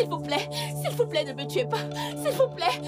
S'il vous plaît, ne me tuez pas. S'il vous plaît.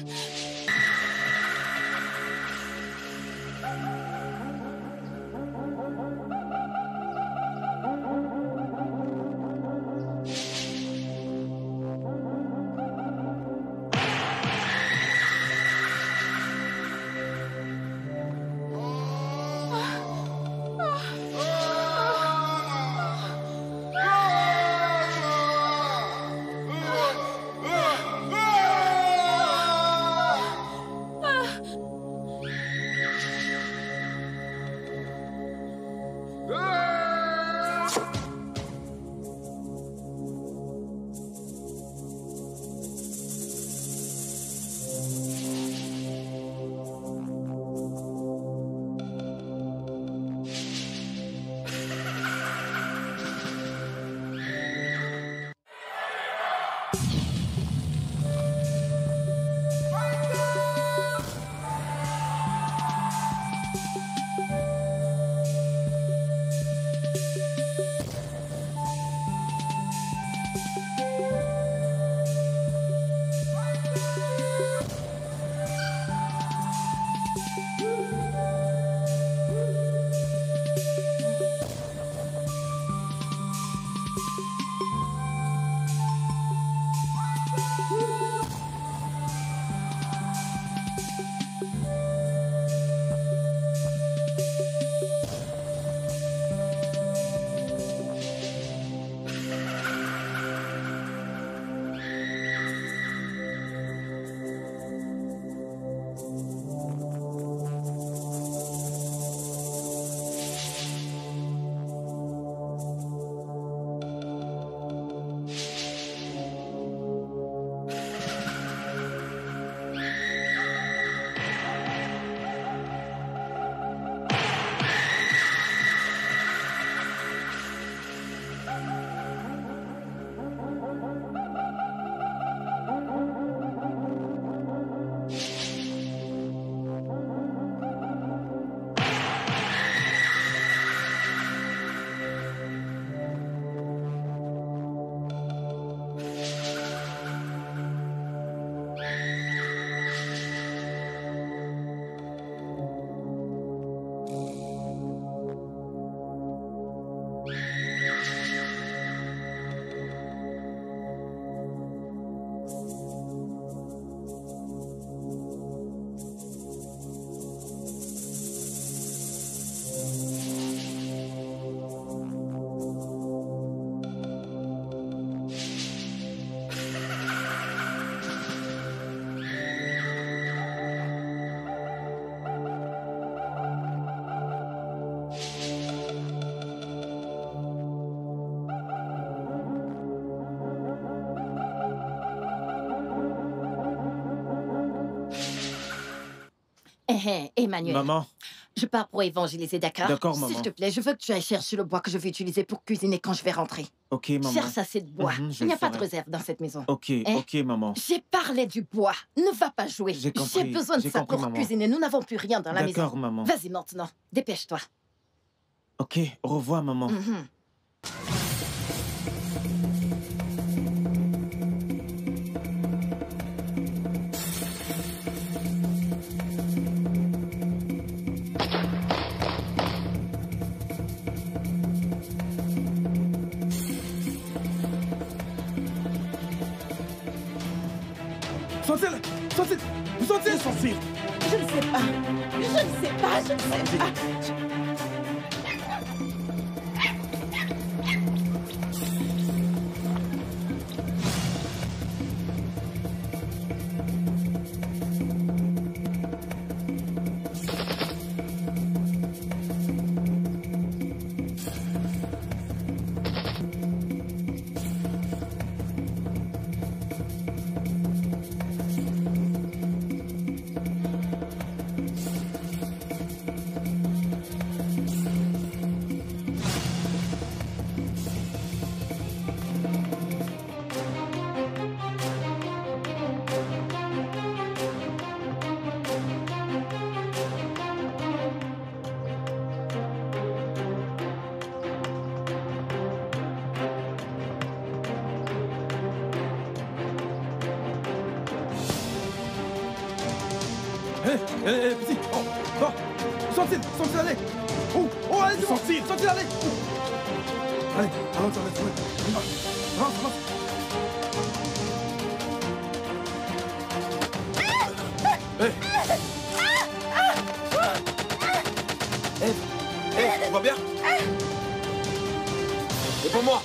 Emmanuel. Maman. Je pars pour évangéliser, d'accord? D'accord, maman. S'il te plaît, je veux que tu ailles chercher le bois que je vais utiliser pour cuisiner quand je vais rentrer. Ok, maman. Cherche assez de bois. Je Il n'y a le pas de ferai. réserve dans cette maison. Ok, ok, maman. J'ai parlé du bois. Ne va pas jouer. J'ai compris. J'ai besoin de J'ai ça compris, pour maman. cuisiner. Nous n'avons plus rien dans la maison. D'accord, maman. Vas-y maintenant. Dépêche-toi. Ok, au revoir, maman. Sortez-le! Sortez! Vous sortez s'enfuir! Je ne sais pas. Je ne sais pas. Je ne sais pas. Hé, petit. Oh, sortez, allez. Oh, allez, sortez, allez. Allez, avance, avance. Hé, tu vas bien? Et pour moi?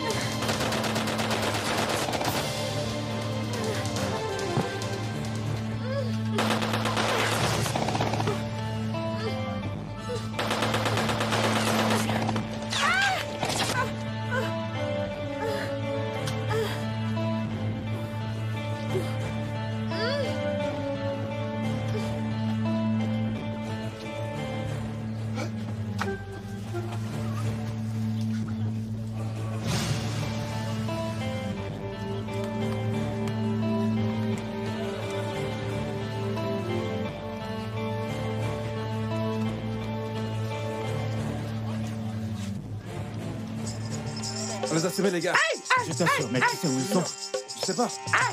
On les a semés, les gars. Je t'assure, mec, tu sais où ils sont? Je sais pas.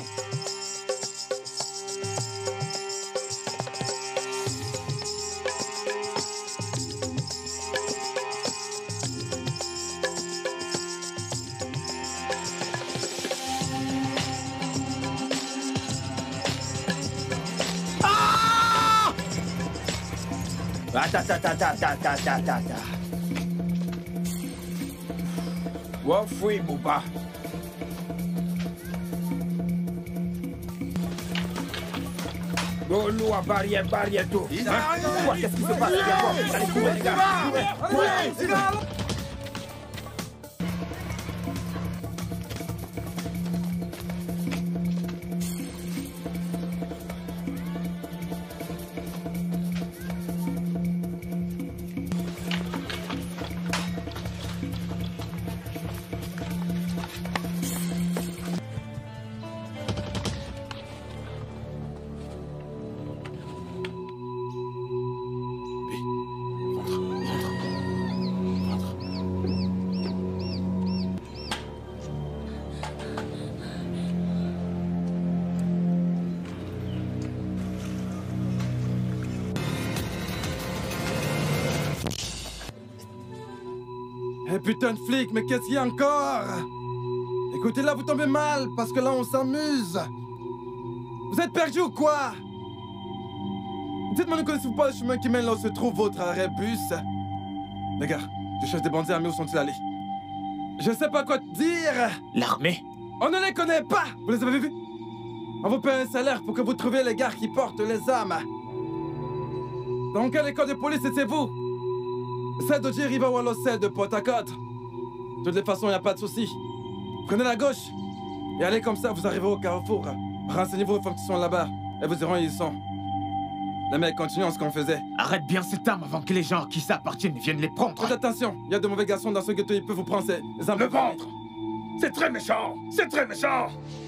Attends. Wafui, Bouba. Loulou, barrière, tout. Qu'est-ce qui se passe? Allez, courez, les gars. Courez. Eh putain de flic, mais qu'est-ce qu'il y a encore? Écoutez, là, vous tombez mal, parce que là, on s'amuse. Vous êtes perdus ou quoi? Dites-moi, ne connaissez-vous pas le chemin qui mène là où se trouve votre arrêt bus? Les gars, je cherche des bandits armés, où sont-ils allés? Je sais pas quoi te dire. L'armée? On ne les connaît pas. Vous les avez vus? On vous paie un salaire pour que vous trouviez les gars qui portent les armes. Dans quelle école de police étiez-vous? Celle de Jeriva ou alors celle de Port-à-Côte? De toutes les façons, il n'y a pas de souci. Prenez la gauche et allez comme ça, vous arrivez au carrefour. Renseignez-vous aux femmes qui sont là-bas. Elles vous diront où ils sont. Les mecs, continuons ce qu'on faisait. Arrête bien cette arme avant que les gens à qui ça appartienne viennent les prendre. Faites attention, il y a de mauvais garçons dans ce ghetto, ils peuvent vous prendre ces armes. Le ventre! C'est très méchant! C'est très méchant!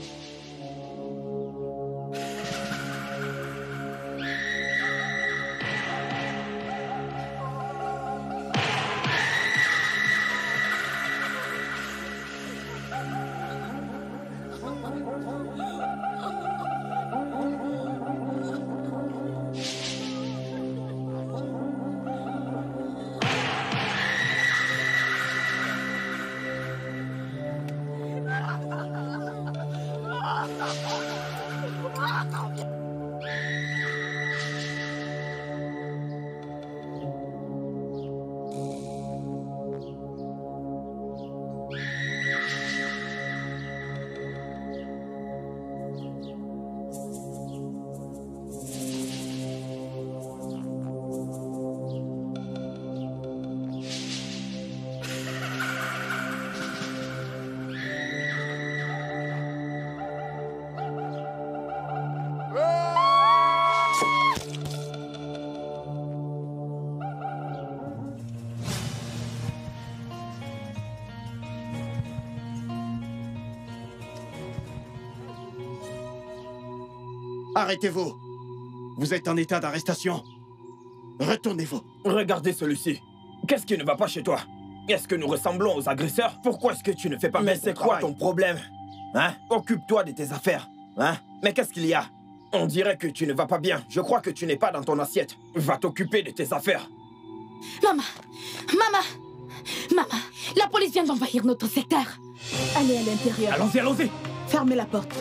Arrêtez-vous! Vous êtes en état d'arrestation. Retournez-vous. Regardez celui-ci. Qu'est-ce qui ne va pas chez toi? Est-ce que nous ressemblons aux agresseurs? Pourquoi est-ce que tu ne fais pas Mais bien c'est ton travail? quoi ton problème? Hein? Occupe-toi de tes affaires. Hein? Mais qu'est-ce qu'il y a? On dirait que tu ne vas pas bien. Je crois que tu n'es pas dans ton assiette. Va t'occuper de tes affaires. Maman! Maman! Maman! La police vient d'envahir notre secteur. Allez à l'intérieur. Allons-y, allons-y. Fermez la porte.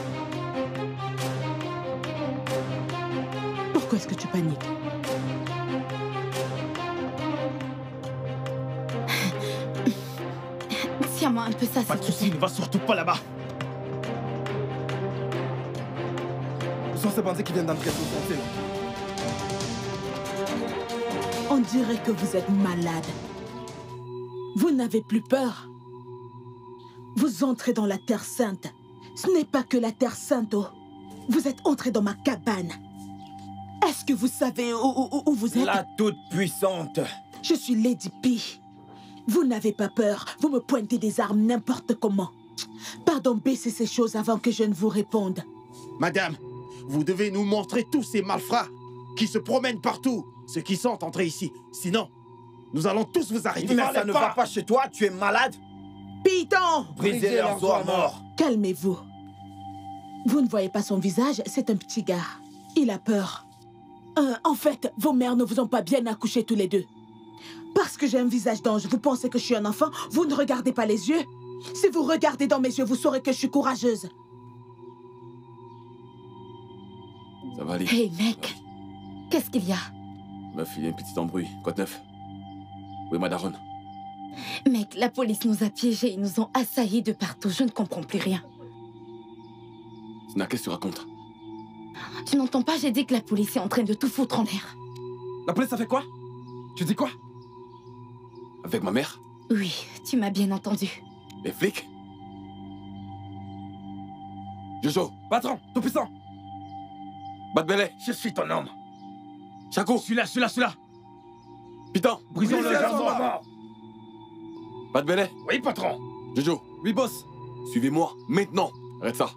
Pourquoi est-ce que tu paniques? Tiens-moi un peu ça, Pas de s'il te soucis, plaît. ne va surtout pas là-bas. Ce sont ces bandits qui viennent d'entrer sous son fil. On dirait que vous êtes malade. Vous n'avez plus peur. Vous entrez dans la Terre Sainte. Ce n'est pas que la Terre Sainte, oh. Vous êtes entré dans ma cabane. Est-ce que vous savez où vous êtes? La toute-puissante. Je suis Lady P. Vous n'avez pas peur. Vous me pointez des armes n'importe comment. Pardon, baissez ces choses avant que je ne vous réponde. Madame, vous devez nous montrer tous ces malfrats qui se promènent partout, ceux qui sont entrés ici. Sinon, nous allons tous vous arrêter. Mais ça ne va pas chez toi, tu es malade. Python! Brisez leurs os à mort. Calmez-vous. Vous ne voyez pas son visage, c'est un petit gars. Il a peur. En fait, vos mères ne vous ont pas bien accouchés tous les deux. Parce que j'ai un visage d'ange, vous pensez que je suis un enfant? Vous ne regardez pas les yeux? Si vous regardez dans mes yeux, vous saurez que je suis courageuse. Ça va aller. Hey, mec. Qu'est-ce qu'il y a? Meuf, il y a un petit embrouille. Quoi de neuf? Oui, ma daronne. Mec, la police nous a piégés, ils nous ont assaillis de partout. Je ne comprends plus rien. Sina, qu'est-ce que tu racontes? Tu n'entends pas? J'ai dit que la police est en train de tout foutre en l'air. La police, ça fait quoi? Tu dis quoi? Avec ma mère? Oui, tu m'as bien entendu. Les flics? Jojo, Patron, tout puissant. Bad Belay, Je suis ton homme. Chaco, Celui-là. Piton, Brisons-le. Brisez leurs os à mort. Bad Belay, Oui, patron. Jojo, Oui, boss. suivez-moi maintenant. Arrête ça.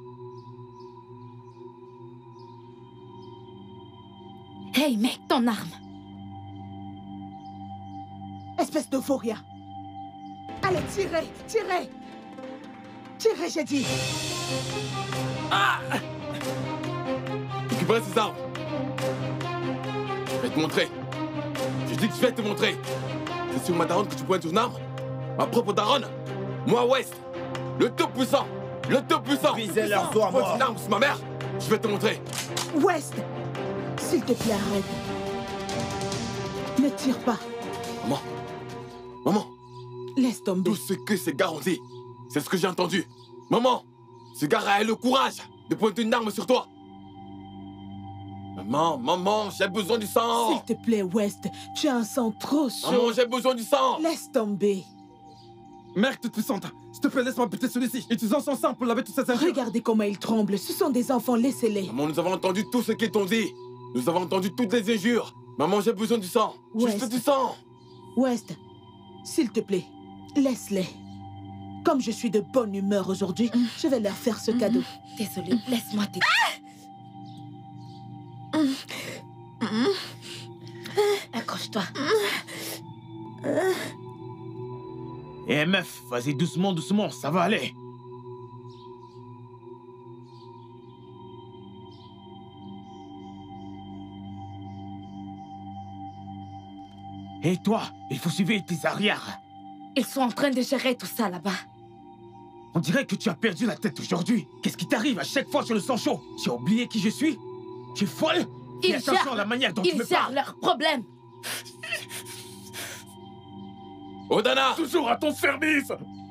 Hey, mec, ton arme. Espèce de fauria. Allez, tirez, tirez. Tirez, j'ai dit. Récupérez ces armes. Je vais te montrer. Je dis que je vais te montrer. C'est sur ma daronne que tu pointes une arme? Ma propre daronne? Moi, West, le tout-puissant. Le tout-puissant. Brisez leurs os à Tu pointes mort. une arme sur ma mère? Je vais te montrer. West, s'il te plaît, arrête. Ne tire pas. Maman, Laisse tomber. tout ce que ces gars ont dit, c'est ce que j'ai entendu. Maman, ce gars a eu le courage de pointer une arme sur toi. Maman, j'ai besoin du sang. S'il te plaît, West, tu as un sang trop chaud. Maman, j'ai besoin du sang. Laisse tomber. Mère toute puissante, s'il te plaît, laisse-moi buter celui-ci. Utilisons son sang pour laver toutes ces injures. Regardez comment ils tremblent. Ce sont des enfants, laissez-les. Maman, nous avons entendu tout ce qu'ils t'ont dit. Nous avons entendu toutes les injures. Maman, j'ai besoin du sang. West. Juste du sang. West, s'il te plaît, laisse-les. Comme je suis de bonne humeur aujourd'hui, je vais leur faire ce cadeau. Désolée, laisse-moi t'aider. Accroche-toi. Eh meuf, vas-y doucement, ça va aller. Et toi, il faut suivre tes arrières. Ils sont en train de gérer tout ça là-bas. On dirait que tu as perdu la tête aujourd'hui. Qu'est-ce qui t'arrive à chaque fois sur le sang chaud? Tu as oublié qui je suis? Tu es folle? Fais attention à la manière dont tu me Ils gèrent parles. leurs problèmes. Odana, Toujours à ton service.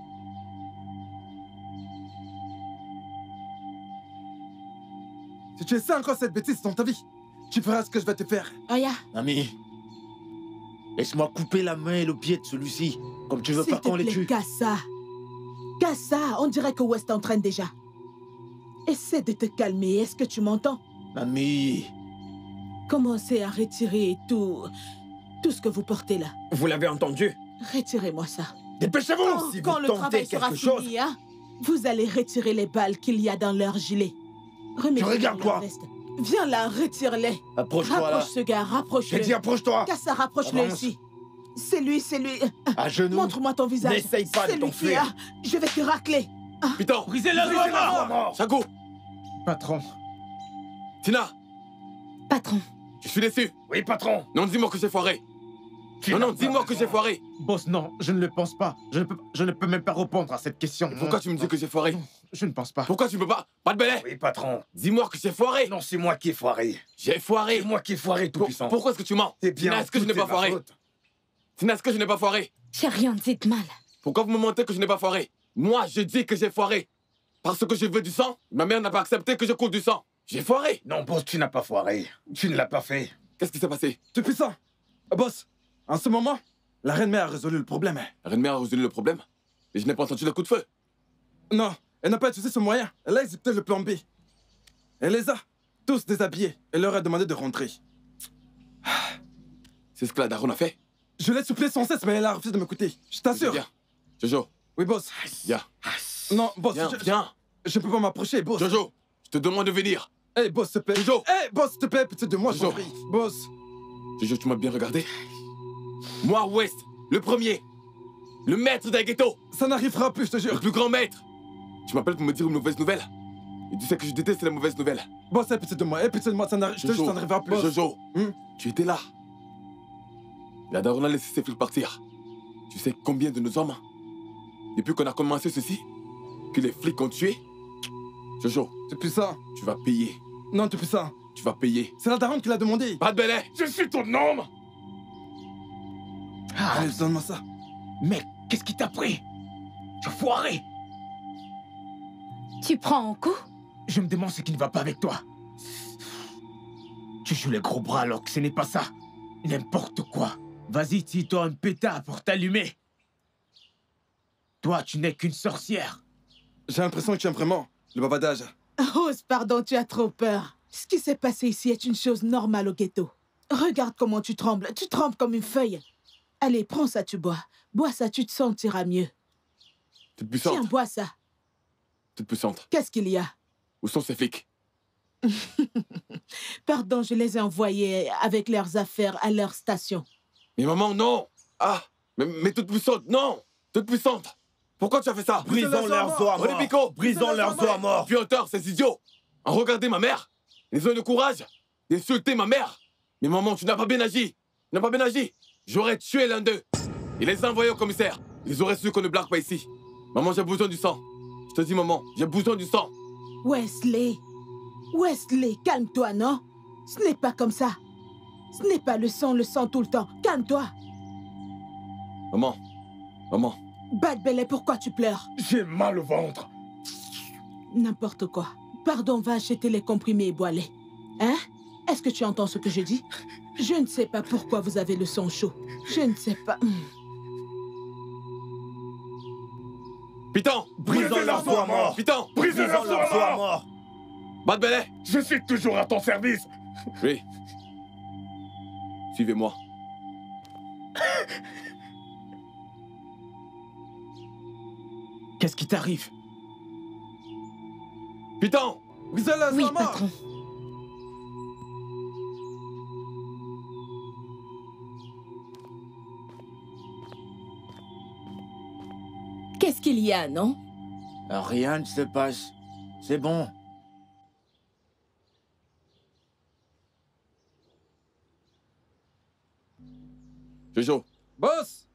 Si tu essaies encore cette bêtise dans ta vie, tu feras ce que je vais te faire. Aya, Ami, laisse-moi couper la main et le pied de celui-ci, comme tu veux s'il pas te qu'on les plaît, tue. Kassa. Kassa, on dirait que West entraîne déjà. Essaie de te calmer, est-ce que tu m'entends? Ami, Commencez à retirer tout ce que vous portez là. vous l'avez entendu? Retirez-moi ça. Dépêchez-vous si Quand vous le tentez travail sera quelque chose. fini, hein, vous allez retirer les balles qu'il y a dans leur gilet. Remettez regarde, leur toi. veste. Viens là, retire-les. Approche-toi là. Rapproche ce gars, J'ai rapproche-le. dit approche-toi. Kassa, rapproche-le Avance. ici. C'est lui. À genoux. Montre-moi ton visage. N'essaye pas de C'est lui qui t'enfuir. a. Je vais te racler. Piton, Brisez-le, Brisez leurs os à brisez-le. mort. Chaco, Patron, Tina, Patron. Je suis déçu. Oui, patron. Non, dis-moi que j'ai foiré. Non, dis-moi que j'ai foiré. Boss, non, je ne le pense pas. Je ne peux même pas répondre à cette question. Pourquoi tu me dis que j'ai foiré? Je ne pense pas. Pourquoi tu peux pas? Pas de belay. Oui, patron. Dis-moi que j'ai foiré. Non, c'est moi qui ai foiré. J'ai foiré. C'est moi qui ai foiré, tout puissant. Pourquoi est-ce que tu mens? Eh bien, Tina, est-ce que je n'ai pas foiré? Tina, est-ce que je n'ai pas foiré? J'ai rien dit de mal. Pourquoi vous me mentez que je n'ai pas foiré? Moi, je dis que j'ai foiré. Parce que je veux du sang. Ma mère n'a pas accepté que je coule du sang. J'ai foiré. Non, boss, tu n'as pas foiré. Tu ne l'as pas fait. Qu'est-ce qui s'est passé? Tout puissant. Boss, en ce moment, la reine mère a résolu le problème. La reine mère a résolu le problème. Et je n'ai pas entendu le coup de feu. Non, elle n'a pas utilisé ce moyen. Elle a exécuté le plan B. Elle les a tous déshabillés et leur a demandé de rentrer. C'est ce que la daronne a fait. Je l'ai supplié sans cesse, mais elle a refusé de m'écouter. Je t'assure. Viens. Jojo, Oui, boss. viens. Non, boss, Viens, viens. je peux pas m'approcher, boss. Jojo, je te demande de venir. Hey, boss, s'il te plaît. Jojo. Hey, boss, s'il te plaît, pitié de moi, je t'en Jojo. prie. Boss. Jojo, tu m'as bien regardé. Moi, West, le premier. Le maître d'un ghetto. Ça n'arrivera plus, je te Le jure. plus grand maître. Tu m'appelles pour me dire une mauvaise nouvelle. Et tu sais que je déteste les mauvaises nouvelles. Boss, aie pitié de moi. Aie pitié de moi, ça n'arrivera, je te jure, ça n'arrivera plus. Jojo, Hmm? tu étais là. La daronne a laissé ses flics partir. Tu sais combien de nos hommes, depuis qu'on a commencé ceci, que les flics ont tué? Jojo, C'est puissant. tu vas payer. Non, tu puissant. Tu vas payer. C'est la daronne qui l'a demandé. Pas de belay. Je suis ton homme. Allez, donne-moi ça. Mec, qu'est-ce qui t'a pris? Tu as foiré. Tu prends en coup? Je me demande ce qui ne va pas avec toi. Tu joues les gros bras alors que ce n'est pas ça. N'importe quoi. Vas-y, tire-toi un pétard pour t'allumer. Toi, tu n'es qu'une sorcière. J'ai l'impression que tu aimes vraiment le bavardage. Rose, pardon, tu as trop peur. Ce qui s'est passé ici est une chose normale au ghetto. Regarde comment tu trembles. Tu trembles comme une feuille. Allez, prends ça, tu bois. Bois ça, tu te sentiras mieux. Toute puissante. Tiens, bois ça. Toute puissante. Qu'est-ce qu'il y a? Où sont ces flics? Pardon, je les ai envoyés avec leurs affaires à leur station. Mais maman, non. Ah, mais toute puissante, non. Toute puissante. Pourquoi tu as fait ça? Brisons leurs os à On est mort. pico. Brisons leurs os à mort. Puis auteur, ces idiots. En regardant ma mère, ils ont eu le courage d'insulter ma mère. Mais maman, tu n'as pas bien agi. Tu n'as pas bien agi. J'aurais tué l'un d'eux. Et les envoyé au commissaire. Ils auraient su qu'on ne blague pas ici. Maman, j'ai besoin du sang. Je te dis, maman, j'ai besoin du sang. Wesley, calme-toi, non? Ce n'est pas comme ça. Ce n'est pas le sang tout le temps. Calme-toi. Maman, maman. Bad Belly, pourquoi tu pleures? J'ai mal au ventre. N'importe quoi. Pardon, va acheter les comprimés et bois-les. Hein? Est-ce que tu entends ce que je dis? Je ne sais pas pourquoi vous avez le sang chaud. Je ne sais pas. Piton! Brisons leurs os à mort. Piton! Brisons leurs os à mort. Bad Belay! Je suis toujours à ton service. Oui. Suivez-moi. Qu'est-ce qui t'arrive? Piton! Brisez les Oui, os à mort. patron. Qu'est-ce qu'il y a, non? Rien ne se passe. C'est bon. Jojo. Boss.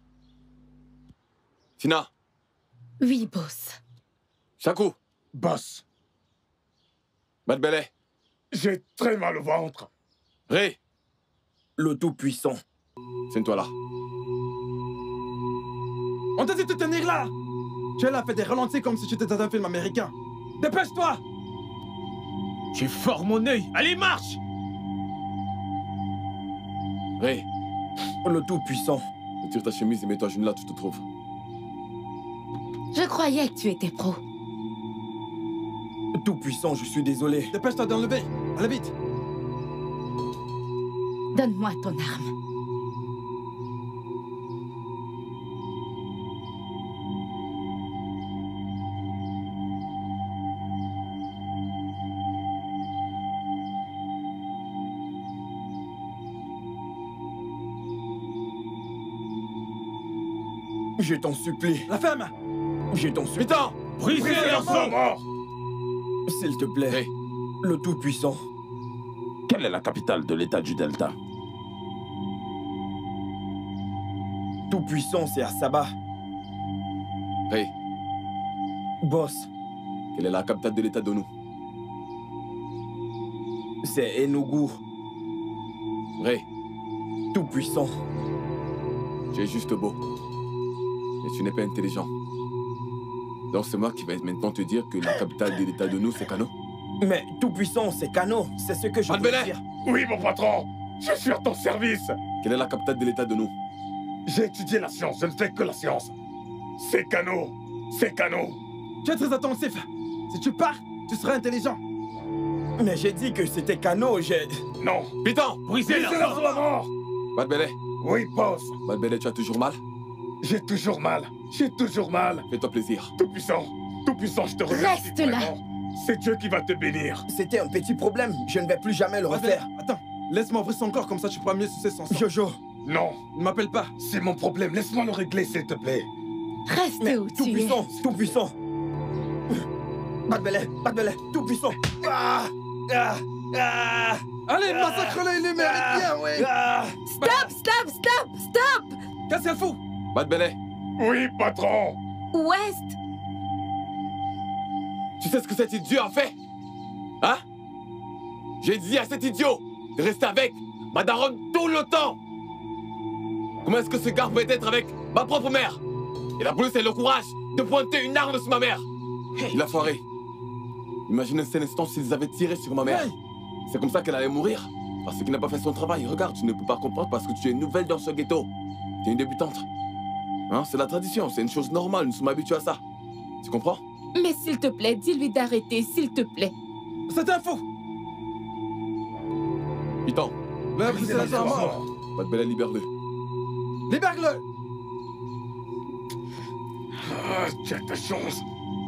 Tina. Oui, boss. Shaku. Boss, Bad Belay. j'ai très mal au ventre. Ray. Le Tout-Puissant. Tiens-toi là. On t'a dit de te tenir là. Tu es là, fais des ralentis comme si tu étais dans un film américain. Dépêche-toi. Tu es fort, mon œil. Allez, marche! Ray. Le Tout-Puissant. Retire ta chemise et mets-toi à genoux là, tu te trouves. Je croyais que tu étais pro. Tout-Puissant, je suis désolé. Dépêche-toi d'enlever. Allez vite. Donne-moi ton arme. Je t'en supplie. La femme. Je t'en supplie. Piton! Brisez leurs os! mort. S'il te plaît. Ray. Le Tout-Puissant. Quelle est la capitale de l'État du Delta? Tout-puissant, c'est à Sabah. Ray, Boss, quelle est la capitale de l'État de nous? c'est Enugu. Ray, Tout-puissant. tu es juste beau. Mais tu n'es pas intelligent. Donc c'est moi qui vais maintenant te dire que la capitale de l'État de nous, c'est Kano. Mais tout-puissant, c'est Kano. C'est ce que je veux Malbélé. dire. Oui, mon patron. Je suis à ton service. Quelle est la capitale de l'État de nous? J'ai étudié la science. Je ne fais que la science. C'est Kano. C'est Kano. Tu es très attentif. Si tu pars, tu seras intelligent. Mais j'ai dit que c'était Kano, j'ai... Non. Piton, Brisez leur sur la mort. Malbélé, Oui, boss. Malbélé, tu as toujours mal? J'ai toujours mal. J'ai toujours mal. Fais-toi plaisir. Tout-puissant. Tout-puissant, je te remercie. Reste là. vraiment. C'est Dieu qui va te bénir. C'était un petit problème. Je ne vais plus jamais le refaire. Attends, laisse-moi ouvrir son corps, comme ça tu pourras mieux sucer son sang. Jojo, Non. Ne m'appelle pas. C'est mon problème. Laisse-moi le régler, s'il te plaît. Reste mais où tu es. tout-puissant, tout-puissant. Pas de belay, tout-puissant. Ah, ah, ah, Allez, massacre-le, il le mérite bien, oui. ah. Stop, stop, stop, stop! Qu'est-ce qu'elle fout? Malbélé, Oui, patron. West, tu sais ce que cet idiot a fait? Hein? J'ai dit à cet idiot de rester avec ma daronne tout le temps. Comment est-ce que ce gars peut être avec ma propre mère? Et la police a le courage de pointer une arme sur ma mère. Il a foiré. Imagine un seul instant s'ils avaient tiré sur ma mère. Hey. C'est comme ça qu'elle allait mourir. Parce qu'il n'a pas fait son travail. Regarde, tu ne peux pas comprendre parce que tu es nouvelle dans ce ghetto. Tu es une débutante. Hein? C'est la tradition, c'est une chose normale. Nous sommes habitués à ça. Tu comprends? mais s'il te plaît, dis-lui d'arrêter, s'il te plaît. C'est un fou. Piton, Le Brisez c'est la la mort. mort. Malbélé, libère-le. Libère-le. Ah, tu as ta chance.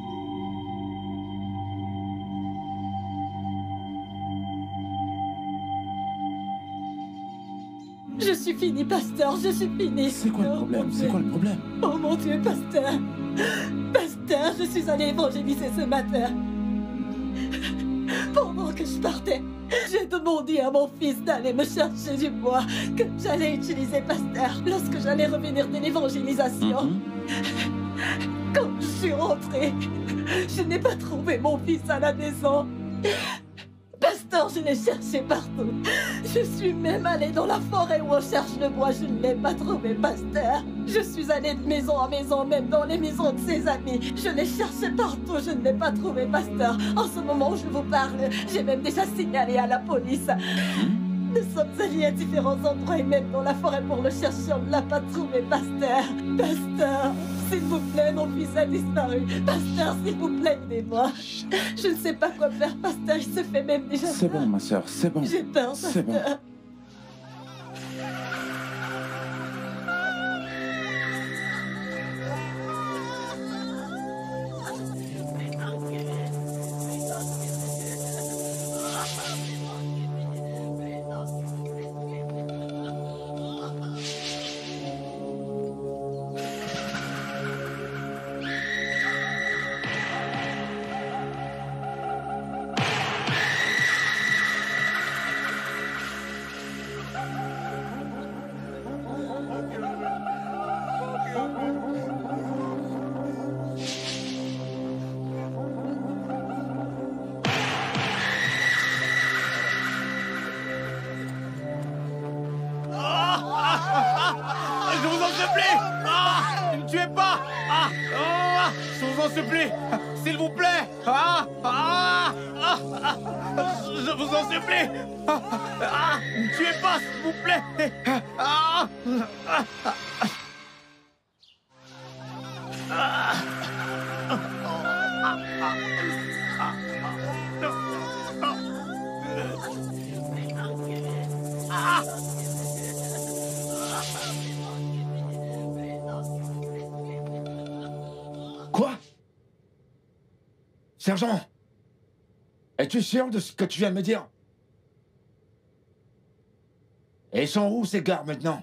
Je suis fini, pasteur, je suis fini. C'est quoi le problème? C'est quoi le problème? Oh mon Dieu, pasteur. Pasteur, je suis allée évangéliser ce matin. Pendant que je partais, j'ai demandé à mon fils d'aller me chercher du bois que j'allais utiliser, pasteur, lorsque j'allais revenir de l'évangélisation. Quand je suis rentrée, je n'ai pas trouvé mon fils à la maison. Pasteur, je l'ai cherché partout. Je suis même allée dans la forêt où on cherche le bois. Je ne l'ai pas trouvé, pasteur. Je suis allée de maison en maison, même dans les maisons de ses amis. Je l'ai cherché partout. Je ne l'ai pas trouvé, pasteur. En ce moment où je vous parle, j'ai même déjà signalé à la police. Nous sommes allés à différents endroits et même dans la forêt pour le chercher. On ne l'a pas trouvé, pasteur. Pasteur, s'il vous plaît, mon fils a disparu. Pasteur, s'il vous plaît, aidez-moi. Je ne sais pas quoi faire, pasteur. Il se fait même déjà C'est peur. bon, ma soeur, c'est bon. J'ai peur, C'est bon. pasteur. Je vous en supplie! Ah! Ne me tuez pas! Ah! Ah! Je vous en supplie! S'il vous plaît! Ah! Ah! Ah! Ah! Je vous en supplie! Ah! Ah! Ne me tuez pas, s'il vous plaît! Ah! Ah! Quoi? Sergent, es-tu sûr de ce que tu viens de me dire? Et ils sont où ces gars maintenant?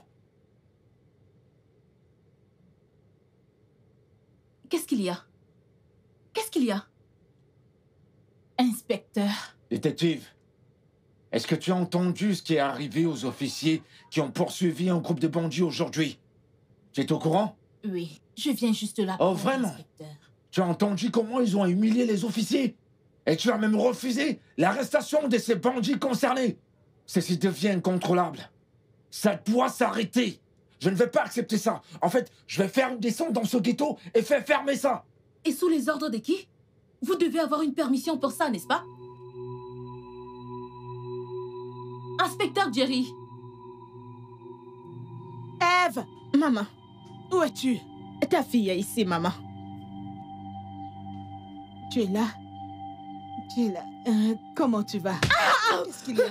Qu'est-ce qu'il y a? Qu'est-ce qu'il y a? Inspecteur, Détective, est-ce que tu as entendu ce qui est arrivé aux officiers qui ont poursuivi un groupe de bandits aujourd'hui? Tu es au courant? Oui, je viens juste là. Oh, vraiment? Inspecteur. Tu as entendu comment ils ont humilié les officiers? Et tu as même refusé l'arrestation de ces bandits concernés. Ceci devient incontrôlable. Ça doit s'arrêter. Je ne vais pas accepter ça. En fait, je vais faire une descente dans ce ghetto et faire fermer ça. Et sous les ordres de qui? Vous devez avoir une permission pour ça, n'est-ce pas? Inspecteur Jerry. Ève! Maman, Où es-tu? ta fille est ici, maman. Tu es là? Tu es là. Comment tu vas? Qu'est-ce qu'il y a?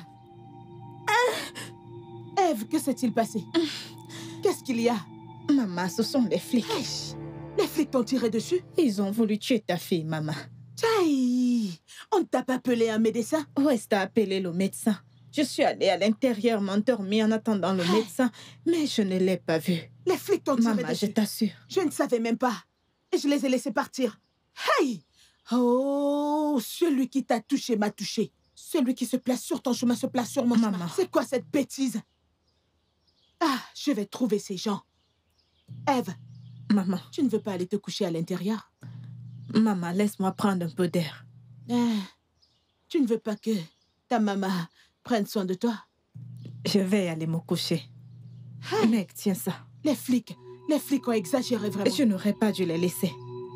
Ève, que s'est-il passé? Qu'est-ce qu'il y a? Maman, ce sont les flics. Wesh, les flics t'ont tiré dessus? Ils ont voulu tuer ta fille, maman. Tchaï! On ne t'a pas appelé un médecin? West a appelé le médecin. Je suis allée à l'intérieur m'endormir en attendant le médecin, mais je ne l'ai pas vu. Les flics t'ont tiré Maman, dessus? je t'assure. Je ne savais même pas. Et je les ai laissés partir. Hey! Oh, celui qui t'a touché m'a touché. Celui qui se place sur ton chemin se place sur mon chemin. Maman. C'est quoi cette bêtise? Ah, je vais trouver ces gens. Ève, Maman, tu ne veux pas aller te coucher à l'intérieur? maman, laisse-moi prendre un peu d'air. Ah, tu ne veux pas que ta maman prenne soin de toi? Je vais aller me coucher. Mec, tiens ça. Les flics ont exagéré vraiment. Je n'aurais pas dû les laisser.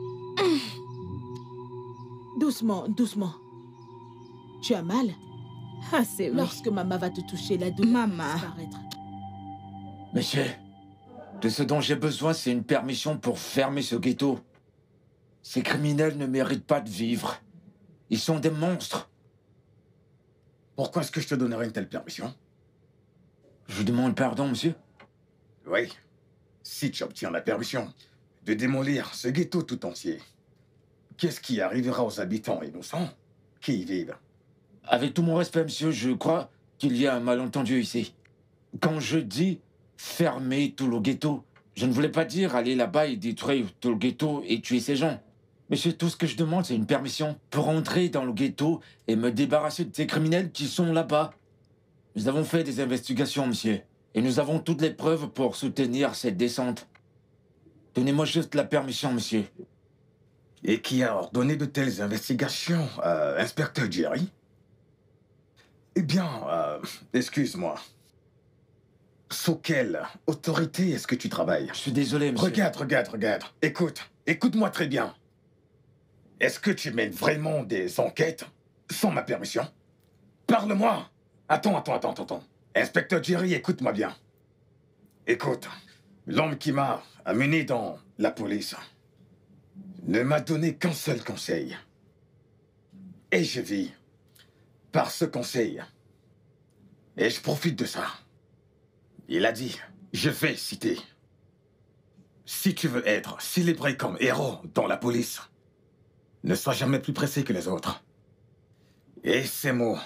Doucement, doucement. Tu as mal? Ah, c'est oui. Lorsque maman va te toucher, la douleur va Maman. disparaître. Monsieur, de ce dont j'ai besoin, c'est une permission pour fermer ce ghetto. Ces criminels ne méritent pas de vivre. Ils sont des monstres. Pourquoi est-ce que je te donnerais une telle permission? Je vous demande pardon, monsieur. Oui. Si tu obtiens la permission de démolir ce ghetto tout entier, qu'est-ce qui arrivera aux habitants innocents qui y vivent? Avec tout mon respect, monsieur, je crois qu'il y a un malentendu ici. Quand je dis fermer tout le ghetto, je ne voulais pas dire aller là-bas et détruire tout le ghetto et tuer ces gens. Monsieur, tout ce que je demande, c'est une permission pour entrer dans le ghetto et me débarrasser de ces criminels qui sont là-bas. Nous avons fait des investigations, monsieur, et nous avons toutes les preuves pour soutenir cette descente. Donnez-moi juste la permission, monsieur. Et qui a ordonné de telles investigations, inspecteur Jerry? Eh bien, excuse-moi. Sous quelle autorité est-ce que tu travailles? Je suis désolé, monsieur. Regarde. Écoute-moi très bien. Est-ce que tu mènes vraiment des enquêtes sans ma permission? Parle-moi! Attends. Inspecteur Jerry, écoute-moi bien. Écoute, l'homme qui m'a amené dans la police ne m'a donné qu'un seul conseil. Et je vis par ce conseil. Et je profite de ça. Il a dit, je vais citer, si tu veux être célébré comme héros dans la police, ne sois jamais plus pressé que les autres. Et ces mots,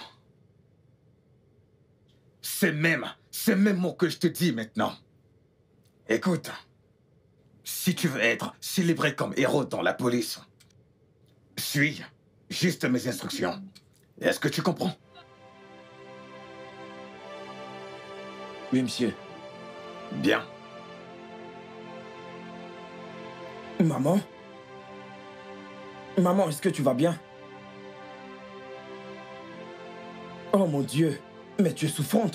ces mêmes mots que je te dis maintenant. Écoute, si tu veux être célébré comme héros dans la police, suis juste mes instructions. Est-ce que tu comprends? Oui, monsieur. Bien. Maman? Maman, est-ce que tu vas bien? Oh mon Dieu, mais tu es souffrante.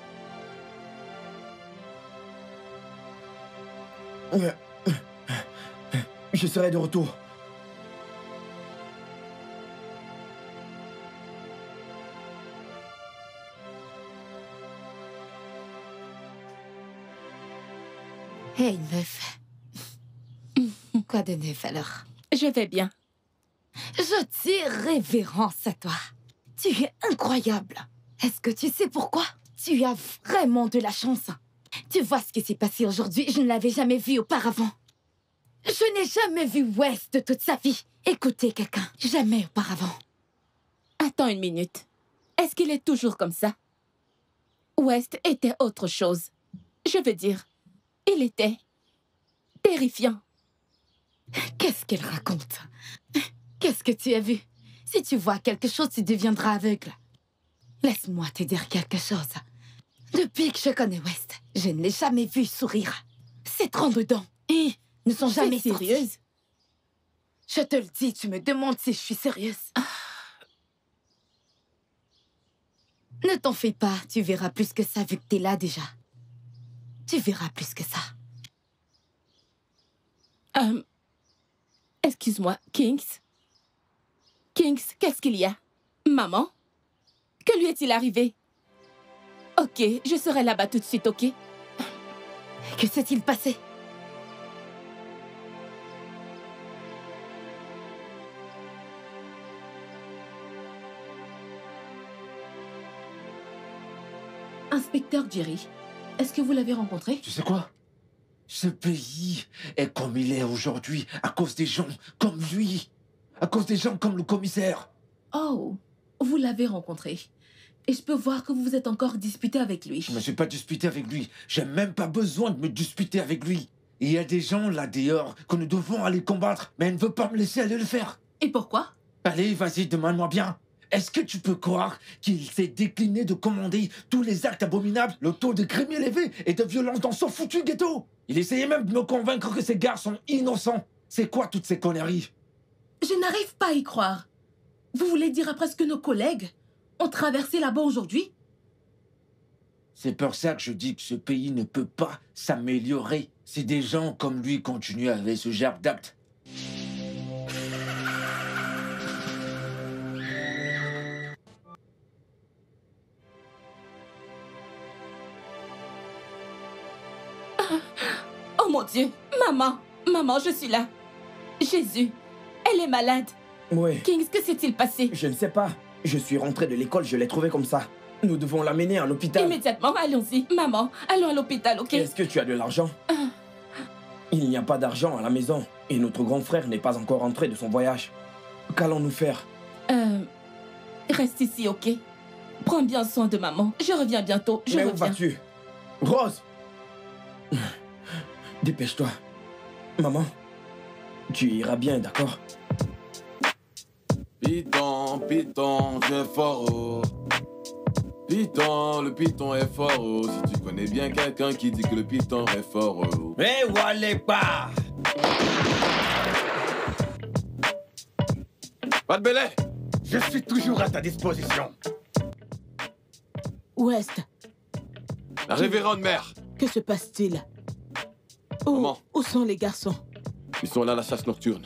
Je serai de retour. Hey, meuf. Quoi de neuf alors? Je vais bien. Je tire révérence à toi. Tu es incroyable. Est-ce que tu sais pourquoi? Tu as vraiment de la chance. Tu vois ce qui s'est passé aujourd'hui, je ne l'avais jamais vu auparavant. Je n'ai jamais vu West de toute sa vie. Écoutez quelqu'un, jamais auparavant. Attends une minute. Est-ce qu'il est toujours comme ça? West était autre chose. Je veux dire, il était terrifiant. Qu'est-ce qu'elle raconte? Qu'est-ce que tu as vu? Si tu vois quelque chose, tu deviendras aveugle. Laisse-moi te dire quelque chose. Depuis que je connais West, je ne l'ai jamais vu sourire. Ses 32 dents ne sont jamais sorties. Sérieuse? Je te le dis, tu me demandes si je suis sérieuse. Ne t'en fais pas, tu verras plus que ça vu que t'es là déjà. Tu verras plus que ça. Excuse-moi, Kings? Kings, qu'est-ce qu'il y a? Maman? Que lui est-il arrivé? Ok, je serai là-bas tout de suite, ok? Que s'est-il passé? Inspecteur Jerry, est-ce que vous l'avez rencontré? Tu sais quoi? Ce pays est comme il est aujourd'hui à cause des gens comme lui. À cause des gens comme le commissaire. Oh, vous l'avez rencontré. Et je peux voir que vous vous êtes encore disputé avec lui. Je me suis pas disputé avec lui. J'ai même pas besoin de me disputer avec lui. Il y a des gens là dehors que nous devons aller combattre, mais elle ne veut pas me laisser aller le faire. Et pourquoi? Allez, vas-y, demande-moi bien. Est-ce que tu peux croire qu'il s'est décliné de commander tous les actes abominables, le taux de crime élevé et de violence dans son foutu ghetto? Il essayait même de me convaincre que ces gars sont innocents. C'est quoi toutes ces conneries? Je n'arrive pas à y croire. Vous voulez dire après ce que nos collègues ont traversé là-bas aujourd'hui? C'est pour ça que je dis que ce pays ne peut pas s'améliorer si des gens comme lui continuent avec ce genre d'actes. Oh mon Dieu! Maman! Maman, je suis là! Jésus! Elle est malade! Oui. Kings, que s'est-il passé? Je ne sais pas. Je suis rentré de l'école, je l'ai trouvée comme ça. Nous devons l'amener à l'hôpital. Immédiatement, allons-y. Maman, allons à l'hôpital, ok? Est-ce que tu as de l'argent? Il n'y a pas d'argent à la maison et notre grand frère n'est pas encore rentré de son voyage. Qu'allons-nous faire? Reste ici, ok? Prends bien soin de maman. Je reviens bientôt. Je Mais où reviens. vas-tu? Rose! Dépêche-toi. Maman, tu iras bien, d'accord? Python, Python, j'ai fort haut. Python, le Python est fort haut. Si tu connais bien quelqu'un qui dit que le Python est fort haut. Mais Walepa! Pas de belay! Je suis toujours à ta disposition. West, La révérende mère! que se passe-t-il? Maman. Où sont les garçons? Ils sont là à la chasse nocturne.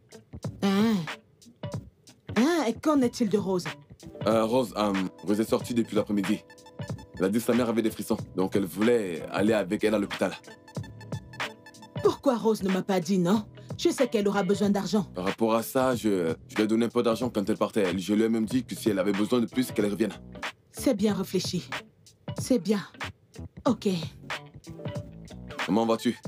Et qu'en est-il de Rose? Rose est sortie depuis l'après-midi. Elle a dit que sa mère avait des frissons, donc elle voulait aller avec elle à l'hôpital. Pourquoi Rose ne m'a pas dit, non? Je sais qu'elle aura besoin d'argent. Par rapport à ça, je lui ai donné un peu d'argent quand elle partait. Je lui ai même dit que si elle avait besoin de plus, qu'elle revienne. C'est bien réfléchi. C'est bien. Ok. Comment vas-tu?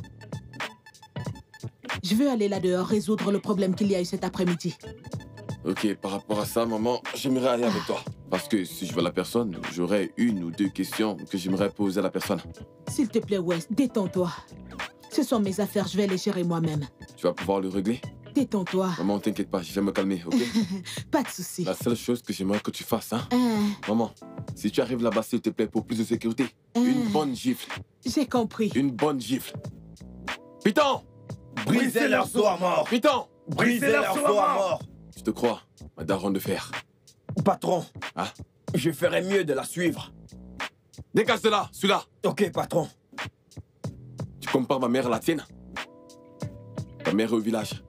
Je veux aller là-dehors résoudre le problème qu'il y a eu cet après-midi. Ok, par rapport à ça, maman, j'aimerais aller avec toi. Parce que si je vois la personne, j'aurais une ou deux questions que j'aimerais poser à la personne. S'il te plaît, West, détends-toi. Ce sont mes affaires, je vais les gérer moi-même. Tu vas pouvoir le régler? Détends-toi. Maman, t'inquiète pas, je vais me calmer, ok? Pas de souci. La seule chose que j'aimerais que tu fasses, hein? Maman, si tu arrives là-bas, s'il te plaît, pour plus de sécurité, une bonne gifle. J'ai compris. Une bonne gifle. Python! Brisez leur dos à mort! Python! Brisez leur dos à mort! Je te crois, ma daronne de fer. Patron, Ah? je ferais mieux de la suivre. Dégage de là, celui-là! Ok, patron. Tu compares ma mère à la tienne? Ta mère est au village.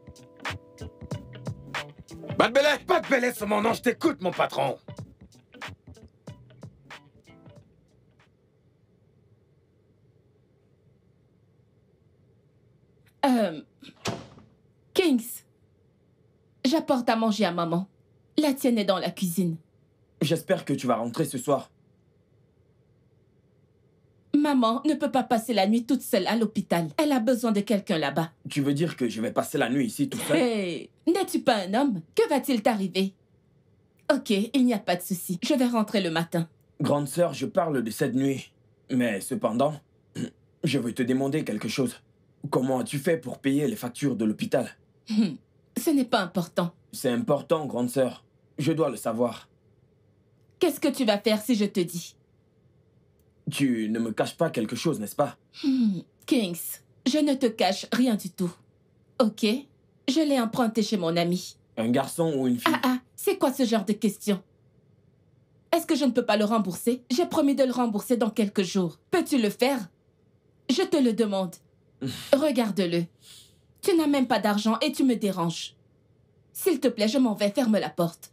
Pas de belay! Pas de belay sur mon nom, je t'écoute, mon patron. Kings, j'apporte à manger à maman. La tienne est dans la cuisine. J'espère que tu vas rentrer ce soir. Maman ne peut pas passer la nuit toute seule à l'hôpital. Elle a besoin de quelqu'un là-bas. Tu veux dire que je vais passer la nuit ici tout seul? Hey, n'es-tu pas un homme? Que va-t-il t'arriver? Ok, il n'y a pas de souci. Je vais rentrer le matin. Grande sœur, je parle de cette nuit. Mais cependant, je veux te demander quelque chose. Comment as-tu fait pour payer les factures de l'hôpital? Ce n'est pas important. C'est important, grande sœur. Je dois le savoir. Qu'est-ce que tu vas faire si je te dis? Tu ne me caches pas quelque chose, n'est-ce pas? Kings, je ne te cache rien du tout. Ok? Je l'ai emprunté chez mon ami. Un garçon ou une fille? C'est quoi ce genre de question? Est-ce que je ne peux pas le rembourser? J'ai promis de le rembourser dans quelques jours. Peux-tu le faire? Je te le demande. Regarde-le. Tu n'as même pas d'argent et tu me déranges. S'il te plaît, je m'en vais, ferme la porte.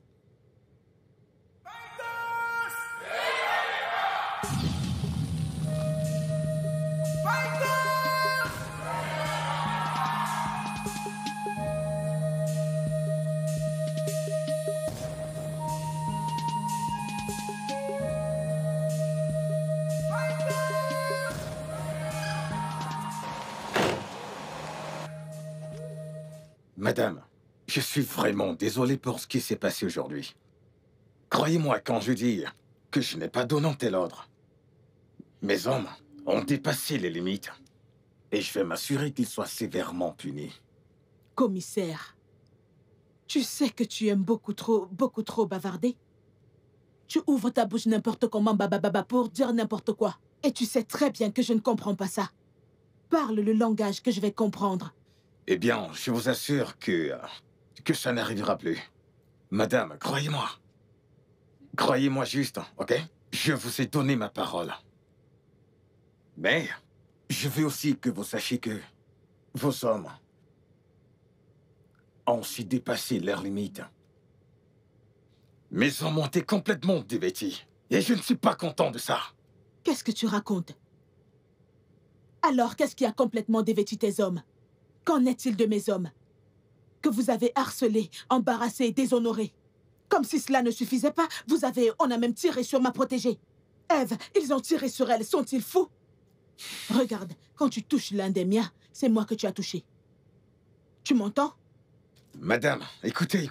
Madame, je suis vraiment désolé pour ce qui s'est passé aujourd'hui. Croyez-moi quand je dis que je n'ai pas donné un tel ordre. Mes hommes ont dépassé les limites et je vais m'assurer qu'ils soient sévèrement punis. Commissaire, tu sais que tu aimes beaucoup trop bavarder. Tu ouvres ta bouche n'importe comment, babababa, pour dire n'importe quoi. Et tu sais très bien que je ne comprends pas ça. Parle le langage que je vais comprendre. Eh bien, je vous assure que ça n'arrivera plus. Madame, croyez-moi. Croyez-moi juste, ok? Je vous ai donné ma parole. Mais, je veux aussi que vous sachiez que vos hommes ont aussi dépassé leurs limites. Mes hommes ont été complètement dévêtis. Et je ne suis pas content de ça. Qu'est-ce que tu racontes? Alors, qu'est-ce qui a complètement dévêti tes hommes? Qu'en est-il de mes hommes? Que vous avez harcelés, embarrassés, déshonorés. Comme si cela ne suffisait pas, on a même tiré sur ma protégée. Ève, ils ont tiré sur elle, sont-ils fous? Regarde, quand tu touches l'un des miens, c'est moi que tu as touché. Tu m'entends? Madame, écoutez.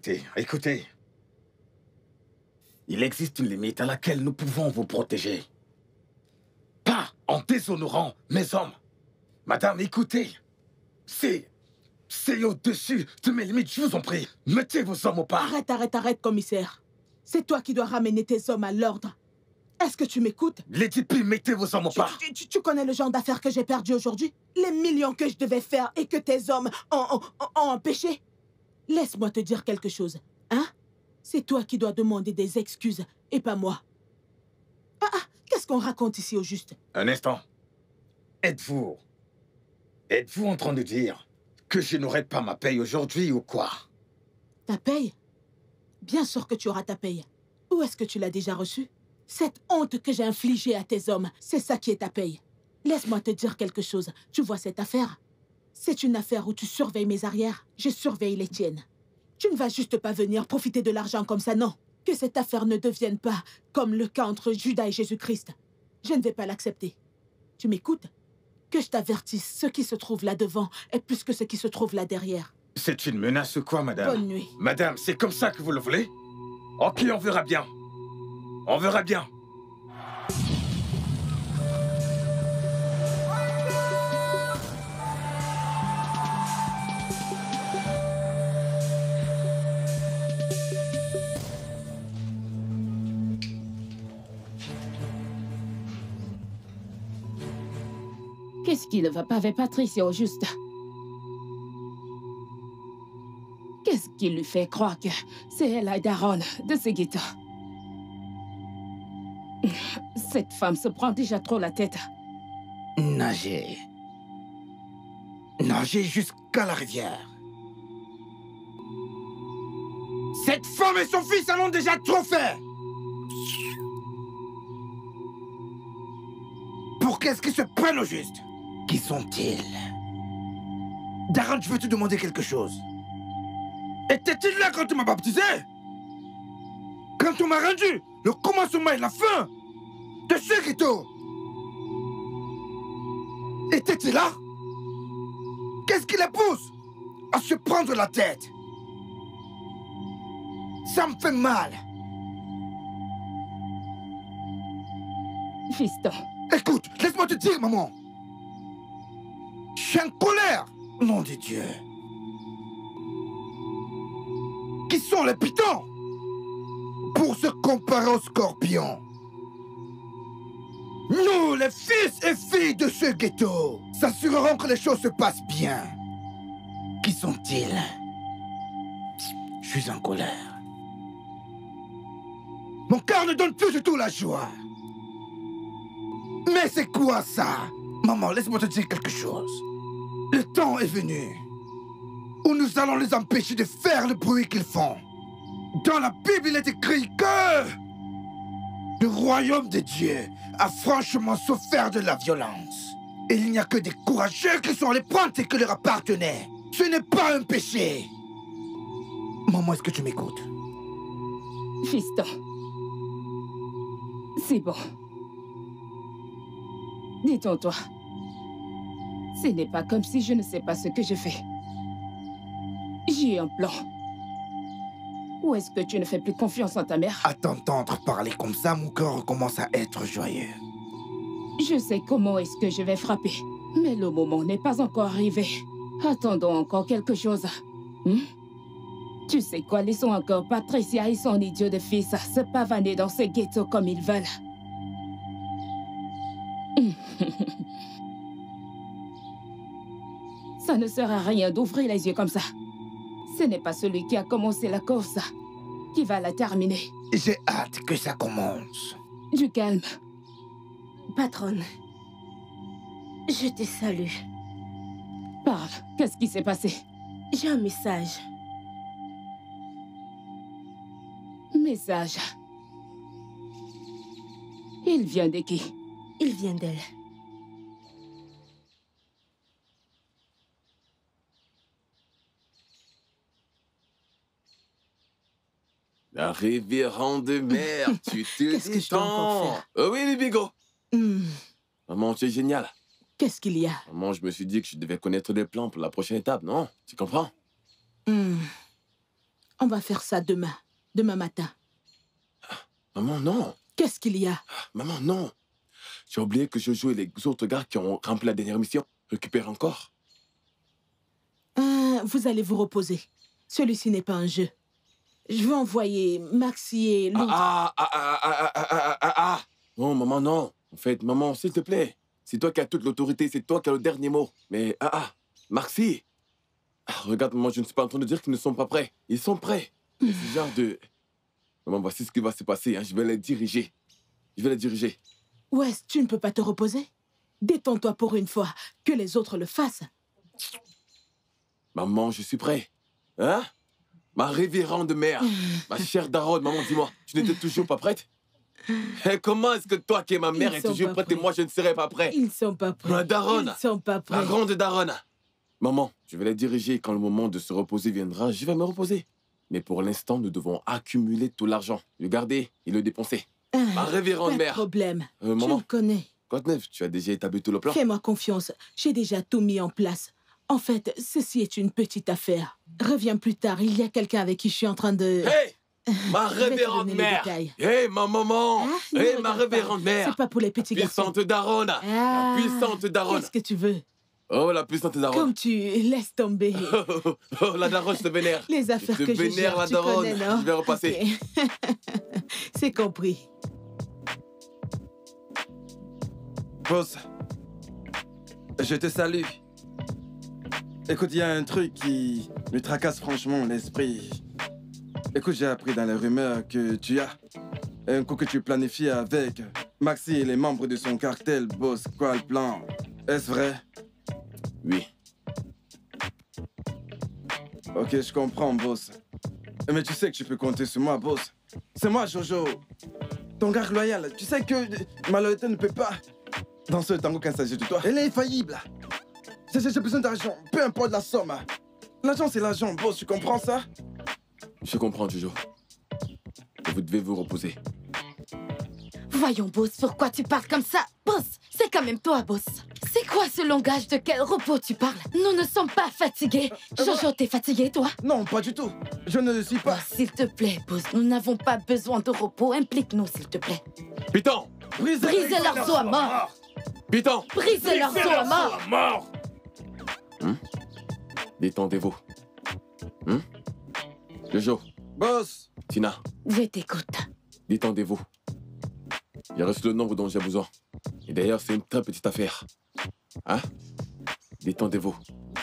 Il existe une limite à laquelle nous pouvons vous protéger. Pas en déshonorant mes hommes. Madame, écoutez. C'est au-dessus de mes limites, je vous en prie. Mettez vos hommes au pas. Arrête, commissaire. C'est toi qui dois ramener tes hommes à l'ordre. Est-ce que tu m'écoutes? Lady P, mettez vos hommes au pas. Tu connais le genre d'affaires que j'ai perdu aujourd'hui? Les millions que je devais faire et que tes hommes ont empêché? Laisse-moi te dire quelque chose, hein? C'est toi qui dois demander des excuses et pas moi. Qu'est-ce qu'on raconte ici au juste? Un instant. Êtes-vous en train de dire que je n'aurai pas ma paye aujourd'hui ou quoi? Ta paye? Bien sûr que tu auras ta paye. Où est-ce que tu l'as déjà reçue? Cette honte que j'ai infligée à tes hommes, c'est ça qui est ta paye. Laisse-moi te dire quelque chose. Tu vois cette affaire? C'est une affaire où tu surveilles mes arrières. Je surveille les tiennes. Tu ne vas juste pas venir profiter de l'argent comme ça, non. Que cette affaire ne devienne pas comme le cas entre Judas et Jésus-Christ. Je ne vais pas l'accepter. Tu m'écoutes? Que je t'avertisse, ce qui se trouve là devant est plus que ce qui se trouve là derrière. C'est une menace ou quoi, madame? Bonne nuit. Madame, c'est comme ça que vous le voulez? Ok, on verra bien. On verra bien. Qu'est-ce qui ne va pas avec Patricia au juste? Qu'est-ce qui lui fait croire que c'est elle la daronne de ce ghetto? Cette femme se prend déjà trop la tête. Nager jusqu'à la rivière. Cette femme et son fils en ont déjà trop fait. Pour qu'est-ce qu'ils se prennent au juste? Qui sont-ils? Daron, je veux te demander quelque chose. Était-il là quand tu m'as baptisé? Quand tu m'as rendu le commencement et la fin de ce ghetto? Était-il là? Qu'est-ce qui les pousse à se prendre la tête? Ça me fait mal. Fiston. Écoute, laisse-moi te dire, maman. Je suis en colère, nom de Dieu. Qui sont les pitons pour se comparé aux scorpions. Nous, les fils et filles de ce ghetto, s'assurerons que les choses se passent bien. Qui sont-ils? Je suis en colère. Mon cœur ne donne plus du tout la joie. Mais c'est quoi ça? Maman, laisse-moi te dire quelque chose. Le temps est venu où nous allons les empêcher de faire le bruit qu'ils font. Dans la Bible, il est écrit que le royaume de Dieu a franchement souffert de la violence. Et il n'y a que des courageux qui sont allés prendre ce qui leur appartenait. Ce n'est pas un péché. Maman, est-ce que tu m'écoutes? Fiston. C'est bon. Détends-toi. Ce n'est pas comme si je ne sais pas ce que je fais. J'ai un plan. Ou est-ce que tu ne fais plus confiance en ta mère? À t'entendre parler comme ça, mon cœur commence à être joyeux. Je sais comment est-ce que je vais frapper. Mais le moment n'est pas encore arrivé. Attendons encore quelque chose. Tu sais quoi, laissons encore Patricia et son idiot de fils se pavaner dans ce ghetto comme ils veulent. Ça ne sert à rien d'ouvrir les yeux comme ça. Ce n'est pas celui qui a commencé la course qui va la terminer. J'ai hâte que ça commence. Du calme. Patronne, je te salue. Parle, qu'est-ce qui s'est passé? J'ai un message. Message. Il vient de qui? Il vient d'elle. La révérende mère, tu te Qu'est-ce que je dois encore détends. faire? Oh oui, les bigots. Maman, tu es géniale. Qu'est-ce qu'il y a? Maman, je me suis dit que je devais connaître des plans pour la prochaine étape, non? Tu comprends? On va faire ça demain. Demain matin. Maman, non. Qu'est-ce qu'il y a? Maman, non. J'ai oublié que Jojo et les autres gars qui ont rempli la dernière mission récupèrent encore. Vous allez vous reposer. Celui-ci n'est pas un jeu. Je vais envoyer Maxi et l'autre. Non, maman, non. En fait, maman, s'il te plaît. C'est toi qui as toute l'autorité, c'est toi qui as le dernier mot. Mais, Maxi. Regarde, maman, je ne suis pas en train de dire qu'ils ne sont pas prêts. Ils sont prêts. C'est ce genre de... Maman, voici ce qui va se passer. Hein. Je vais les diriger. West, tu ne peux pas te reposer? Détends-toi pour une fois. Que les autres le fassent. Maman, je suis prêt. Hein? Ma révérende mère, ma chère Daronne, maman, dis-moi, tu n'étais toujours pas prête? Et comment est-ce que toi qui es ma mère es toujours prête et moi je ne serai pas prêt? Ils ne sont pas prêts. Ma Daronne, Ils ne sont pas prêts. la grande Daronne. Maman, je vais les diriger. Quand le moment de se reposer viendra, je vais me reposer. Mais pour l'instant, nous devons accumuler tout l'argent, le garder et le dépenser. Ma révérende mère. Pas de problème. Maman, Je le connais. quoi de neuf? Tu as déjà établi tout le plan? Fais-moi confiance. J'ai déjà tout mis en place. En fait, ceci est une petite affaire. Reviens plus tard. Il y a quelqu'un avec qui je suis en train de... Hey! Ma Je vais te révérende donner les mère! détails. Hey, ma maman! Ne Hey, regarde ma pas. révérende mère! C'est pas pour les petits garçons. Puissante Daronne! La puissante Daronne! Qu'est-ce que tu veux? Oh, la puissante Daronne! Comme tu laisses tomber. Oh, la Daronne, je te vénère! Les affaires Je te que je vénère, gère, la tu Daronne! connais, non? Je vais repasser. Ok. C'est compris. Boss, je te salue. Écoute, il y a un truc qui me tracasse franchement l'esprit. Écoute, j'ai appris dans les rumeurs que tu as un coup que tu planifies avec Maxi et les membres de son cartel. Boss, quoi le plan? Est-ce vrai? Oui. Ok, je comprends, boss. Mais tu sais que tu peux compter sur moi, boss. C'est moi, Jojo. Ton gars loyal. Tu sais que ma loyauté ne peut pas danser le tango quand il s'agit de toi. Elle est infaillible. J'ai besoin d'argent, peu importe la somme. L'argent, c'est l'argent, boss. Tu comprends ça? Je comprends, Jojo. Et vous devez vous reposer. Voyons, boss, pourquoi tu parles comme ça? Boss, c'est quand même toi, boss. C'est quoi ce langage? De quel repos tu parles? Nous ne sommes pas fatigués. Jojo, t'es fatigué, toi? Non, pas du tout. Je ne le suis pas. Oh, s'il te plaît, boss, nous n'avons pas besoin de repos. Implique-nous, s'il te plaît. Python! Brisez leurs os à mort! Python! Brisez leurs os à mort! Détendez-vous. Jojo. Boss! Tina. Je t'écoute. Détendez-vous. Il reste le nombre dont j'ai besoin. Et d'ailleurs, c'est une très petite affaire. Hein? Détendez-vous.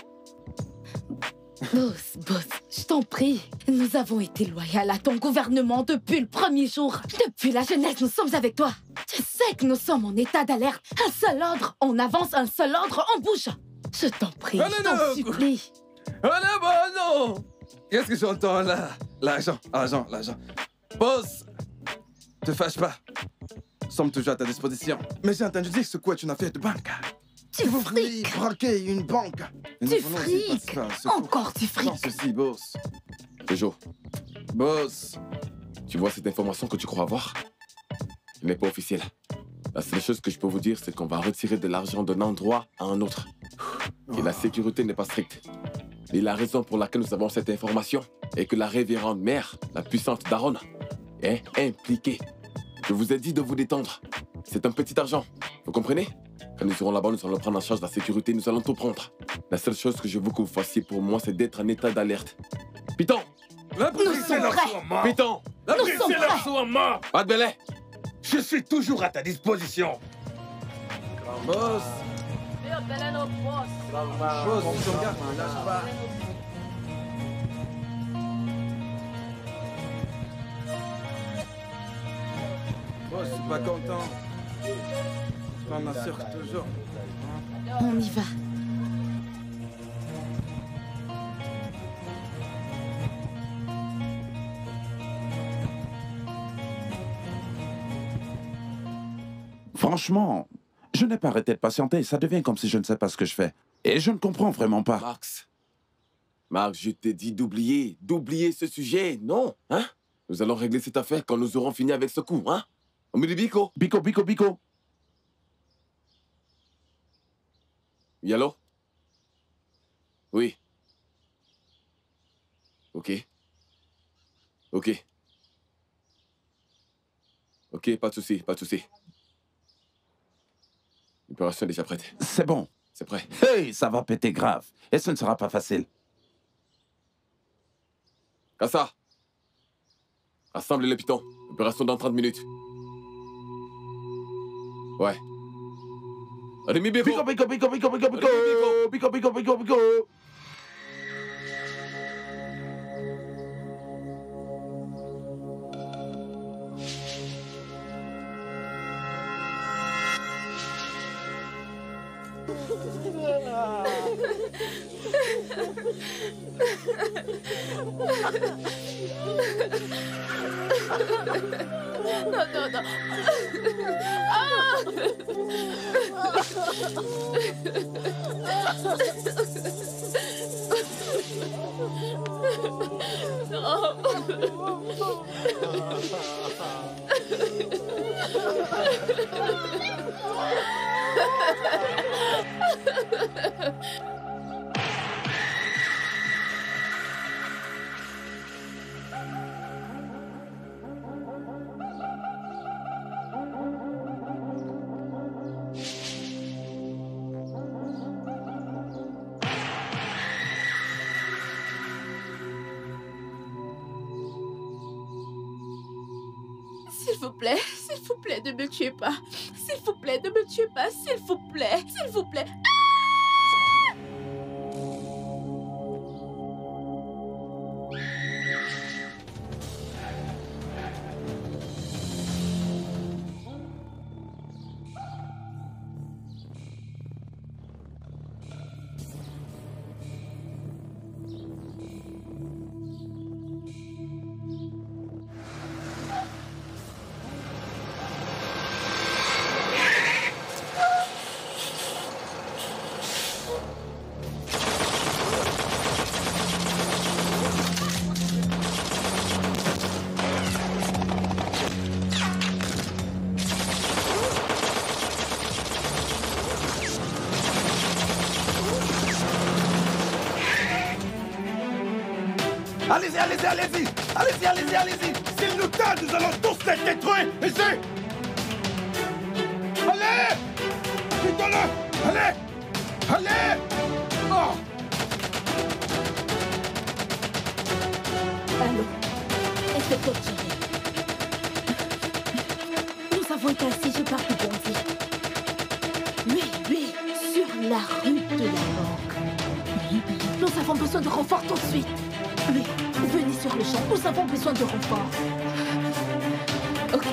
Boss, je t'en prie. Nous avons été loyaux à ton gouvernement depuis le premier jour. Depuis la jeunesse, nous sommes avec toi. Tu sais que nous sommes en état d'alerte. Un seul ordre, on avance. Un seul ordre, on bouge. Je t'en prie, je t'en supplie. Oh là, bon, non! Qu'est-ce que j'entends là? L'argent. Boss, te fâche pas. Nous sommes toujours à ta disposition. Mais j'ai entendu dire que ce quoi tu n'as fait de banque. Tu Vous voulez friques. braquer une banque. Tu friques. Encore tu friques. Non, ceci, boss. Jojo, Boss. tu vois cette information que tu crois avoir? Elle n'est pas officielle. La seule chose que je peux vous dire, c'est qu'on va retirer de l'argent d'un endroit à un autre. Et la sécurité n'est pas stricte. Et la raison pour laquelle nous avons cette information est que la révérende mère, la puissante Daronne, est impliquée. Je vous ai dit de vous détendre. C'est un petit argent. Vous comprenez? Quand nous serons là-bas, nous allons prendre en charge la sécurité, nous allons tout prendre. La seule chose que je veux que vous fassiez pour moi, c'est d'être en état d'alerte. Python! Nous sommes prêts. Python! Nous sommes prêts. Pas de belay! Je suis toujours à ta disposition. Boss. Boss, ton gars, lâche pas. Boss, je suis pas content. Je t'en assure toujours. On y va. Franchement, je n'ai pas arrêté de patienter. Ça devient comme si je ne sais pas ce que je fais. Et je ne comprends vraiment pas. Max, je t'ai dit d'oublier ce sujet, non? Hein? Nous allons régler cette affaire quand nous aurons fini avec ce coup, hein? On me dit Biko. Biko. Oui, allô? Oui. Ok, pas de souci. L'opération est déjà prête. C'est bon. C'est prêt. Hey, ça va péter grave. Et ce ne sera pas facile. Kassa! Rassemble les pitons. Opération dans 30 minutes. Ouais. Allez, Biko. Biko. Non. S'il vous plaît, ne me tuez pas. S'il vous plaît, ne me tuez pas. S'il vous plaît. Allez-y. S'il nous tarde, nous allons tous les détruire. Ici. Allez. Putain-le. Allez. Oh. Allô. Est-ce que sont cassés, je pars de Bondy. Oui, sur la rue de la banque. Nous avons besoin de renfort tout de suite. Oui, venez sur le champ, nous avons besoin de renfort. Ok.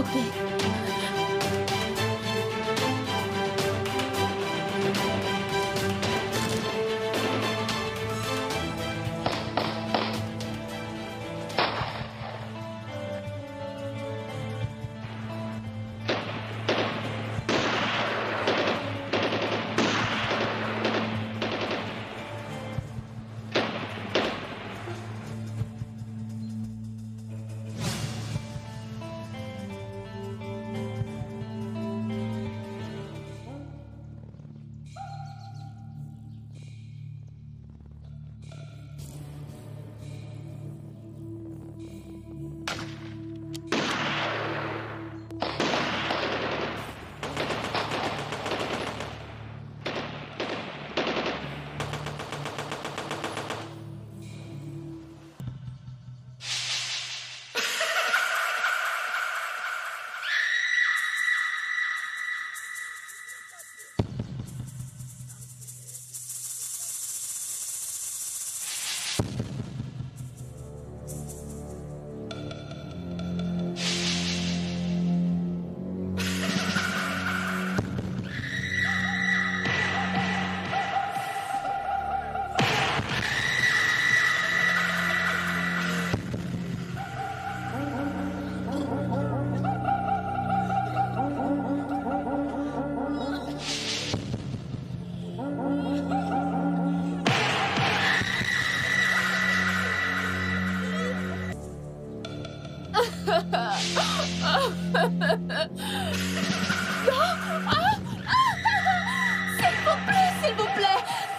S'il vous plaît.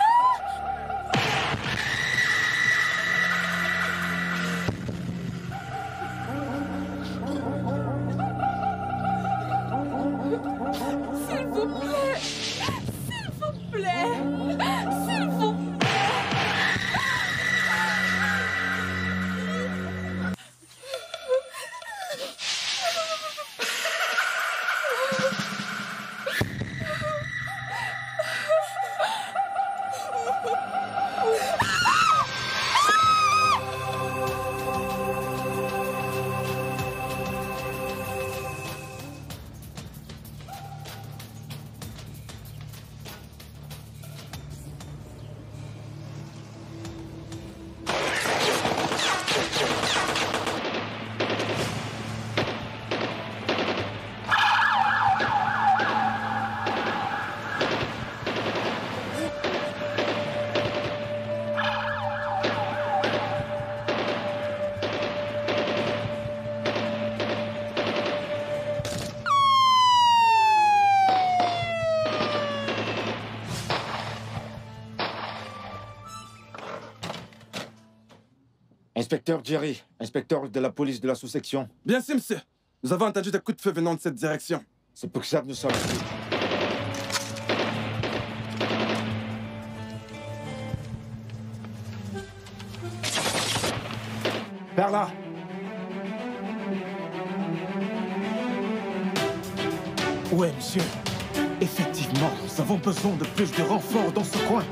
S'il vous plaît. S'il vous plaît. S'il vous plaît. Inspecteur Jerry, inspecteur de la police de la sous-section. Bien sûr, monsieur. Nous avons entendu des coups de feu venant de cette direction. C'est pour ça que nous sommes ici. Par là. Ouais, monsieur. Effectivement, nous avons besoin de plus de renforts dans ce coin.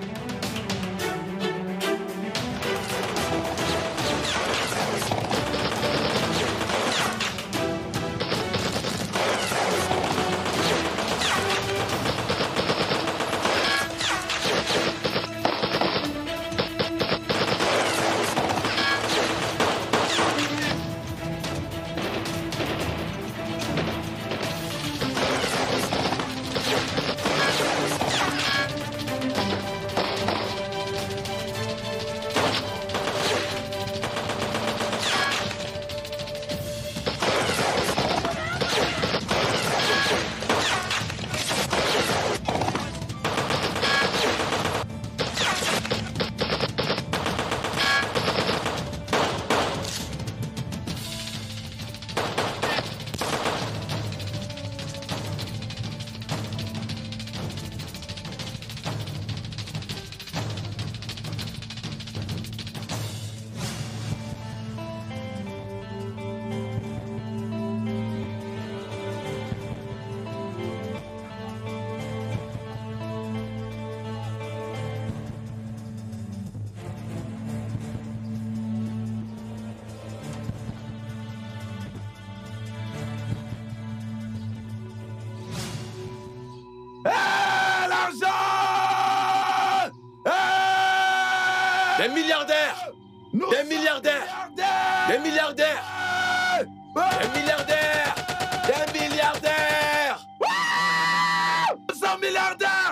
Des milliardaires! Des milliardaires! Des milliardaires! Des milliardaires! Des milliardaires! 100 milliardaires!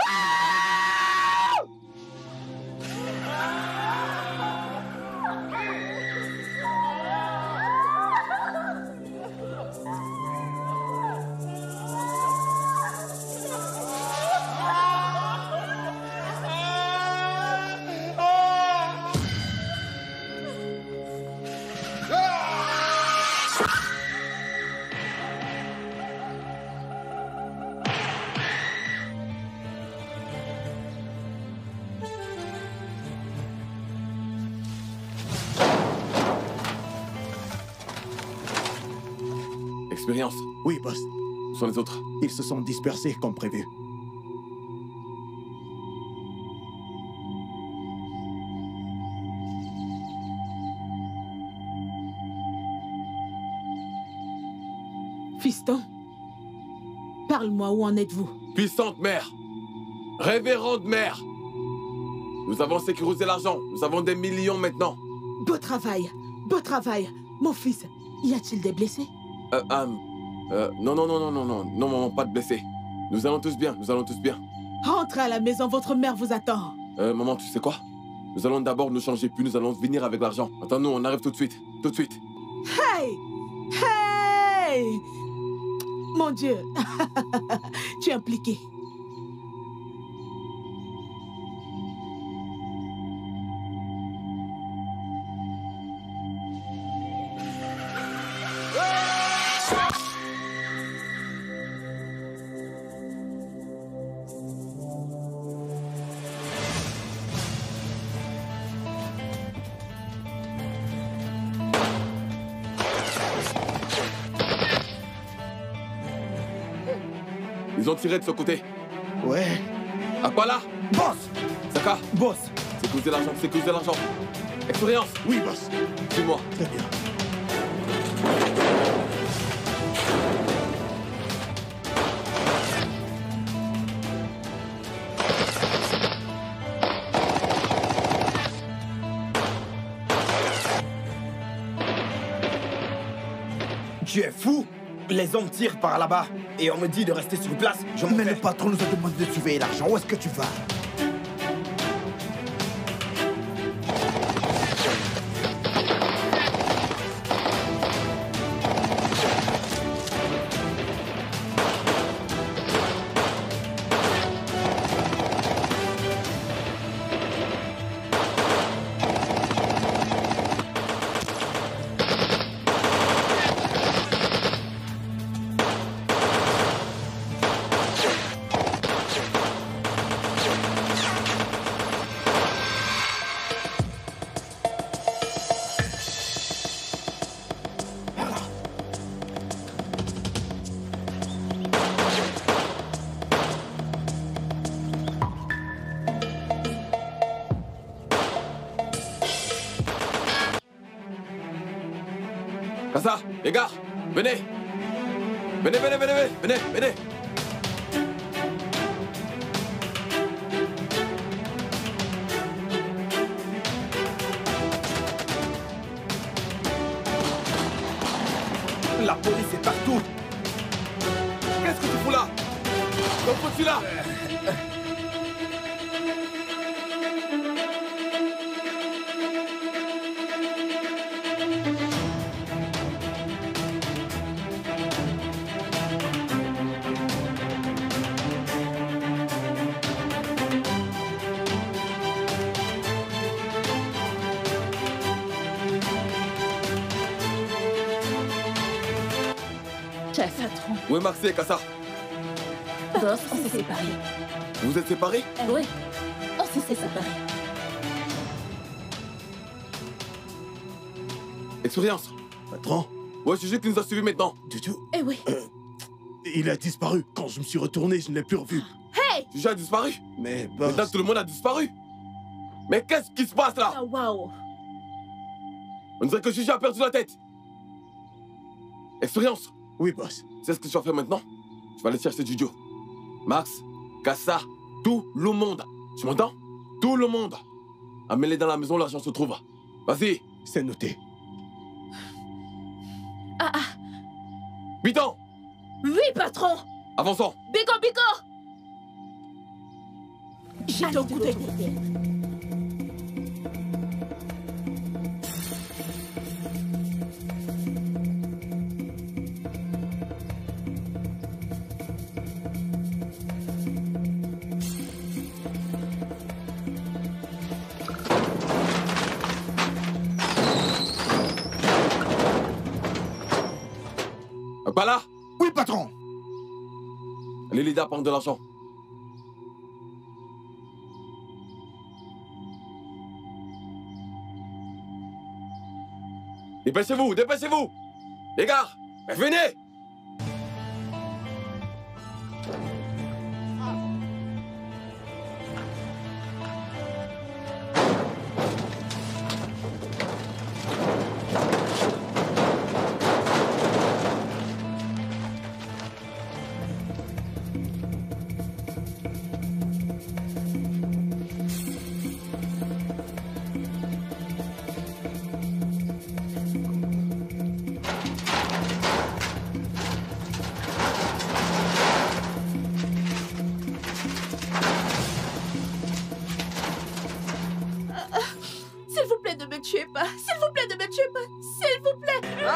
Expérience. Oui, boss. Où sont les autres? Ils se sont dispersés comme prévu. Fiston, parle-moi, où en êtes-vous? Puissante mère! Révérende mère! Nous avons sécurisé l'argent. Nous avons des millions maintenant. Beau travail, beau travail. Mon fils, y a-t-il des blessés? Non, maman, pas de blessés. Nous allons tous bien, nous allons tous bien. Rentrez à la maison, votre mère vous attend. Maman, tu sais quoi? Nous allons d'abord nous changer, puis nous allons venir avec l'argent. Attends-nous, on arrive tout de suite. Tout de suite. Hey! Hey! Mon Dieu! Tu es impliqué. Ils ont tiré de ce côté. Ouais. À quoi là? Boss! Saka? Boss! Sécuriser l'argent, sécuriser l'argent. Expérience? Oui, boss. Suis-moi. Très bien. Tu es fou? Les hommes tirent par là-bas et on me dit de rester sur place. Mais le patron nous a demandé de surveiller l'argent. Où est-ce que tu vas? Kassa, les gars, venez. Venez. La police est partout. Qu'est-ce que tu fous là? Pourquoi tu es là? Chef, patron. Où est Maxi et Kassa? Boss, on s'est séparés. Vous vous êtes séparés? Oui, on s'est séparés. Expérience. Patron? Ouais, c'est juste qu'il nous a suivis maintenant. Du tout. Eh oui. Il a disparu. Quand je me suis retourné, je ne l'ai plus revu. Hey! Juju a disparu? Mais boss... Maintenant tout le monde a disparu. Mais qu'est-ce qui se passe là? Ah, waouh. On dirait que Juju a perdu la tête. Expérience. Oui, boss. C'est ce que tu vas faire maintenant? Tu vas aller chercher Juju. Max, Kassa, tout le monde. Tu m'entends? Tout le monde. Amène-les dans la maison, l'argent se trouve. Vas-y. C'est noté. Ah ah. Biton. Oui, patron. Avançons. Bigo, Bigo. J'ai ton coup d'œil. Pas là? Oui, patron. Allez, Lida, prendre de l'argent. Dépêchez-vous, dépêchez-vous! Les gars, venez! S'il vous plaît, ne me tuez pas. S'il vous plaît, ne me tuez pas. S'il vous plaît.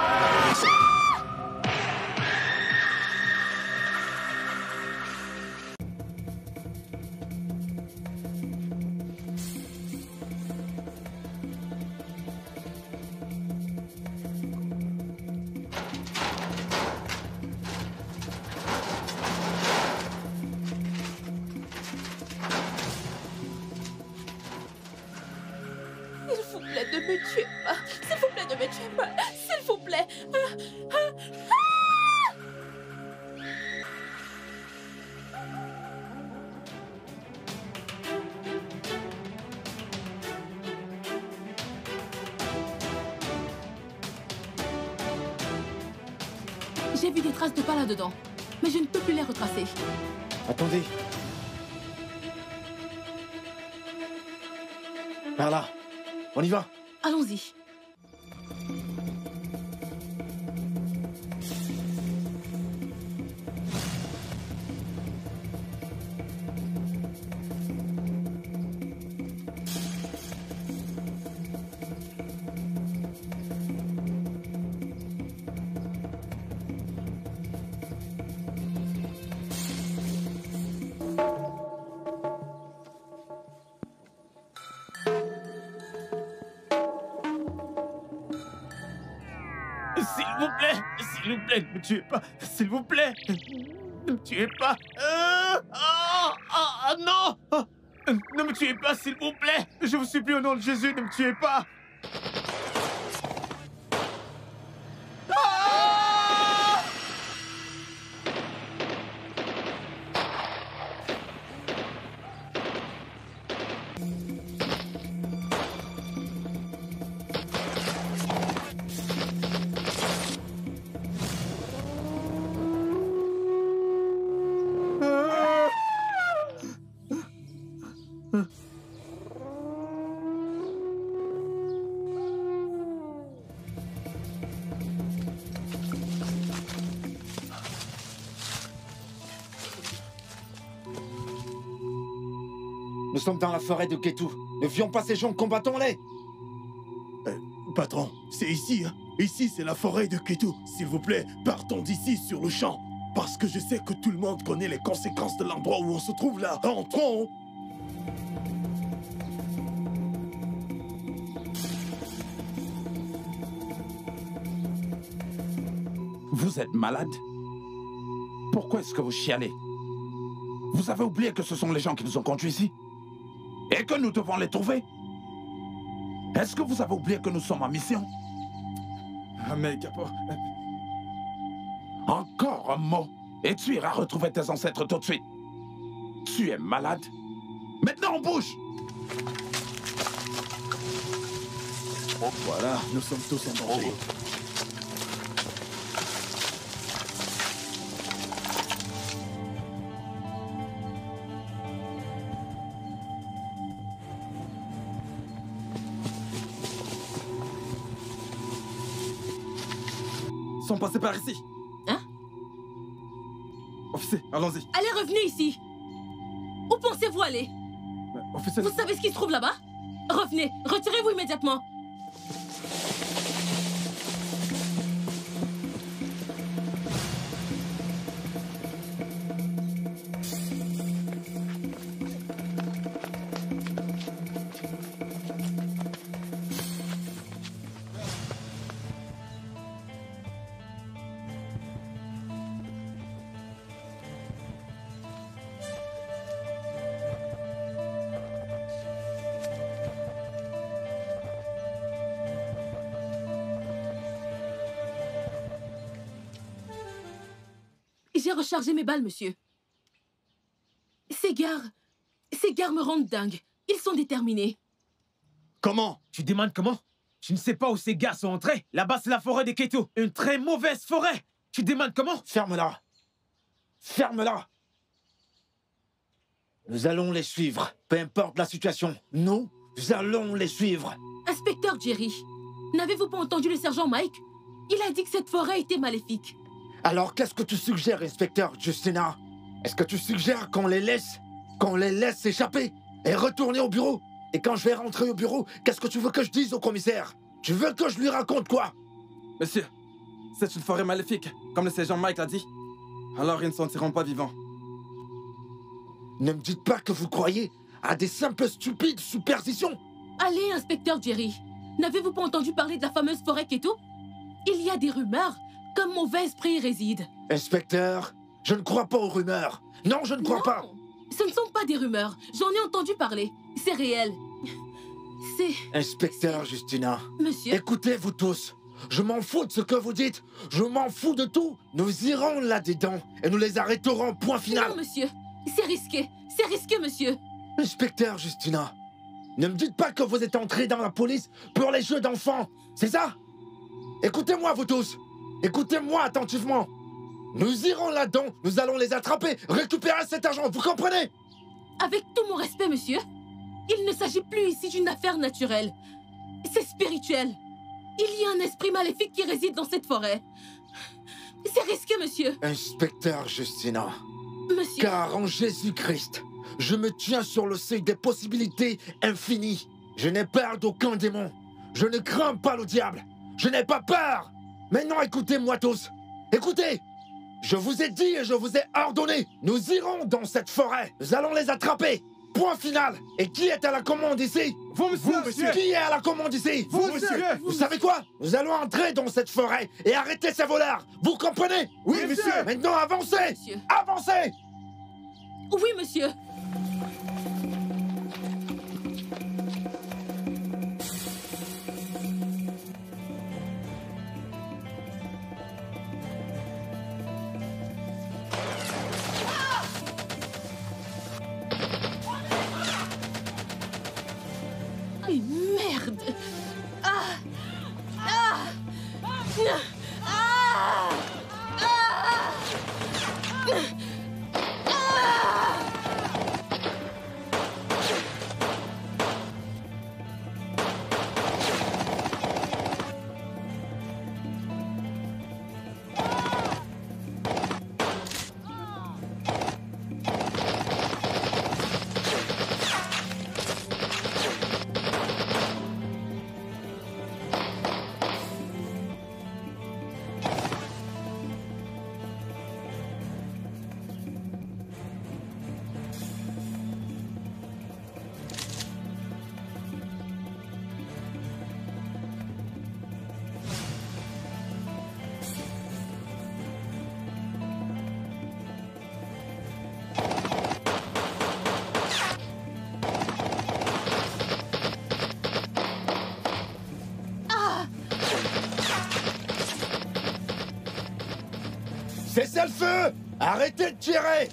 S'il vous plaît, ne me tuez pas. S'il vous plaît, ne me tuez pas. S'il vous plaît. J'ai vu des traces de pas là-dedans, mais je ne peux plus les retracer. Attendez. Par là. On y va. Allons-y. S'il vous plaît, ne me tuez pas. S'il vous plaît. Ne me tuez pas. Non. Ne me tuez pas, s'il vous plaît. Je vous supplie au nom de Jésus, ne me tuez pas. Nous sommes dans la forêt de Ketu. Ne fuyons pas ces gens, combattons-les. Patron, c'est ici, hein. Ici, c'est la forêt de Ketu. S'il vous plaît, partons d'ici sur le champ. Parce que je sais que tout le monde connaît les conséquences de l'endroit où on se trouve là. Entrons. Vous êtes malade? Pourquoi est-ce que vous chialez? Vous avez oublié que ce sont les gens qui nous ont conduits ici? Et que nous devons les trouver? Est-ce que vous avez oublié que nous sommes en mission? Ah, mais Capo... Encore un mot, et tu iras retrouver tes ancêtres tout de suite. Tu es malade? Maintenant, on bouge! Voilà, nous sommes tous en danger. sont passés par ici. Hein? Officier, allons-y. Allez, revenez ici. Où pensez-vous aller? Officier... Vous savez ce qui se trouve là-bas? Revenez, retirez-vous immédiatement. J'ai rechargé mes balles, monsieur. Ces gars me rendent dingue. Ils sont déterminés. Comment? Tu demandes comment? Tu ne sais pas où ces gars sont entrés? Là-bas, c'est la forêt des Keto. Une très mauvaise forêt. Tu demandes comment? Ferme-la. Ferme-la. Nous allons les suivre. Peu importe la situation. Nous allons les suivre. Inspecteur Jerry, n'avez-vous pas entendu le sergent Mike? Il a dit que cette forêt était maléfique. Alors, qu'est-ce que tu suggères, inspecteur Justina? Est-ce que tu suggères qu'on les laisse s'échapper et retourner au bureau? Et quand je vais rentrer au bureau, qu'est-ce que tu veux que je dise au commissaire? Tu veux que je lui raconte quoi? Monsieur, c'est une forêt maléfique, comme le sergent Mike l'a dit. Alors ils ne sortiront pas vivants. Ne me dites pas que vous croyez à des simples stupides superstitions. Allez, inspecteur Jerry, n'avez-vous pas entendu parler de la fameuse forêt Keto? Il y a des rumeurs qu'un mauvais esprit y réside. Inspecteur, je ne crois pas aux rumeurs. Non, je ne crois pas. Ce ne sont pas des rumeurs. J'en ai entendu parler. C'est réel. C'est... Inspecteur Justina. Monsieur. Écoutez, vous tous. Je m'en fous de ce que vous dites. Je m'en fous de tout. Nous irons là-dedans et nous les arrêterons, point final. Non, monsieur. C'est risqué. C'est risqué, monsieur. Inspecteur Justina, ne me dites pas que vous êtes entré dans la police pour les jeux d'enfants. C'est ça? Écoutez-moi, vous tous. Écoutez-moi attentivement. Nous irons là-dedans, nous allons les attraper, récupérer cet argent, vous comprenez? Avec tout mon respect, monsieur, il ne s'agit plus ici d'une affaire naturelle. C'est spirituel. Il y a un esprit maléfique qui réside dans cette forêt. C'est risqué, monsieur. Inspecteur Justina. Monsieur... Car en Jésus-Christ, je me tiens sur le seuil des possibilités infinies. Je n'ai peur d'aucun démon. Je ne crains pas le diable. Je n'ai pas peur. Maintenant, écoutez-moi tous. Écoutez. Je vous ai dit et je vous ai ordonné. Nous irons dans cette forêt. Nous allons les attraper. Point final. Et qui est à la commande ici? Vous, monsieur. Qui est à la commande ici? Vous, monsieur. Vous savez quoi? Nous allons entrer dans cette forêt et arrêter ces voleurs. Vous comprenez? Oui, monsieur. Maintenant, avancez. Monsieur. Avancez. Oui, monsieur. Mais merde! Ah! Ah! Ah! Ah! Cessez le feu! Arrêtez de tirer!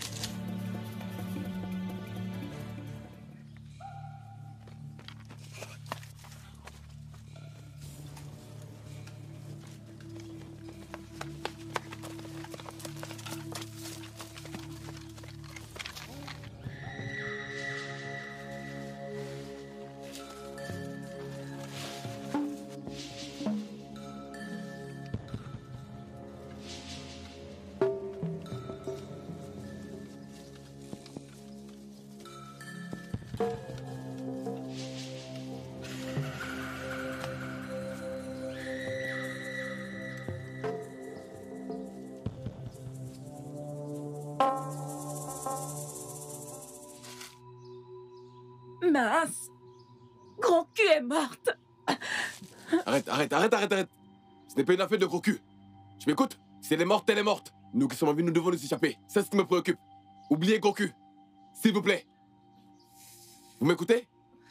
Mince. Gros cul est morte. Arrête. Ce n'est pas une affaire de gros cul. Tu m'écoutes? Si elle est morte, elle est morte. Nous qui sommes en vie, nous devons nous échapper. C'est ce qui me préoccupe. Oubliez gros cul. S'il vous plaît. Vous m'écoutez?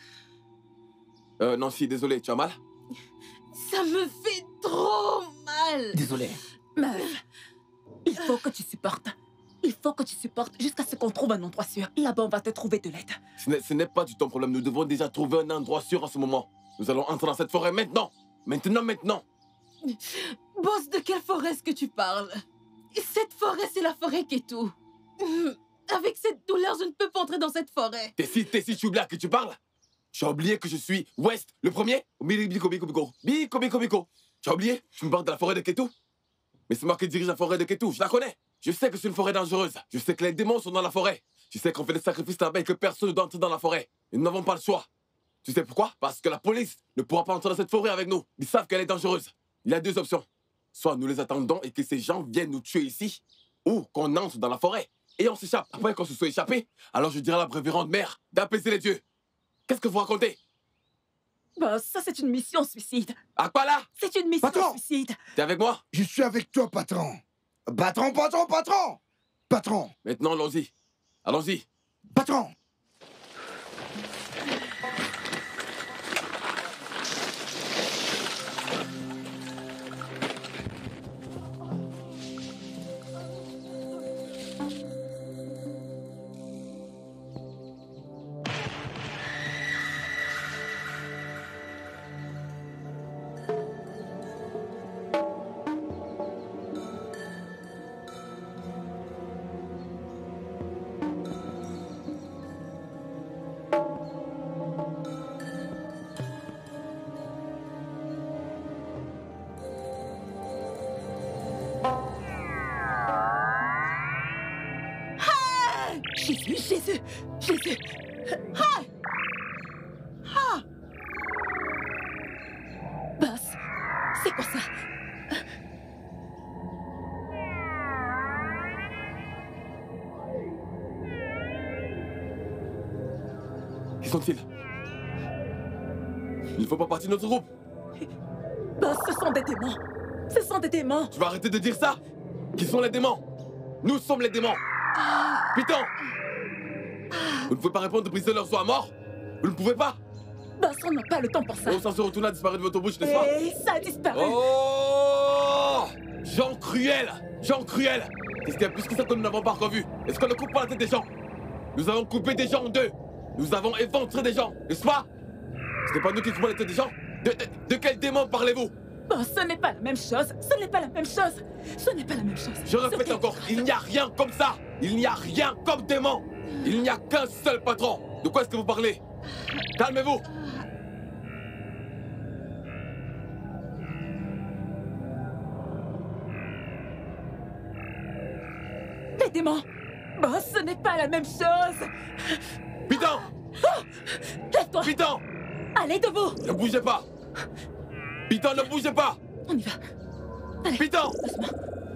Nancy, désolé, tu as mal? Ça me fait trop mal. Désolé. Meuf, il faut que tu supportes. Il faut que tu supportes jusqu'à ce qu'on trouve un endroit sûr. Là-bas, on va te trouver de l'aide. Ce n'est pas du tout ton problème. Nous devons déjà trouver un endroit sûr en ce moment. Nous allons entrer dans cette forêt maintenant. Maintenant. Boss, de quelle forêt est-ce que tu parles? Cette forêt, c'est la forêt Ketu. Avec cette douleur, je ne peux pas entrer dans cette forêt. T'es si tu oublies à qui tu parles? Tu as oublié que je suis West, le premier? Biko. Tu as oublié? Tu me parles de la forêt de Ketu? Mais c'est moi qui dirige la forêt de Ketu, je la connais. Je sais que c'est une forêt dangereuse. Je sais que les démons sont dans la forêt. Je sais qu'on fait des sacrifices là-bas et que personne ne doit entrer dans la forêt. Et nous n'avons pas le choix. Tu sais pourquoi? Parce que la police ne pourra pas entrer dans cette forêt avec nous. Ils savent qu'elle est dangereuse. Il y a deux options. Soit nous les attendons et que ces gens viennent nous tuer ici, ou qu'on entre dans la forêt et on s'échappe. Après qu'on se soit échappé, alors je dirai à la révérende mère d'apaiser les dieux. Qu'est-ce que vous racontez? Bah, ça, c'est une mission suicide. À quoi là? C'est une mission suicide. T'es avec moi? Je suis avec toi, patron. Patron. Maintenant, allons-y. Allons-y. Patron. Jésus. Ah! Ah! Boss, c'est quoi ça? Qui sont-ils? Il ne faut pas partir de notre groupe. Boss, ce sont des démons. Ce sont des démons. Tu vas arrêter de dire ça? Qui sont les démons? Nous sommes les démons. Python! Vous ne pouvez pas répondre de briser leur soit à mort? Vous ne pouvez pas? Boss, on n'a pas le temps pour ça. Oh, ça se retourne à disparaître de votre bouche, n'est-ce pas? Et ça a disparu. Oh! Jean Cruel! Qu'est-ce qu'il y a plus que ça que nous n'avons pas encore vu? Est-ce qu'on ne coupe pas la tête des gens? Nous avons coupé des gens en deux. Nous avons éventré des gens, n'est-ce pas? Ce n'est pas nous qui coupons la tête des gens? De quel démon parlez-vous? Boss, ce n'est pas la même chose. Je répète encore, il n'y a rien comme ça. Il n'y a rien comme démon. Il n'y a qu'un seul patron. De quoi est-ce que vous parlez? Calmez-vous. Les démons. Boss, ce n'est pas la même chose. Python! Oh, lève-toi. Python! Allez, debout. Ne bougez pas. Python, ne bougez pas. On y va. Allez. Python! Doucement.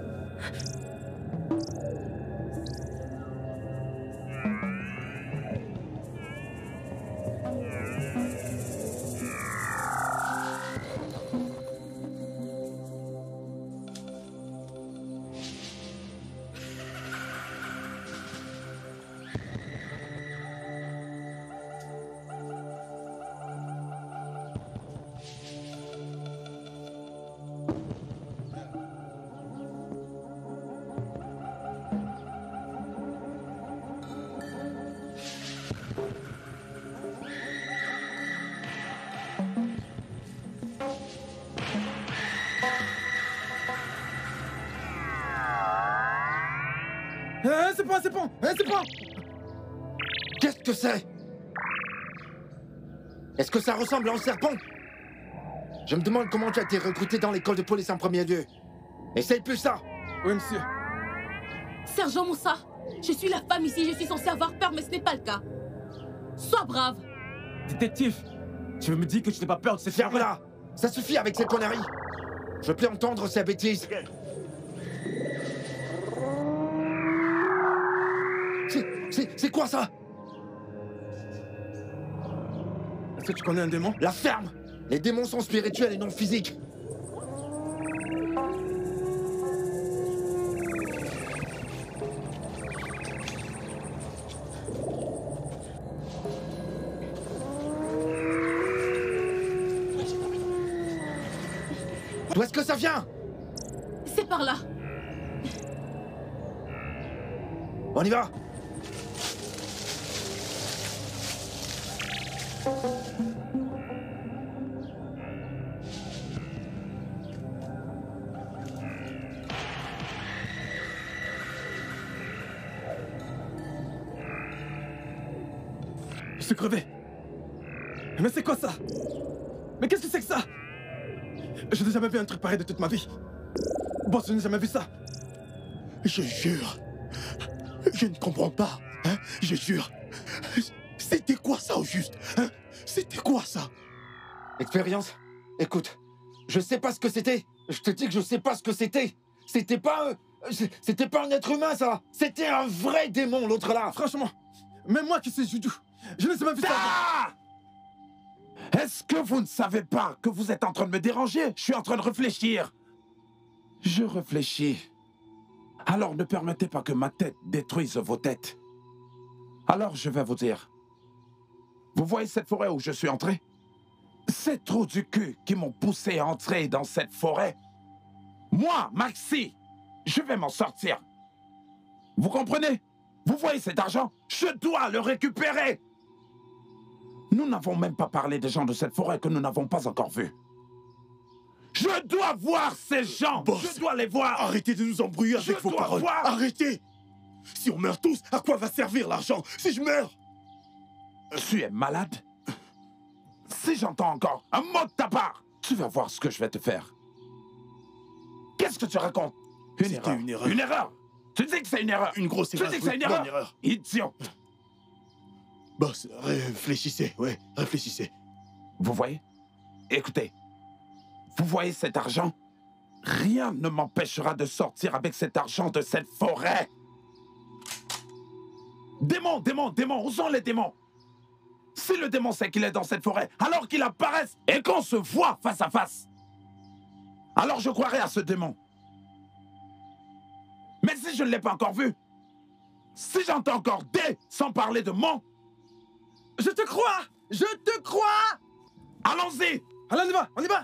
C'est bon. Qu'est-ce que c'est? Est-ce que ça ressemble à un serpent? Je me demande comment tu as été recruté dans l'école de police en premier lieu. Essaye plus ça. Oui, monsieur. Sergent Moussa, je suis la femme ici, je suis censée avoir peur, mais ce n'est pas le cas. Sois brave. Détective, tu veux me dire que tu n'as pas peur de cette Ferme-la. Ça suffit avec ces conneries. Je veux plus entendre ces bêtises. C'est quoi ça? que tu connais un démon? La ferme! Les démons sont spirituels et non physiques. D'où est-ce que ça vient? C'est par là. On y va. Je suis crevé. Mais c'est quoi ça? Mais qu'est-ce que c'est que ça? Je n'ai jamais vu un truc pareil de toute ma vie. Boss, je n'ai jamais vu ça. Je jure. Je ne comprends pas. Hein? Je jure. C'était quoi ça au juste? Hein? C'était quoi ça? Expérience? Écoute, je sais pas ce que c'était. Je te dis que je sais pas ce que c'était. C'était pas un être humain, ça. C'était un vrai démon, l'autre là. Franchement, même moi qui sais judo, je n'ai jamais vu ça. Ah! Est-ce que vous ne savez pas que vous êtes en train de me déranger? Je suis en train de réfléchir. Je réfléchis. Alors ne permettez pas que ma tête détruise vos têtes. Alors je vais vous dire. Vous voyez cette forêt où je suis entré? Ces trous du cul qui m'ont poussé à entrer dans cette forêt. Moi, Maxi, je vais m'en sortir. Vous comprenez? Vous voyez cet argent? Je dois le récupérer. Nous n'avons même pas parlé des gens de cette forêt que nous n'avons pas encore vus. Je dois voir ces gens. Boss, je dois les voir. Arrêtez de nous embrouiller avec vos paroles. Arrêtez. Si on meurt tous, à quoi va servir l'argent? Si je meurs? Tu es malade? Si j'entends encore un mot de ta part, tu vas voir ce que je vais te faire. Qu'est-ce que tu racontes? Une erreur. Une erreur? Tu dis que c'est une erreur? Une grosse erreur. Tu dis que c'est une erreur? Idiot. Boss, réfléchissez, ouais, réfléchissez. Vous voyez? Écoutez, vous voyez cet argent? Rien ne m'empêchera de sortir avec cet argent de cette forêt. Démon, démon, démon, où sont les démons? Si le démon sait qu'il est dans cette forêt, alors qu'il apparaisse et qu'on se voit face à face, alors je croirai à ce démon. Mais si je ne l'ai pas encore vu, si j'entends encore des sans parler de mon, je te crois! Je te crois! Allons-y! Allez, on y va! On y va!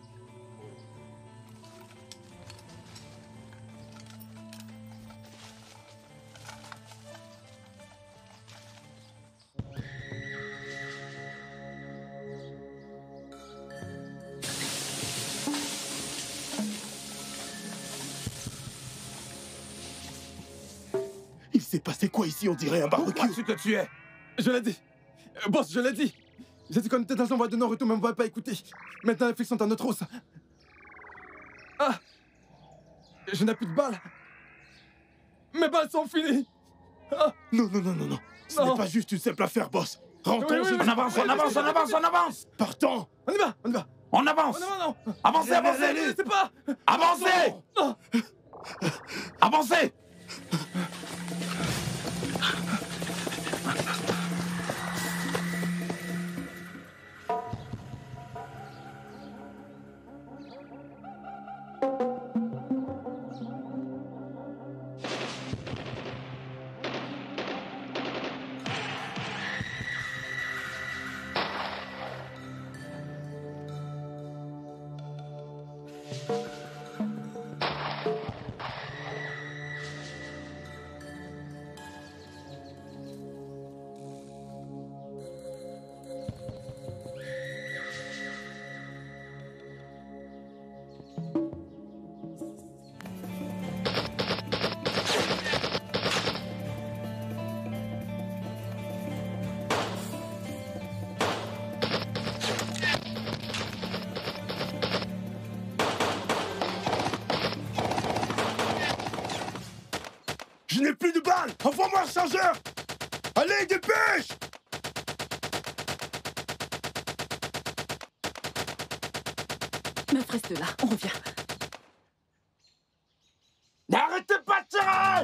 Il s'est passé quoi ici? On dirait un barbecue. Où crois-tu que tu es? Je l'ai dit. Boss, je l'ai dit. J'ai dit qu'on était dans un voie de non-retour, mais on ne va pas écouter. Maintenant, les flics sont à notre hausse. Ah! Je n'ai plus de balles. Mes balles sont finies. Ah. Non, non, non, non, non. Ce n'est pas juste une simple affaire, boss. Rentrons. On avance, on avance, on avance, on avance. Partons. On y va, on y va. On avance. Non. Avancez, avancez. Allez, c'est pas. Avancez. Non. Avancez. Je n'ai plus de balles. Envoie-moi un chargeur. Allez, dépêche. Meuf, reste là, on revient. N'arrêtez pas de tirer!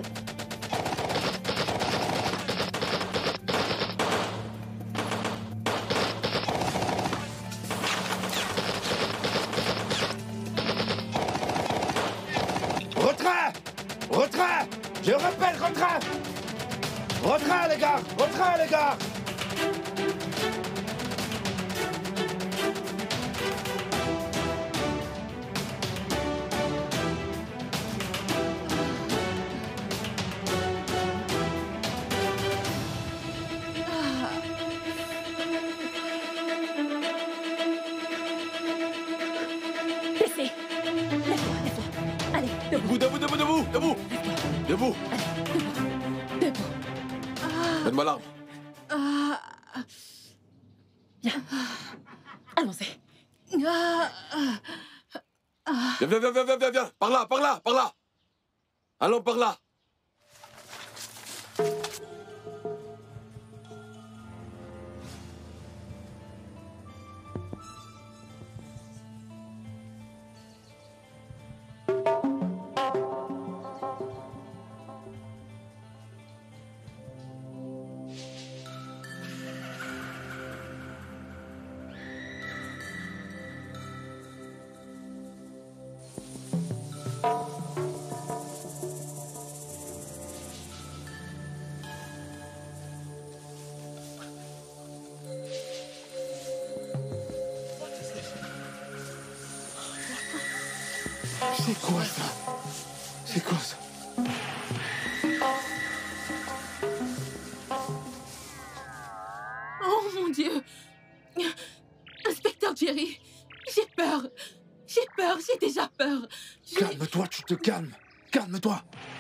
Je rappelle, retrait! Retrait, les gars! Retrait, les gars! Baissez. Lève-toi, lève-toi. Allez, debout. Debout. Debout. Donne-moi l'arme. Bien. Allons-y. Viens. Par là. Allons par là. C'est quoi ça? C'est quoi ça? Oh mon Dieu! Inspecteur Jerry, j'ai peur. J'ai déjà peur. Calme-toi, tu te calmes. Calme-toi.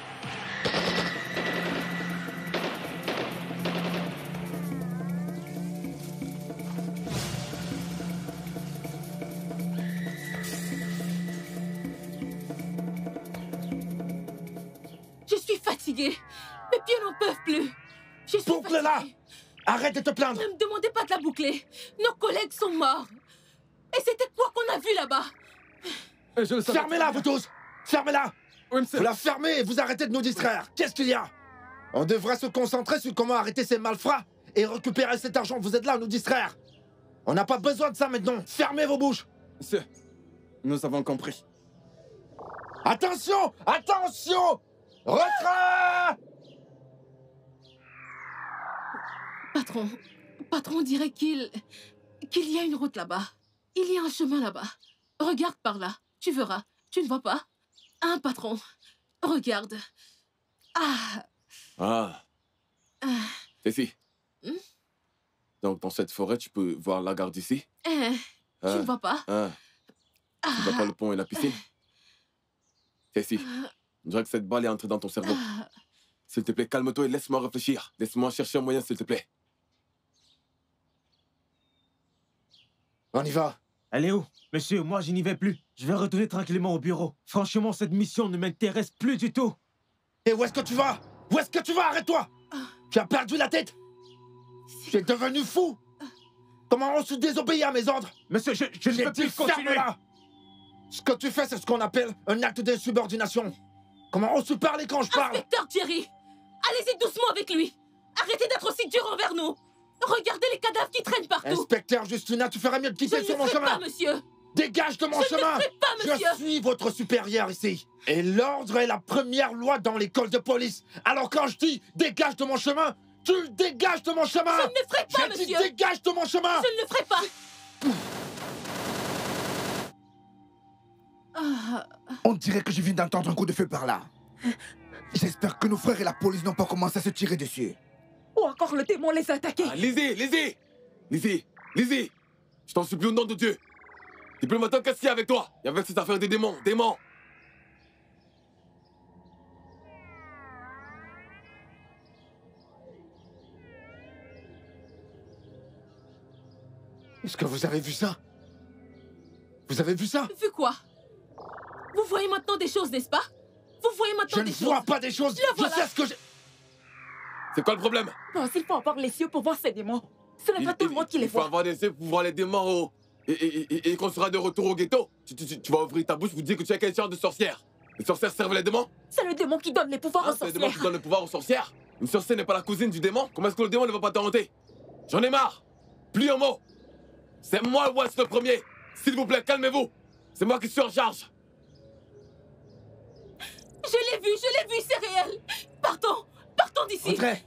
Je suis fatiguée. Mes pieds n'en peuvent plus. Je suis Boucle-la! Arrête de te plaindre. Ne me demandez pas de la boucler. Nos collègues sont morts. Et c'était quoi qu'on a vu là-bas? Fermez-la, vous tous! Fermez-la! Oui, monsieur. Vous la fermez et vous arrêtez de nous distraire. Qu'est-ce qu'il y a? On devrait se concentrer sur comment arrêter ces malfrats et récupérer cet argent. Vous êtes là à nous distraire. On n'a pas besoin de ça maintenant. Fermez vos bouches. Monsieur, nous avons compris. Attention! Attention! Retrait! Patron dirait qu'il y a une route là-bas. Il y a un chemin là-bas. Regarde par là. Tu verras. Tu ne vois pas? Hein, patron? Regarde. Cécile. Donc, dans cette forêt, tu peux voir la gare d'ici? Tu ne vois pas? Tu ne vois pas le pont et la piscine? Cécile, on dirait que cette balle est entrée dans ton cerveau. S'il te plaît, calme-toi et laisse-moi réfléchir. Laisse-moi chercher un moyen, s'il te plaît. On y va. Allez où? Monsieur, moi je n'y vais plus. Je vais retourner tranquillement au bureau. Franchement, cette mission ne m'intéresse plus du tout. Et où est-ce que tu vas? Où est-ce que tu vas? Arrête-toi! Tu as perdu la tête? Tu es devenu fou? Comment oses-tu désobéir à mes ordres? Monsieur, je ne peux plus continuer. Ferme-la! Ce que tu fais, c'est ce qu'on appelle un acte d'insubordination. Comment oses-tu parler quand je parle? Inspecteur Jerry, allez-y doucement avec lui. Arrêtez d'être aussi dur envers nous. Regardez les cadavres qui traînent partout. Inspecteur Justina, tu ferais mieux de quitter sur mon chemin. Pas, monsieur. Dégage de mon chemin. Je ne ferai pas, monsieur. Je suis votre supérieur ici. Et l'ordre est la première loi dans l'école de police. Alors quand je dis dégage de mon chemin, tu le dégages de mon chemin. Je ne le ferai pas, monsieur. monsieur. Dégage de mon chemin. Je ne le ferai pas. On dirait que je viens d'entendre un coup de feu par là. J'espère que nos frères et la police n'ont pas commencé à se tirer dessus. Ou encore le démon les a attaqués. Lizzie! Je t'en supplie au nom de Dieu. Depuis le matin, qu'est-ce qu'il y a avec toi? Il y avait cette affaire des démons. Est-ce que vous avez vu ça? Vous avez vu ça? Vu quoi? Vous voyez maintenant des choses, n'est-ce pas? Vous voyez maintenant des choses. Je ne vois pas des choses. Le voilà. Je sais ce que j'ai... C'est quoi le problème? Non, il faut avoir les yeux pour voir ces démons. Ce n'est pas tout le monde qui les voit. Il faut avoir des yeux pour voir les démons. Et quand on sera de retour au ghetto, tu vas ouvrir ta bouche pour dire que tu es quel genre de sorcière? Les sorcières servent les démons? C'est le démon qui donne les pouvoirs aux sorcières. C'est le démon qui donne le pouvoir aux sorcières? Une sorcière n'est pas la cousine du démon? Comment est-ce que le démon ne va pas t'inventer? J'en ai marre! Plus un mot! C'est moi, West, le premier! S'il vous plaît, calmez-vous! C'est moi qui suis en charge! Je l'ai vu, c'est réel! Descends d'ici. Retrait.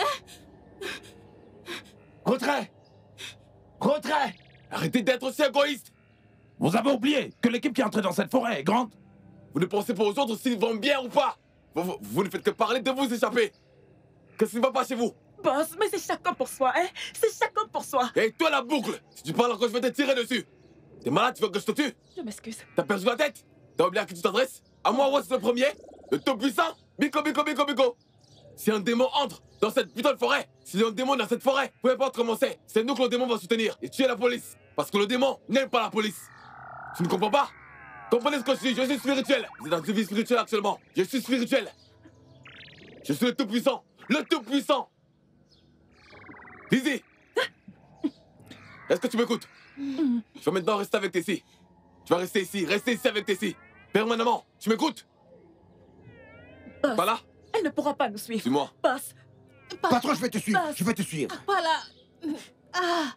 Retrait. Retrait. Arrêtez d'être aussi égoïste. Vous avez oublié que l'équipe qui est entrée dans cette forêt est grande. Vous ne pensez pas aux autres s'ils vont bien ou pas. Vous ne faites que parler de vous échapper. Qu'est-ce qui ne va pas chez vous? Boss, mais c'est chacun pour soi, hein? C'est chacun pour soi. Et toi la boucle, si tu parles encore, je vais te tirer dessus. T'es malade, tu veux que je te tue? Je m'excuse. T'as perdu la tête? T'as oublié à qui tu t'adresses? À moi, West le premier? Le tout puissant? Bico, bico, bico, bico. Si un démon entre dans cette putain de forêt, s'il y a un démon dans cette forêt, peu importe comment c'est nous que le démon va soutenir et tuer la police. Parce que le démon n'aime pas la police. Tu ne comprends pas? Comprenez ce que je dis, je suis spirituel. Vous êtes dans une vie spirituelle actuellement. Je suis spirituel. Je suis le tout puissant. Le tout puissant. Lizzie, est-ce que tu m'écoutes? Je vais maintenant rester avec Tessie. Tu vas rester ici avec Tessie. Permanemment, tu m'écoutes? Pas là? Elle ne pourra pas nous suivre. Suis-moi. Passe. Patron, je vais te suivre. Passe. Je vais te suivre. Pas là. Ah.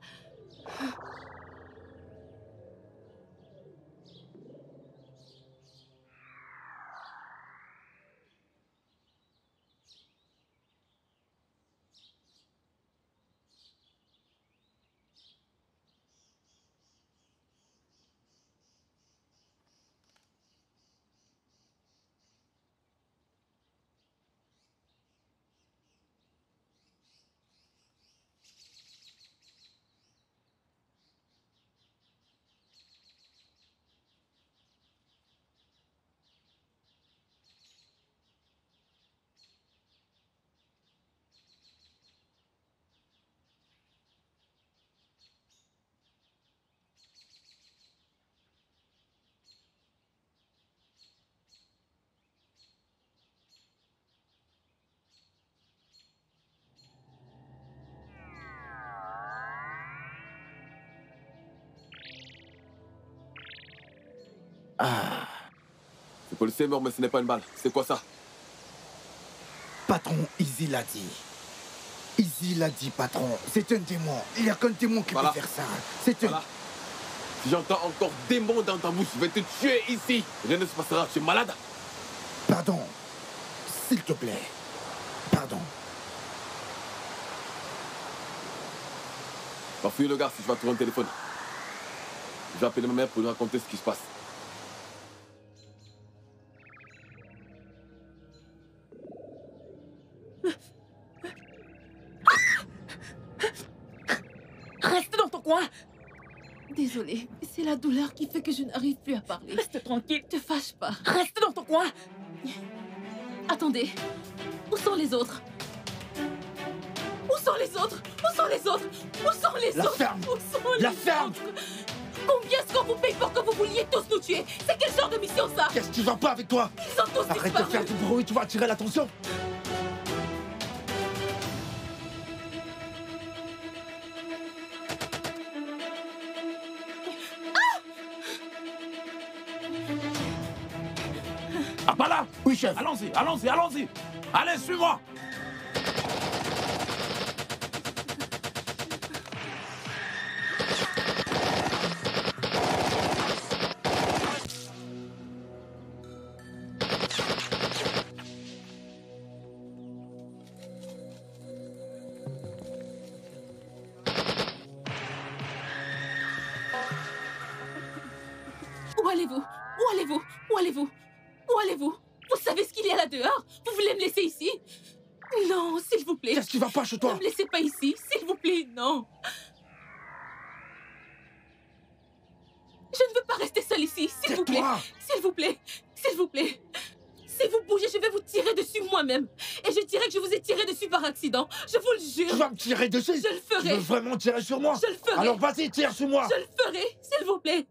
Le policier est mort, mais ce n'est pas une balle. C'est quoi ça? Patron, Izzy l'a dit. Izzy l'a dit, patron. C'est un démon. Il n'y a qu'un démon qui peut faire ça. C'est un... Si j'entends encore démon dans ta bouche, je vais te tuer ici. Rien ne se passera. Tu es malade? Pardon. S'il te plaît. Pardon. Va fouiller le gars si tu vas trouver un téléphone. Je vais appeler ma mère pour lui raconter ce qui se passe. Reste dans ton coin. Désolée, c'est la douleur qui fait que je n'arrive plus à parler. Reste tranquille. Te fâche pas. Reste dans ton coin. Attendez. Où sont les autres? Où sont les autres? Où sont les autres? Où sont les La autres? ferme. Où sont les La ferme. autres? Combien est-ce qu'on vous paye pour que vous vouliez tous nous tuer? C'est quel genre de mission ça? Qu'est-ce qui va pas avec toi? Ils ont tous Arrête disparu. de faire du bruit, tu vas attirer l'attention. Ah, pas là? Oui, chef. Allons-y, allons-y, allons-y. Allez, suis-moi. Où allez-vous? Où allez-vous? Où allez-vous? Où allez-vous? Vous savez ce qu'il y a là dehors? Vous voulez me laisser ici? Non, s'il vous plaît. Qu'est-ce qui va pas chez toi? Ne me laissez pas ici, s'il vous plaît, non. Je ne veux pas rester seule ici, s'il vous plaît. Tais-toi. S'il vous plaît, s'il vous plaît. Si vous bougez, je vais vous tirer dessus moi-même. Et je dirai que je vous ai tiré dessus par accident. Je vous le jure. Tu vas me tirer dessus? Je le ferai. Tu veux vraiment tirer sur moi? Je le ferai. Alors vas-y, tire sur moi. Je le ferai, s'il vous plaît.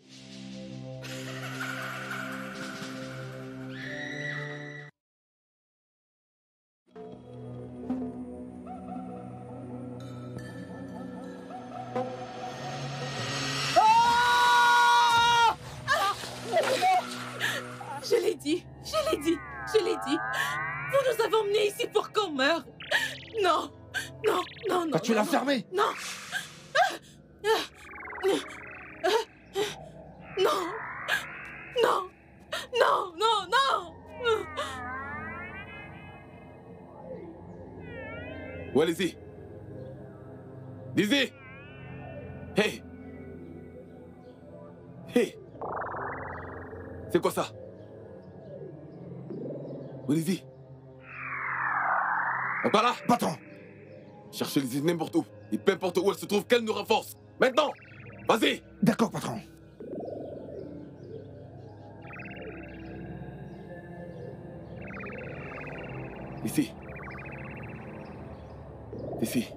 Je l'ai dit, je l'ai dit, je l'ai dit. Vous nous avez emmenés ici pour qu'on meure. Non, non, non, non. Tu l'as fermé? Non. Non. Non. Non, non, non. Ouais, allez-y. Dizzy. Hey. Hey. C'est quoi ça? Olivier. On part là? Patron. Cherchez les idées n'importe où. Et peu importe où elles se trouvent, qu'elles nous renforcent. Maintenant. Vas-y. D'accord, patron. Ici. Ici.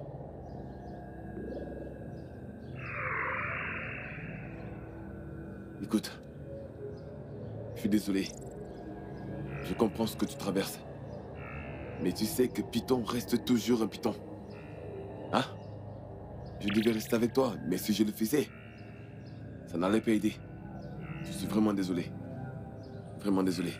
Écoute. Je suis désolé. Je comprends ce que tu traverses. Mais tu sais que Python reste toujours un Python. Hein? Je devais rester avec toi, mais si je le faisais, ça n'allait pas aider. Je suis vraiment désolé. Vraiment désolé.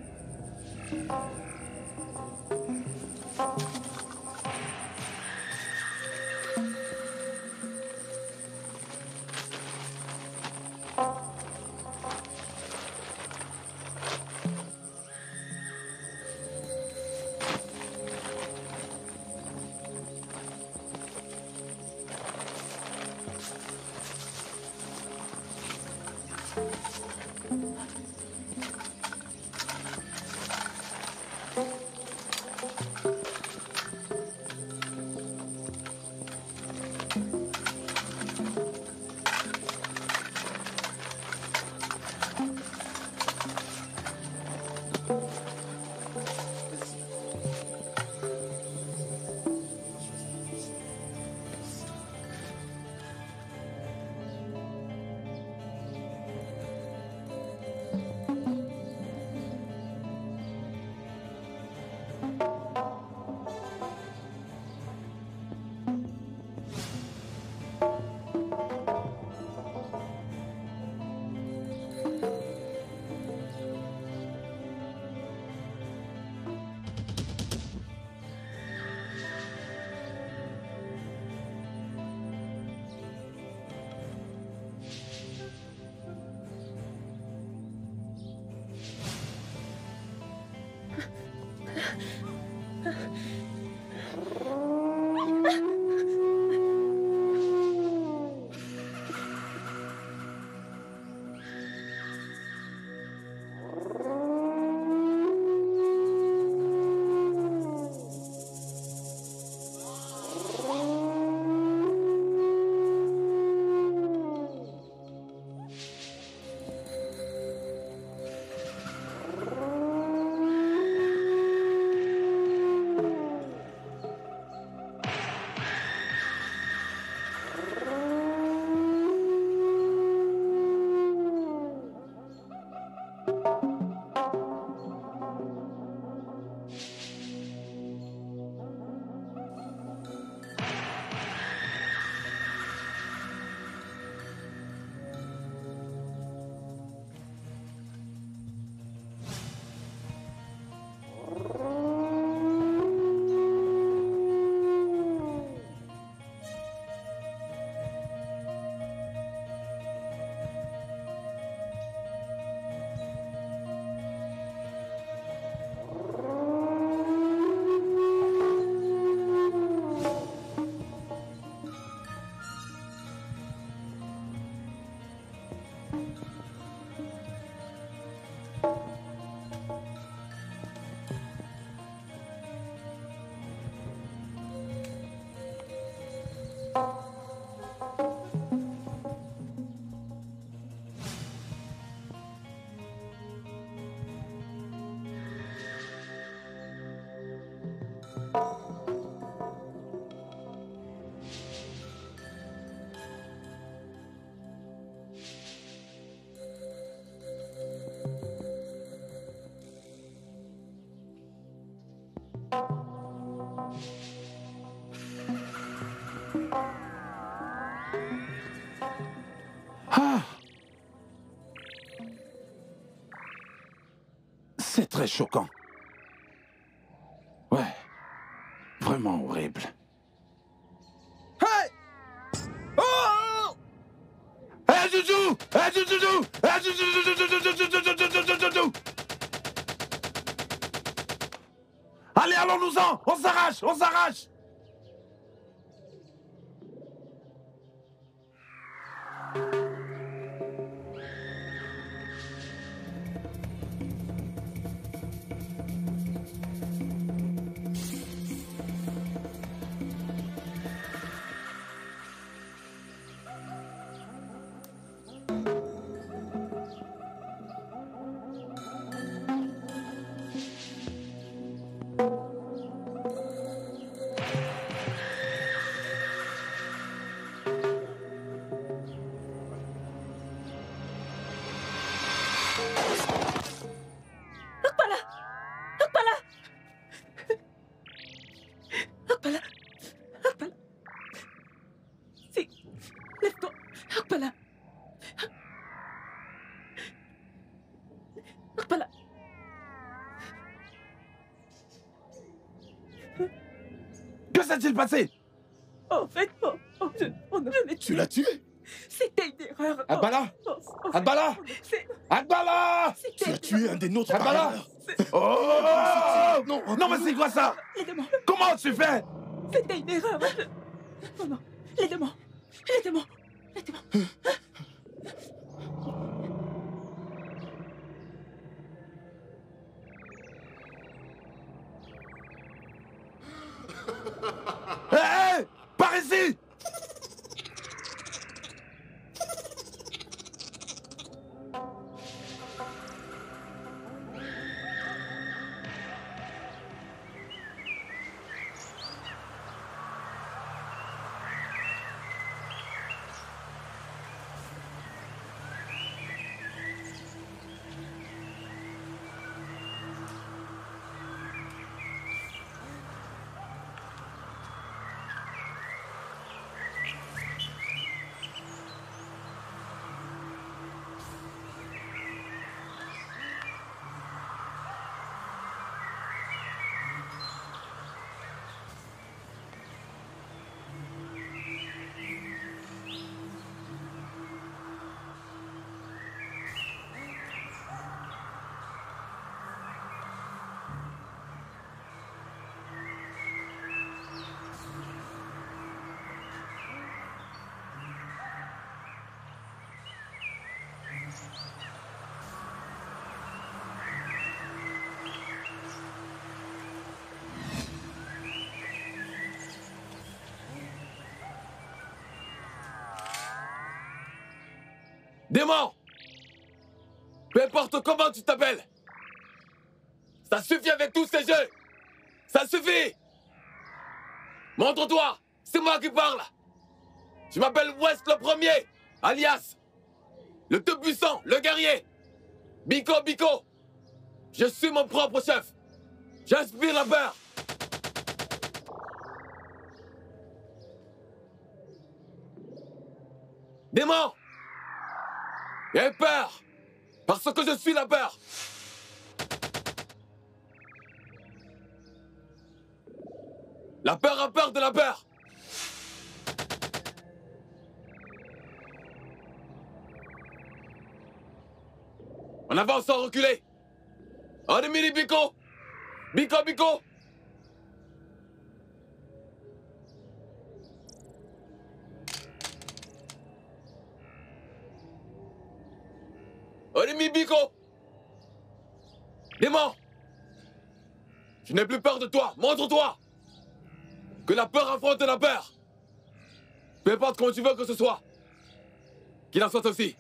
C'est très choquant. Ouais. Vraiment horrible. Hey! Oh! Hey, Zouzou! Hey, Zouzou! Hey, Zouzou! Allez, allons-nous-en! On s'arrache! On s'arrache! s'est-il passé? En fait, on a jamais tué. Tu l'as tué? C'était une erreur. Adbala! Oh, Adbala! c'est- Adbala! Tu as tué un des nôtres par Adbala! erreur. Oh! Non, Non, mais c'est quoi ça? Aidez-moi. Comment tu fais? C'était une erreur. Non, aidez-moi. Aidez-moi. Aidez-moi. Hé, hé! Par ici! Démon! Peu importe comment tu t'appelles! Ça suffit avec tous ces jeux! Ça suffit! Montre-toi! C'est moi qui parle! Je m'appelle West le Premier, alias le Tout-Puissant, le guerrier! Biko Biko! Je suis mon propre chef! J'inspire la peur! Démon! Aie peur! Parce que je suis la peur! La peur a peur de la peur! En avant sans reculer! En demi Biko! Biko Biko! Orimi Biko! Démon! Je n'ai plus peur de toi, montre-toi! Que la peur affronte la peur! Peu importe comment tu veux que ce soit! Qu'il en soit aussi!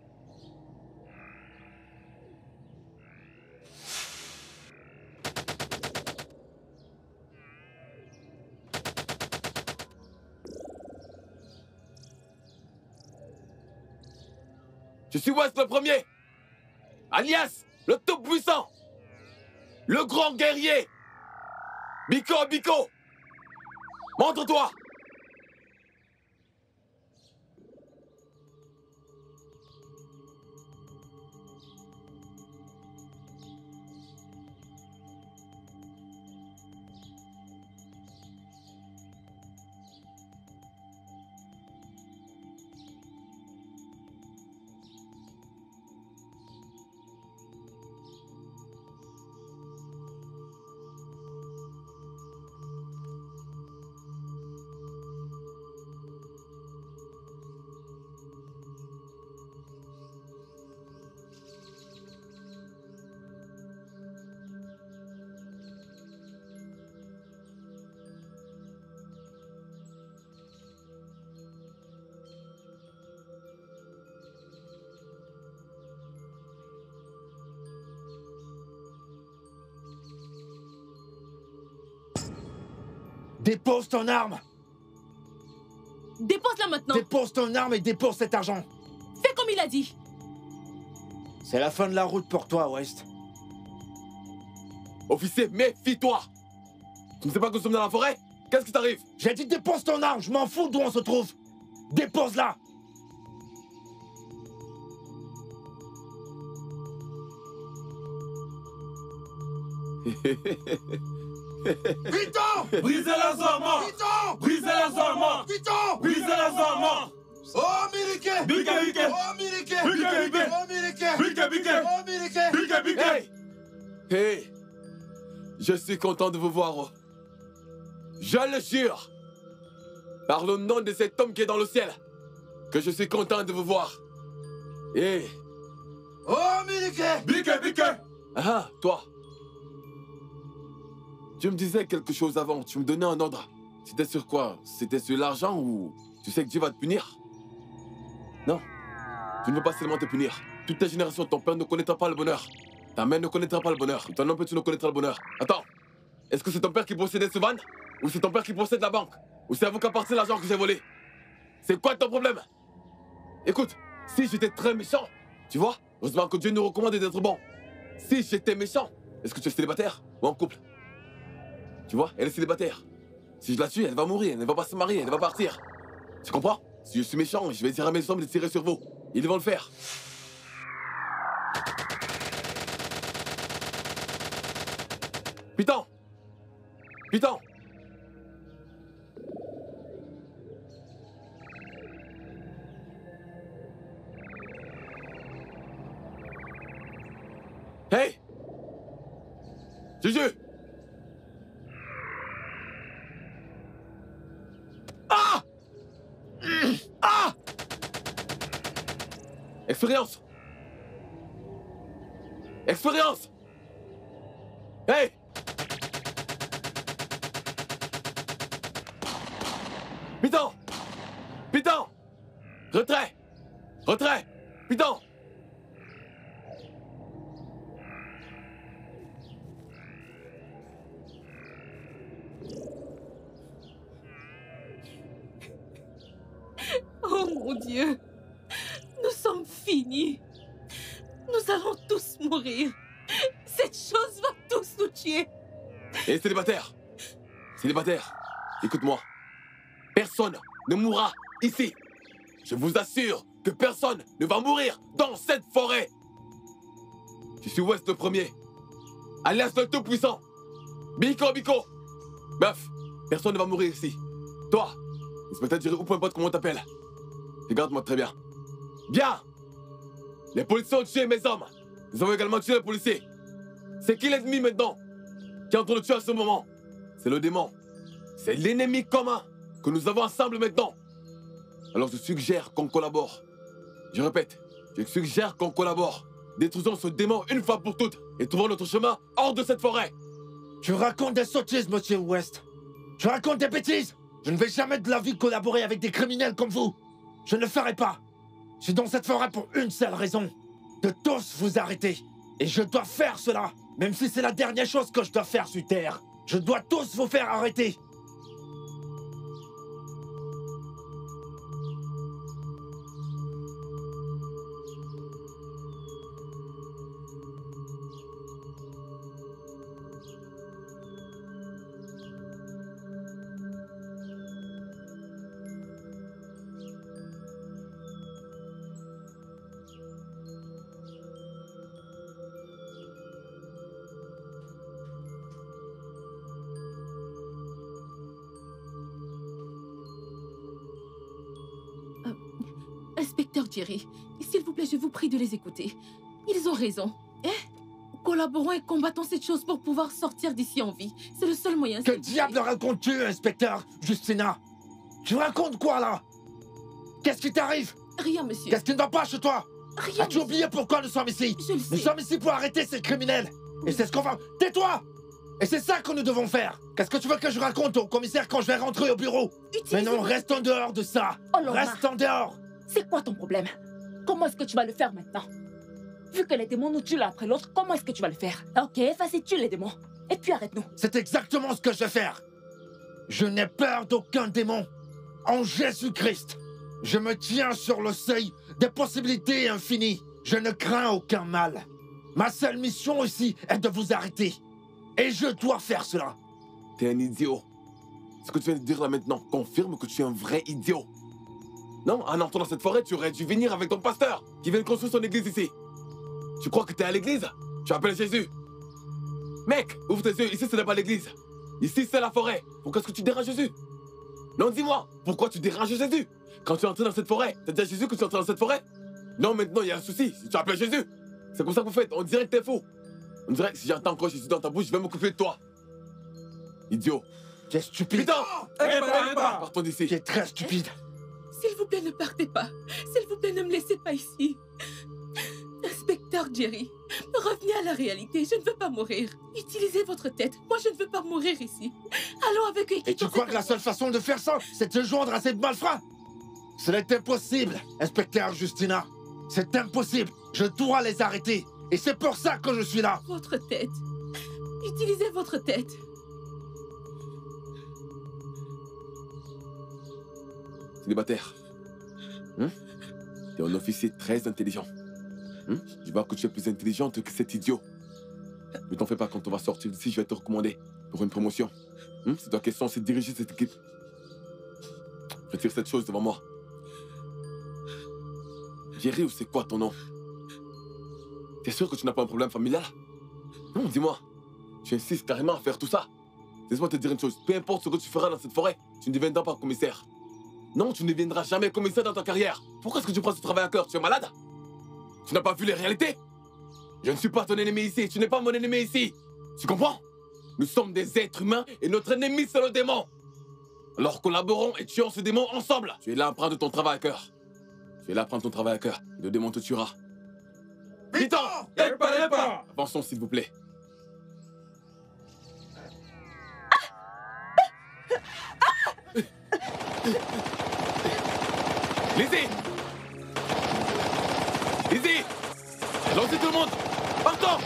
Je suis West le Premier! Alias, le Tout-Puissant! Le grand guerrier! Biko Biko! Montre-toi! Dépose ton arme! Dépose-la maintenant. Dépose ton arme et dépose cet argent! Fais comme il a dit. C'est la fin de la route pour toi, West. Officier, méfie-toi! Tu ne sais pas que nous sommes dans la forêt? Qu'est-ce qui t'arrive? J'ai dit dépose ton arme, je m'en fous d'où on se trouve! Dépose-la! Piton! Brisez les armes! Piton! Brisez les armes! Piton! Brisez les armes! Oh, Milike! Bike, bike! Oh, Milike! Bike, bike! Oh, Milike! Bike, bike! Oh, Milike! Bike, bike! Hey! Hey! Je suis content de vous voir. Je le jure! Par le nom de cet homme qui est dans le ciel, que je suis content de vous voir. Hey! Oh, Milike! Bike, bike! Ah, toi! Tu me disais quelque chose avant, tu me donnais un ordre. C'était sur quoi? C'était sur l'argent ou tu sais que Dieu va te punir? Non. Tu ne veux pas seulement te punir. Toute ta génération, ton père ne connaîtra pas le bonheur. Ta mère ne connaîtra pas le bonheur. Ton oncle, tu ne connaîtras le bonheur. Attends. Est-ce que c'est ton père qui possédait ce van? Ou c'est ton père qui possède la banque? Ou c'est à vous qu'appartient l'argent que j'ai volé? C'est quoi ton problème? Écoute, si j'étais très méchant, tu vois, heureusement que Dieu nous recommande d'être bon. Si j'étais méchant, est-ce que tu es célibataire ou en couple? Tu vois, elle est célibataire. Si je la tue, elle va mourir, elle ne va pas se marier, elle va partir. Tu comprends? Si je suis méchant, je vais dire à mes hommes de tirer sur vous. Ils vont le faire. Piton! Piton! Hey! Juju! Ah! Ah! Expérience! Expérience! Hey! Piton! Piton! Retrait! Retrait! Piton! Oh mon Dieu, nous sommes finis. Nous allons tous mourir. Cette chose va tous nous tuer. Et célibataire! Célibataire, écoute-moi. Personne ne mourra ici. Je vous assure que personne ne va mourir dans cette forêt. Je suis West le premier, alias le tout-puissant. Biko Biko. Meuf, personne ne va mourir ici. Toi, inspecteur Jerry ou peu importe comment on t'appelle. Regarde-moi très bien. Bien! Les policiers ont tué mes hommes. Nous avons également tué les policiers. C'est qui l'ennemi maintenant qui est en train de tuer à ce moment? C'est le démon. C'est l'ennemi commun que nous avons ensemble maintenant. Alors je suggère qu'on collabore. Je répète, je suggère qu'on collabore. Détruisons ce démon une fois pour toutes et trouvons notre chemin hors de cette forêt. Tu racontes des sottises, monsieur West. Tu racontes des bêtises. Je ne vais jamais de la vie collaborer avec des criminels comme vous. Je ne le ferai pas. Je suis dans cette forêt pour une seule raison. De tous vous arrêter. Et je dois faire cela. Même si c'est la dernière chose que je dois faire sur Terre. Je dois tous vous faire arrêter. Inspecteur Jerry, s'il vous plaît, je vous prie de les écouter. Ils ont raison. Collaborons et combattons cette chose pour pouvoir sortir d'ici en vie. C'est le seul moyen. Que diable racontes-tu, inspecteur Justina? Tu racontes quoi, là? Qu'est-ce qui t'arrive? Rien, monsieur. Qu'est-ce qui ne va pas chez toi? Rien. As-tu oublié pourquoi nous sommes ici? Je le sais. Nous sommes ici pour arrêter ces criminels. Et c'est ce qu'on va... Tais-toi! Et c'est ça que nous devons faire. Qu'est-ce que tu veux que je raconte au commissaire quand je vais rentrer au bureau? Mais non, reste en dehors de ça. Oh, Laura. Reste en dehors. C'est quoi ton problème? Comment est-ce que tu vas le faire maintenant? Vu que les démons nous tuent l'un après l'autre, comment est-ce que tu vas le faire? Ok, vas-y, tue les démons. Et puis arrête-nous. C'est exactement ce que je vais faire. Je n'ai peur d'aucun démon. En Jésus-Christ, je me tiens sur le seuil des possibilités infinies. Je ne crains aucun mal. Ma seule mission ici est de vous arrêter. Et je dois faire cela. T'es un idiot. Ce que tu viens de dire là maintenant confirme que tu es un vrai idiot. Non, en entrant dans cette forêt, tu aurais dû venir avec ton pasteur qui vient de construire son église ici. Tu crois que t'es à l'église? Tu appelles Jésus. Mec, ouvre tes yeux, ici ce n'est pas l'église. Ici, c'est la forêt. Pourquoi est-ce que tu déranges Jésus? Non, dis-moi, pourquoi tu déranges Jésus? Quand tu es entré dans cette forêt, t'as dit à Jésus que tu es entré dans cette forêt? Non, maintenant, il y a un souci. Si tu appelles Jésus, c'est comme ça que vous faites. On dirait que t'es fou. On dirait que si j'entends encore Jésus dans ta bouche, je vais m'occuper de toi. Idiot. Tu es stupide. Putain! Partons d'ici. Tu es très stupide. S'il vous plaît, ne partez pas. S'il vous plaît, ne me laissez pas ici. Inspecteur Jerry, revenez à la réalité. Je ne veux pas mourir. Utilisez votre tête. Moi, je ne veux pas mourir ici. Allons avec eux. Et tu crois que la seule façon de faire ça, c'est de te joindre à ces malfrats? Ce n'est impossible, inspecteur Justina. C'est impossible. Je dois les arrêter. Et c'est pour ça que je suis là. Votre tête. Utilisez votre tête. Célibataire. T'es un officier très intelligent. Je vois que tu es plus intelligente que cet idiot. Ne t'en fais pas, quand on va sortir d'ici, je vais te recommander pour une promotion. C'est toi qui es censé diriger cette équipe. Retire cette chose devant moi. Jerry, ou c'est quoi ton nom? T'es sûr que tu n'as pas un problème familial? Non, dis-moi. Tu insistes carrément à faire tout ça. Laisse-moi te dire une chose. Peu importe ce que tu feras dans cette forêt, tu ne deviendras pas commissaire. Non, tu ne deviendras jamais commissaire dans ta carrière. Pourquoi est-ce que tu prends ce travail à cœur? Tu es malade? Tu n'as pas vu les réalités? Je ne suis pas ton ennemi ici. Tu n'es pas mon ennemi ici. Tu comprends? Nous sommes des êtres humains et notre ennemi, c'est le démon. Alors collaborons et tuons ce démon ensemble. Tu es là à prendre ton travail à cœur. Tu es là à prendre ton travail à cœur. Le démon te tuera. Vite! Avançons, s'il vous plaît. Lizzie! Lizzie! Lancez tout le monde! Partons!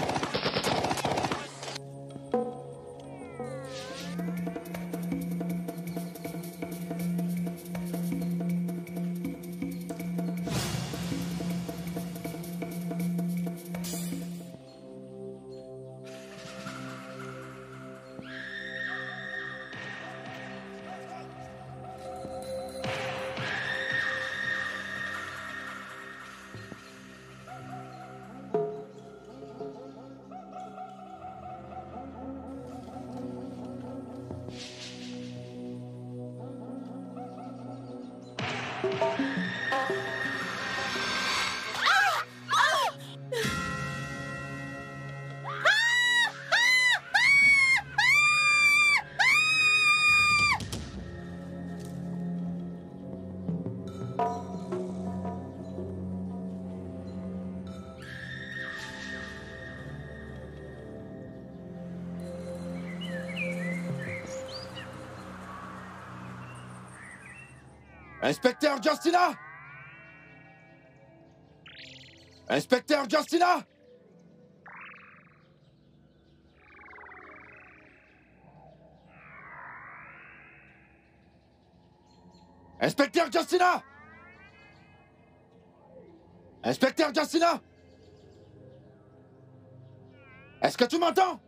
Inspecteur Justina! Inspecteur Justina! Inspecteur Justina! Inspecteur Justina! Est-ce que tu m'entends?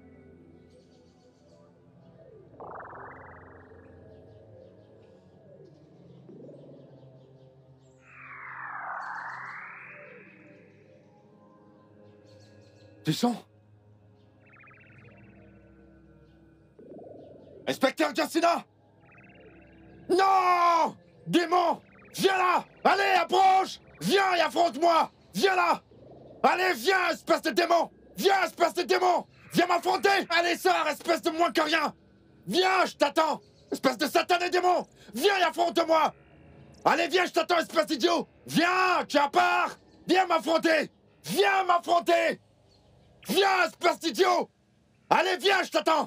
Puissant? Inspecteur Justina! Non! Démon! Viens là! Allez, approche! Viens et affronte-moi! Viens là! Allez, viens, espèce de démon! Viens, espèce de démon! Viens m'affronter! Allez, sors, espèce de moins que rien! Viens, je t'attends! Espèce de satané démon! Viens et affronte-moi! Allez, viens, je t'attends, espèce d'idiot! Viens, tu as peur! Viens m'affronter! Viens m'affronter! Viens, espèce d'idiot! Allez, viens, je t'attends!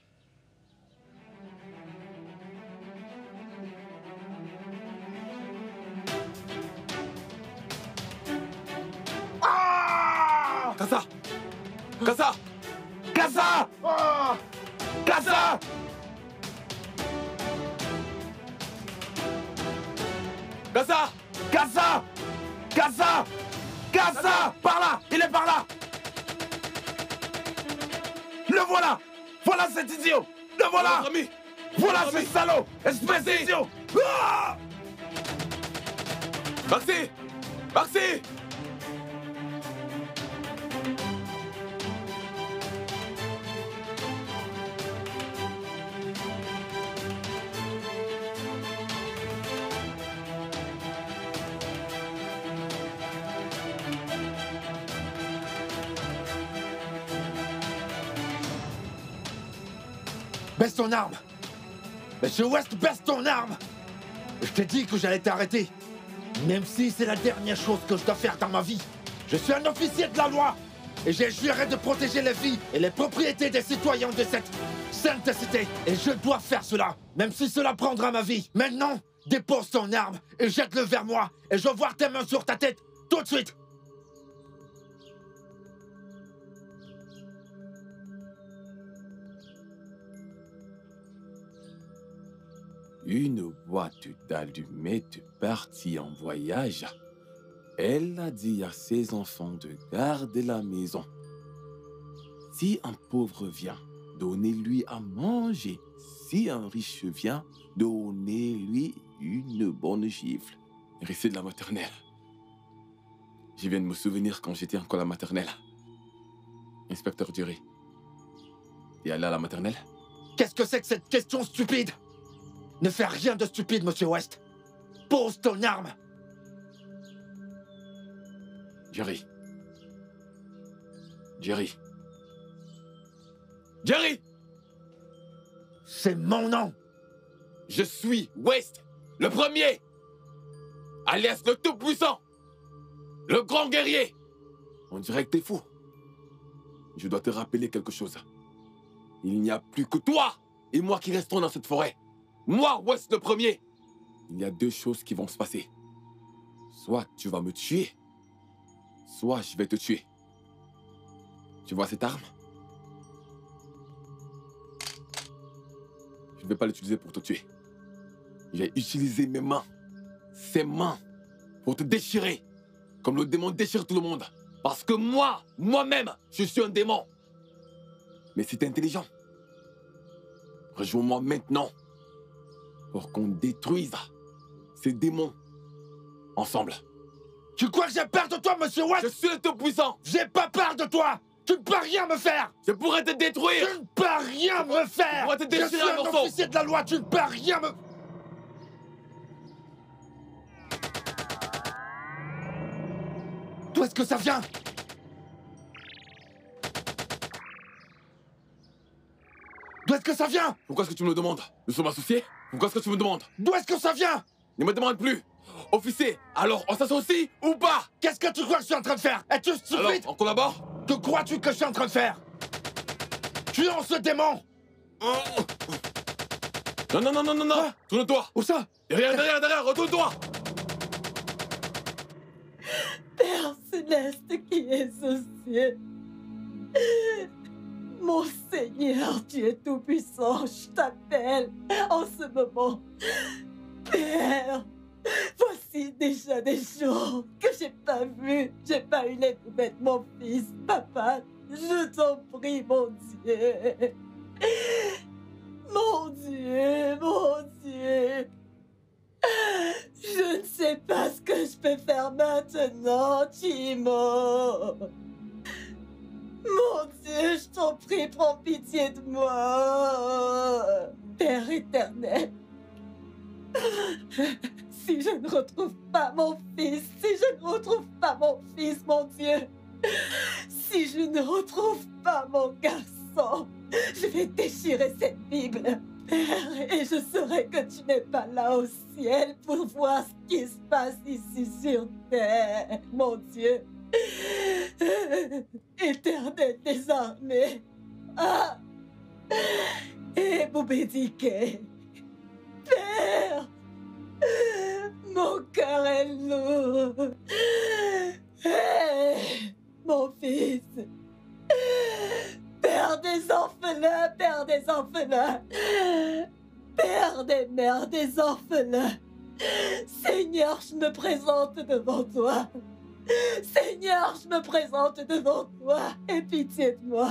Casa! Casa! Casa! Casa! Casa! Casa! Casa! Casa! Par là! Il est par là! Le voilà! Voilà cet idiot! Le voilà! Voilà ce salaud! Espèce d'idiot! Ah! Maxi! Maxi! Baisse ton arme. Monsieur West, baisse ton arme. Je t'ai dit que j'allais t'arrêter. Même si c'est la dernière chose que je dois faire dans ma vie. Je suis un officier de la loi. Et j'ai juré de protéger les vies et les propriétés des citoyens de cette sainte cité. Et je dois faire cela, même si cela prendra ma vie. Maintenant, dépose ton arme et jette-le vers moi. Et je veux voir tes mains sur ta tête, tout de suite. Une boîte d'allumettes partie en voyage. Elle a dit à ses enfants de garder la maison. Si un pauvre vient, donnez-lui à manger. Si un riche vient, donnez-lui une bonne gifle. Récit de la maternelle. Je viens de me souvenir quand j'étais encore à la maternelle. Inspecteur Dury. Et allé à la maternelle? Qu'est-ce que c'est que cette question stupide? Ne fais rien de stupide, Monsieur West. Pose ton arme. Jerry. Jerry. Jerry! C'est mon nom. Je suis West, le premier. Alias le tout-puissant. Le grand guerrier. On dirait que t'es fou. Je dois te rappeler quelque chose. Il n'y a plus que toi et moi qui restons dans cette forêt. Moi, West le premier. Il y a deux choses qui vont se passer. Soit tu vas me tuer, soit je vais te tuer. Tu vois cette arme? Je ne vais pas l'utiliser pour te tuer. Je vais utiliser mes mains, ces mains, pour te déchirer, comme le démon déchire tout le monde. Parce que moi-même, je suis un démon. Mais si t'es intelligent, rejoins-moi maintenant pour qu'on détruise ces démons ensemble. Tu crois que j'ai peur de toi, Monsieur West? Je suis le tout-puissant. J'ai pas peur de toi. Tu ne peux rien me faire. Je pourrais te détruire. Tu ne peux rien me faire. Je pourrais te déchirer. Je suis un officier de la loi. Tu ne peux rien me... D'où est-ce que ça vient? D'où est-ce que ça vient? Pourquoi est-ce que tu me le demandes? Nous sommes associés? Pourquoi est-ce que tu me demandes? D'où est-ce que ça vient? Ne me demande plus. Officier, alors on s'associe ou pas? Qu'est-ce que tu crois que je suis en train de faire? Es-tu stupide? Alors, on collabore? Que crois-tu que je suis en train de faire? Tuons ce démon! Non, non, non, non, non, non! Tourne-toi! Où ça? Derrière, retourne-toi! Père céleste qui es aux cieux, mon Seigneur, tu es tout-puissant, je t'appelle en ce moment. Père, voici déjà des jours que j'ai pas vu, j'ai pas eu les nouvelles de mon fils. Papa, je t'en prie, mon Dieu. Mon Dieu, mon Dieu. Je ne sais pas ce que je peux faire maintenant, Timo. Mon Dieu, je t'en prie, prends pitié de moi. Père éternel, si je ne retrouve pas mon fils, mon Dieu, si je ne retrouve pas mon garçon, je vais déchirer cette Bible, Père, et je saurai que tu n'es pas là au ciel pour voir ce qui se passe ici sur terre, mon Dieu. Éternel des armées. Ah! Et Boubédiquet. Père! Mon cœur est lourd. Mon fils. Père des orphelins, Père des orphelins. Père des mères des orphelins. Seigneur, je me présente devant toi. Seigneur, je me présente devant toi. Aie pitié de moi.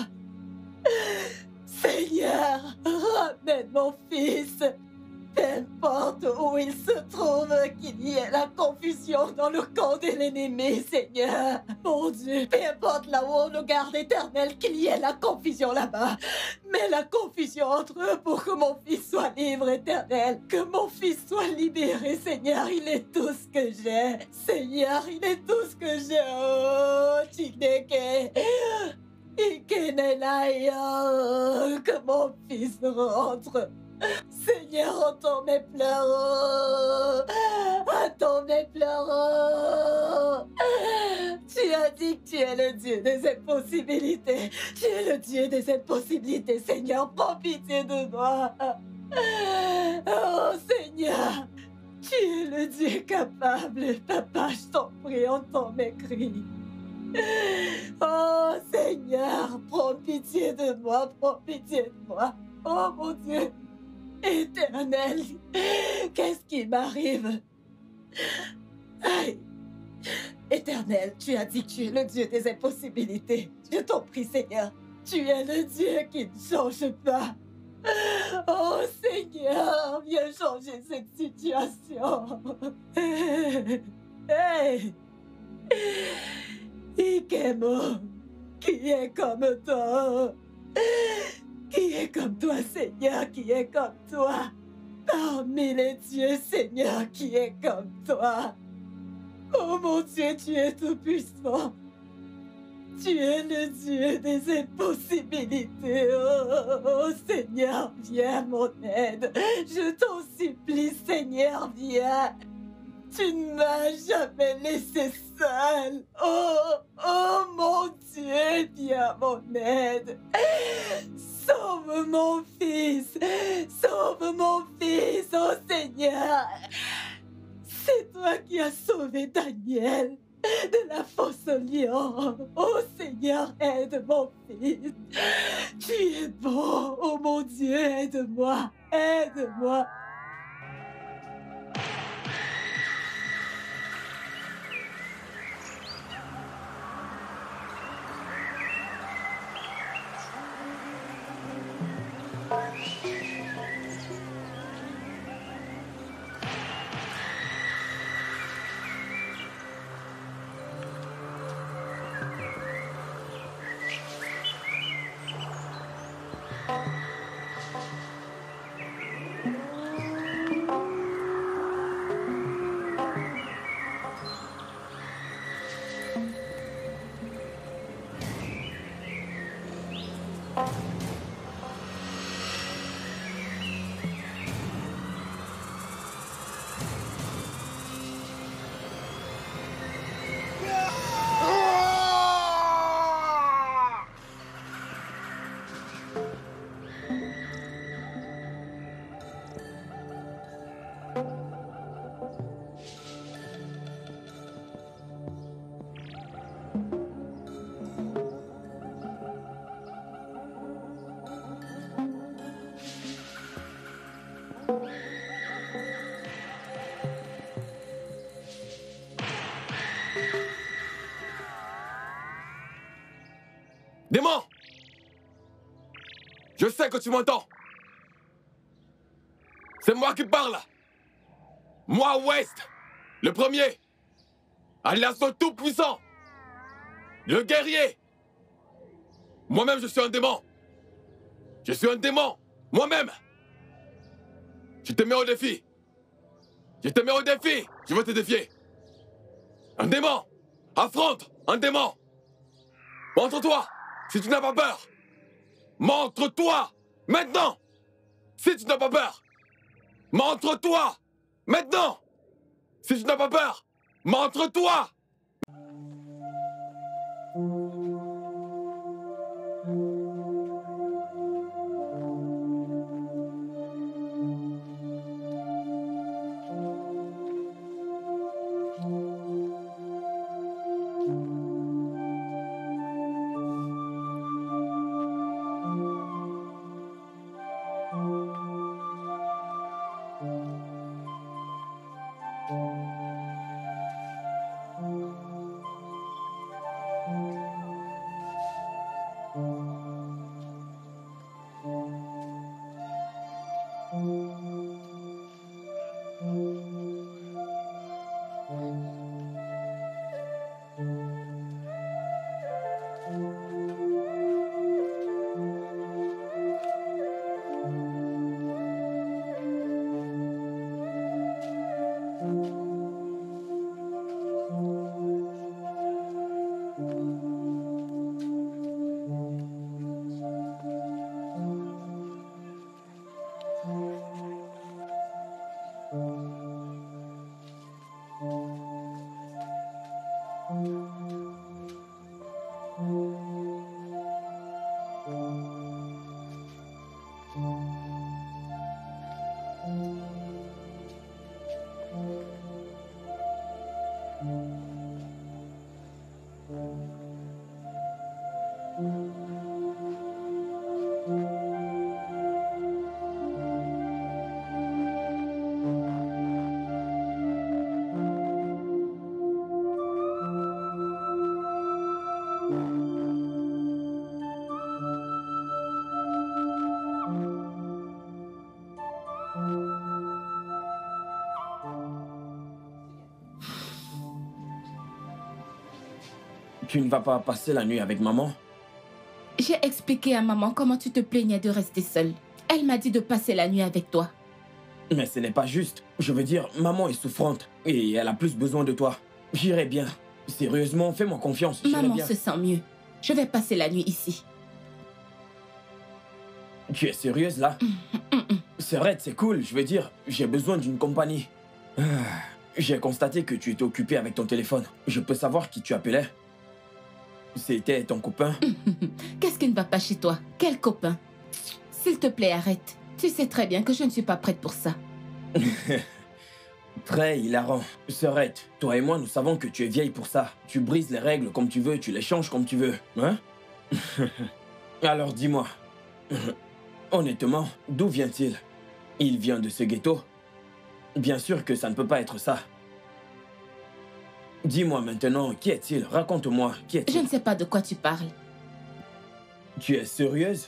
Seigneur, ramène mon fils. Qu'importe où il se trouve, qu'il y ait la confusion dans le camp de l'ennemi, Seigneur. Mon Dieu, qu'importe là où on nous garde éternel, qu'il y ait la confusion là-bas. Mais la confusion entre eux pour que mon fils soit libre, éternel. Que mon fils soit libéré, Seigneur. Il est tout ce que j'ai. Seigneur, il est tout ce que j'ai. Oh, Chineke. Ikenelaya, que mon fils rentre. Seigneur, entends mes pleurs. Entends mes pleurs. Tu as dit que tu es le Dieu des impossibilités. Tu es le Dieu des impossibilités. Seigneur, prends pitié de moi. Oh Seigneur, tu es le Dieu capable. Papa, je t'en prie, entends mes cris. Oh Seigneur, prends pitié de moi, prends pitié de moi. Oh mon Dieu, Éternel, qu'est-ce qui m'arrive? Aïe. Éternel, tu as dit que tu es le Dieu des impossibilités. Je t'en prie, Seigneur, tu es le Dieu qui ne change pas. Oh Seigneur, viens changer cette situation. Hey! Ikemo, qui est comme toi? Qui est comme toi, Seigneur, qui est comme toi? Parmi les dieux, Seigneur, qui est comme toi? Oh mon Dieu, tu es tout-puissant. Tu es le Dieu des impossibilités. Oh Seigneur, viens mon aide. Je t'en supplie, Seigneur, viens. Tu ne m'as jamais laissé seul. Oh mon Dieu, viens mon aide. Sauve mon fils. Sauve mon fils, oh Seigneur. C'est toi qui as sauvé Daniel de la fosse au lion. Oh Seigneur, aide mon fils. Tu es bon. Oh mon Dieu, aide-moi. Aide-moi. Démon! Je sais que tu m'entends. C'est moi qui parle. Moi, West, le premier, alias le tout-puissant, le guerrier. Moi-même, je suis un démon. Je suis un démon, moi-même. Je te mets au défi. Je te mets au défi. Je veux te défier. Un démon. Affronte un démon. Montre-toi si tu n'as pas peur. Montre-toi maintenant si tu n'as pas peur. Montre-toi maintenant si tu n'as pas peur. Montre-toi. Tu ne vas pas passer la nuit avec maman? J'ai expliqué à maman comment tu te plaignais de rester seule. Elle m'a dit de passer la nuit avec toi. Mais ce n'est pas juste. Je veux dire, maman est souffrante et elle a plus besoin de toi. J'irai bien. Sérieusement, fais-moi confiance. Maman bien. se sent mieux. Je vais passer la nuit ici. Tu es sérieuse là? C'est vrai, c'est cool. Je veux dire, j'ai besoin d'une compagnie. J'ai constaté que tu étais occupé avec ton téléphone. Je peux savoir qui tu appelais? C'était ton copain? Qu'est-ce qui ne va pas chez toi? Quel copain? S'il te plaît, arrête. Tu sais très bien que je ne suis pas prête pour ça. Très hilarant. Sœurette, toi et moi, nous savons que tu es vieille pour ça. Tu brises les règles comme tu veux, tu les changes comme tu veux. Hein? Alors dis-moi, honnêtement, d'où vient-il? Il vient de ce ghetto? Bien sûr que ça ne peut pas être ça. Dis-moi maintenant, qui est-il? Raconte-moi, qui est-il? Je ne sais pas de quoi tu parles. Tu es sérieuse?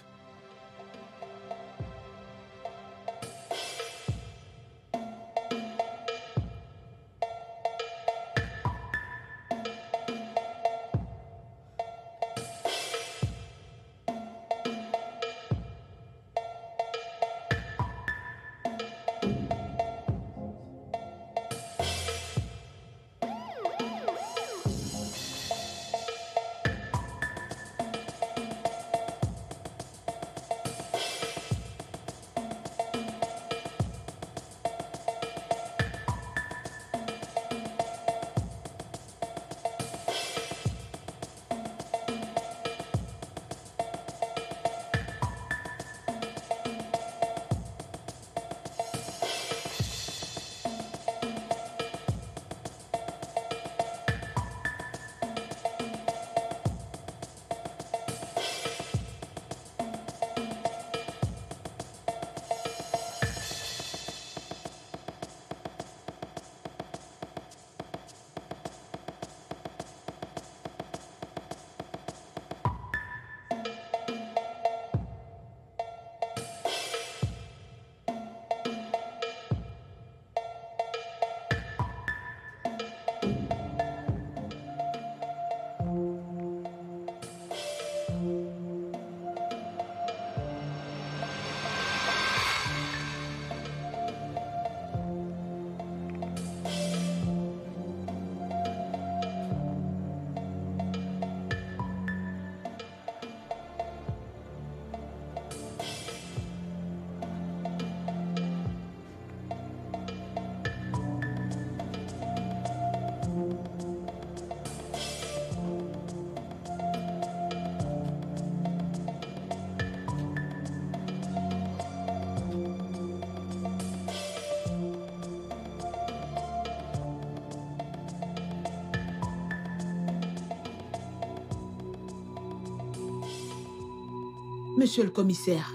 Monsieur le commissaire,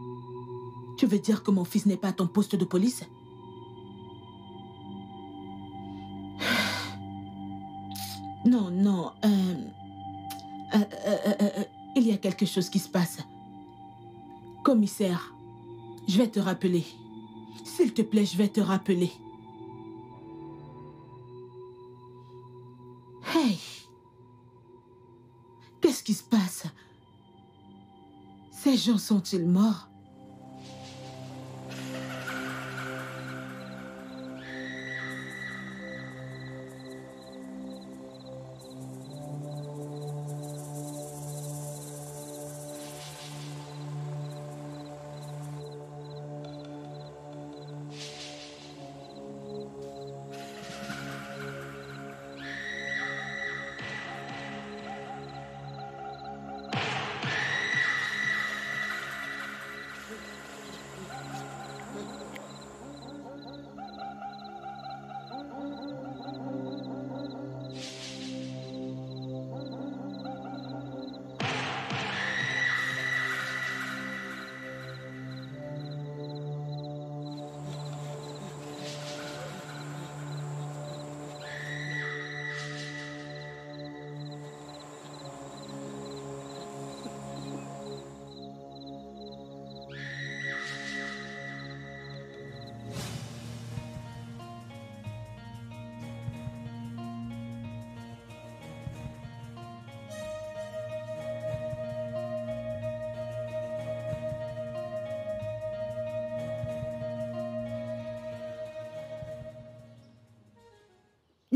tu veux dire que mon fils n'est pas à ton poste de police? Non, non. Il y a quelque chose qui se passe. Commissaire, je vais te rappeler. S'il te plaît, je vais te rappeler. Hey! Qu'est-ce qui se passe? Ces gens sont-ils morts?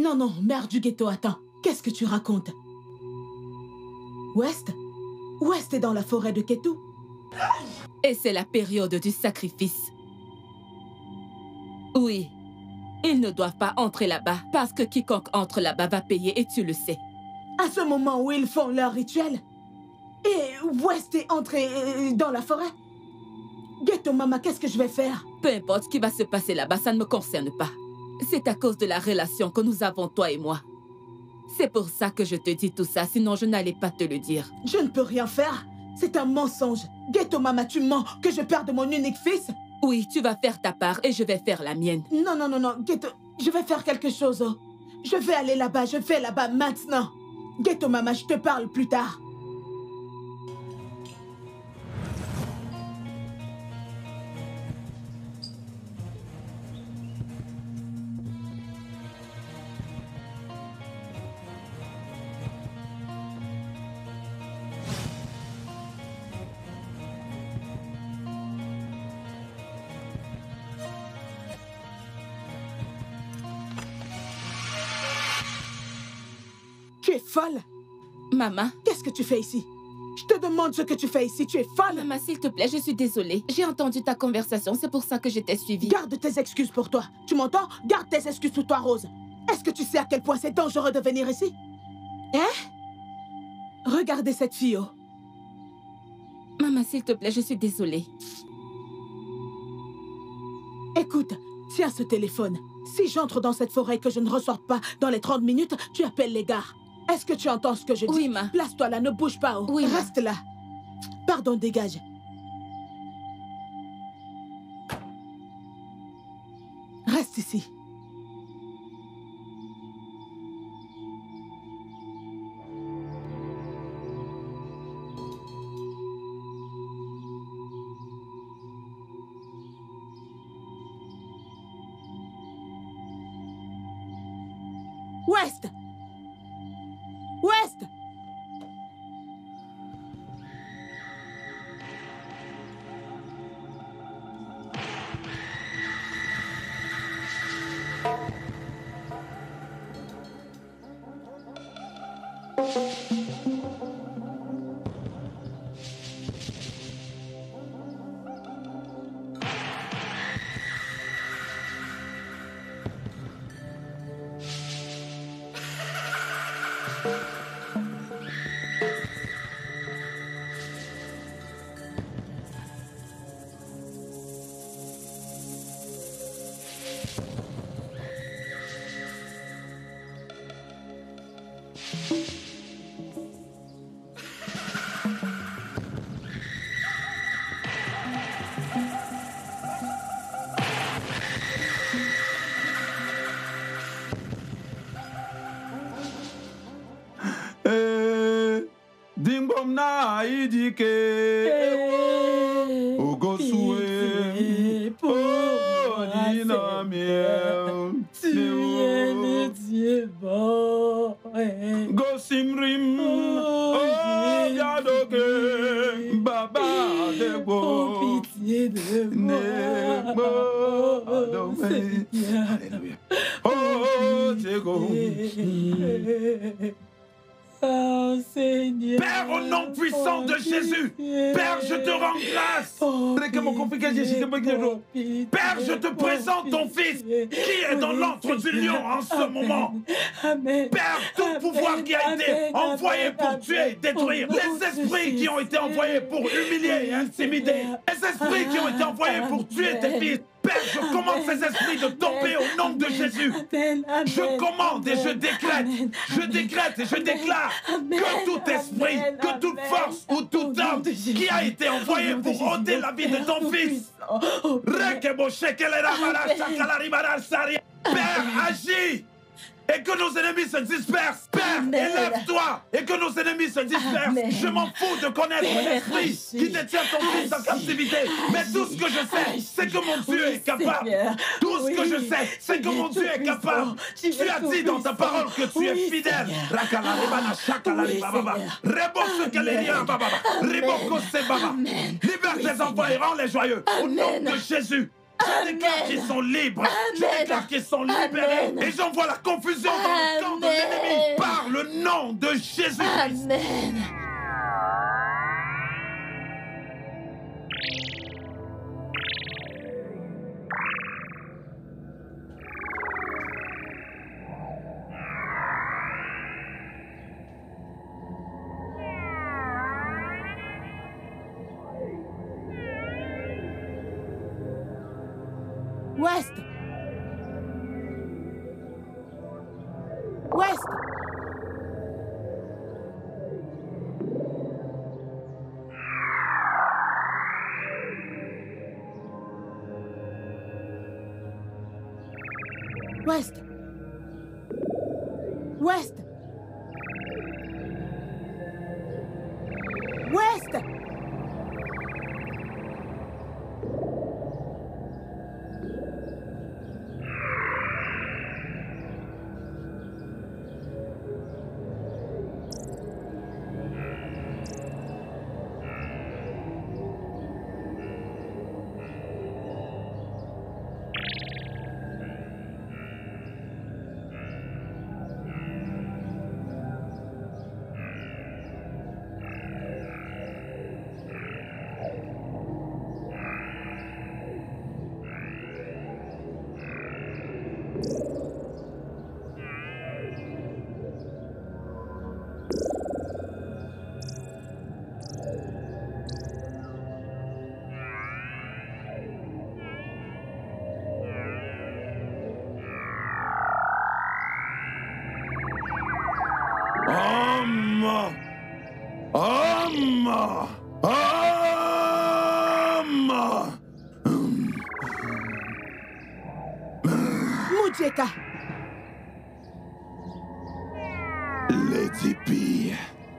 Non, non, mère du ghetto, attends. Qu'est-ce que tu racontes? West? West est dans la forêt de Ketu. Et c'est la période du sacrifice. Oui. Ils ne doivent pas entrer là-bas, parce que quiconque entre là-bas va payer, et tu le sais. À ce moment où ils font leur rituel, et West est entré dans la forêt. Ghetto Mama, qu'est-ce que je vais faire? Peu importe ce qui va se passer là-bas, ça ne me concerne pas. C'est à cause de la relation que nous avons, toi et moi. C'est pour ça que je te dis tout ça, sinon je n'allais pas te le dire. Je ne peux rien faire. C'est un mensonge. Ghetto Mama, tu mens que je perde mon unique fils? Oui, tu vas faire ta part et je vais faire la mienne. Non, non, non, non, Ghetto, je vais faire quelque chose. Oh. Je vais aller là-bas, je vais là-bas maintenant. Ghetto Mama, je te parle plus tard. Tu es folle. Maman. Qu'est-ce que tu fais ici? Je te demande ce que tu fais ici. Tu es folle. Maman, s'il te plaît, je suis désolée. J'ai entendu ta conversation, c'est pour ça que je t'ai suivie. Garde tes excuses pour toi. Tu m'entends? Garde tes excuses pour toi, Rose. Est-ce que tu sais à quel point c'est dangereux de venir ici? Hein? Regardez cette fille, oh. Maman, s'il te plaît, je suis désolée. Écoute, tiens ce téléphone. Si j'entre dans cette forêt et que je ne ressorte pas dans les 30 minutes, tu appelles les gars. Est-ce que tu entends ce que je dis? Oui, ma. Place-toi là, ne bouge pas. Oh. Oui, reste là. Pardon, dégage. Reste ici. West! West! Dimbom na idike Ogosue Oh Dina miel Tu es le Dieu bon Gosimrim Oh Yadoke Baba Debo Oh pitié de moi Oh Seigneur Oh Tego Oh Seigneur. Père, au nom puissant de Jésus, Père, je te rends grâce. Père, je te présente ton fils qui est dans l'antre du lion en ce moment. Père, tout pouvoir qui a été envoyé pour tuer, détruire, les esprits qui ont été envoyés pour humilier et intimider, les esprits qui ont été envoyés pour tuer tes fils. Père, je commande ces esprits de tomber au nom de Jésus. Je commande et je décrète et je déclare que tout esprit, que toute force ou tout homme qui a été envoyé pour ôter la vie de ton fils. Père, agis et que nos ennemis se dispersent. Père, élève-toi et que nos ennemis se dispersent. Amen. Je m'en fous de connaître l'esprit qui détient ton fils en captivité. Mais tout ce que je sais, c'est que mon Dieu est capable. Tout ce que je sais, c'est que mon Dieu est capable. Tu as dit dans ta parole que tu es fidèle. Libère tes enfants et rends-les joyeux. Au nom de Jésus. Je déclare qu'ils sont libres. Je déclare qu'ils sont libérés. Et j'envoie la confusion dans le camp de l'ennemi par le nom de Jésus. Amen. West! West! West! West! West! Mujeka. Lady P.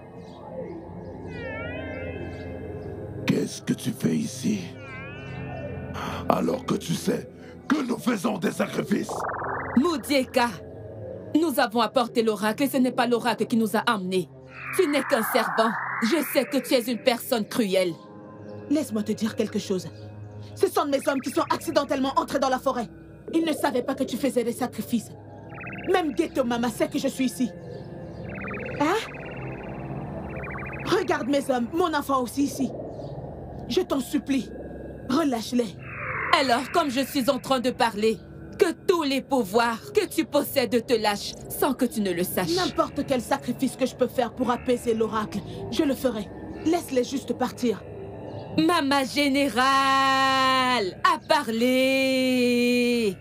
Qu'est-ce que tu fais ici? Alors que tu sais que nous faisons des sacrifices. Mujeka, nous avons apporté l'oracle et ce n'est pas l'oracle qui nous a amenés. Tu n'es qu'un servant. Je sais que tu es une personne cruelle. Laisse-moi te dire quelque chose. Ce sont mes hommes qui sont accidentellement entrés dans la forêt. Ils ne savaient pas que tu faisais des sacrifices. Même Ghetto Mama sait que je suis ici. Hein? Regarde mes hommes, mon enfant aussi ici. Je t'en supplie, relâche-les. Alors, comme je suis en train de parler, que tous les pouvoirs que tu possèdes te lâchent sans que tu ne le saches. N'importe quel sacrifice que je peux faire pour apaiser l'oracle, je le ferai. Laisse-les juste partir. Mama Générale a parlé.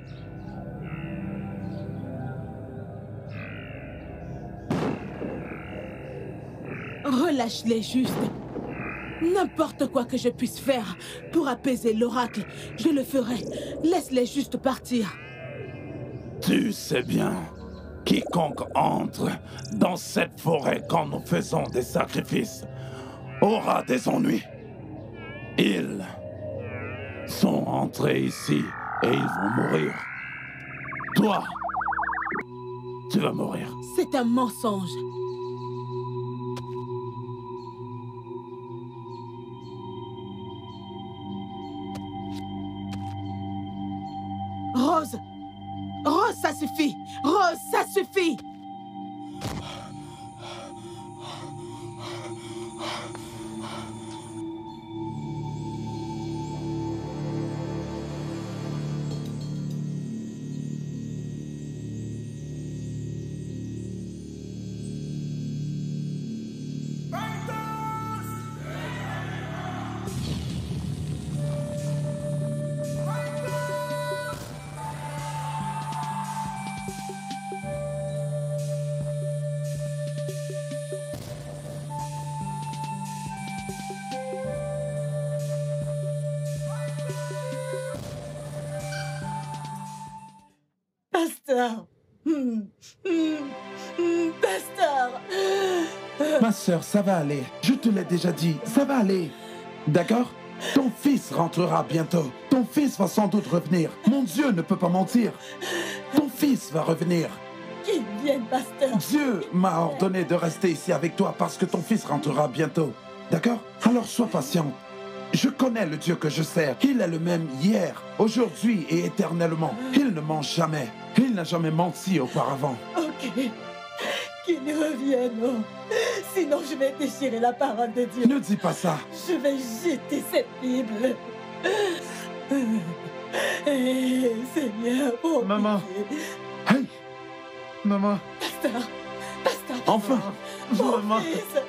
Relâche-les juste. N'importe quoi que je puisse faire pour apaiser l'oracle, je le ferai. Laisse-les juste partir. Tu sais bien, quiconque entre dans cette forêt quand nous faisons des sacrifices aura des ennuis. Ils sont entrés ici et ils vont mourir. Toi, tu vas mourir. C'est un mensonge. Rose! Rose, ça suffit! Rose, ça suffit! Pasteur. Pasteur. Ma sœur, ça va aller. Je te l'ai déjà dit, ça va aller. D'accord? Ton fils rentrera bientôt. Ton fils va sans doute revenir. Mon Dieu ne peut pas mentir. Ton fils va revenir. Qu'il vienne, pasteur. Dieu m'a ordonné de rester ici avec toi parce que ton fils rentrera bientôt. D'accord? Alors sois patient. Je connais le Dieu que je sers. Il est le même hier, aujourd'hui et éternellement. Il ne ment jamais. Il n'a jamais menti auparavant. Ok. Qu'il revienne. Oh. Sinon, je vais déchirer la parole de Dieu. Ne dis pas ça. Je vais jeter cette Bible. Seigneur, oh Maman. pitié. Hey. Maman. Pasteur. Enfin. Mon Maman. fils.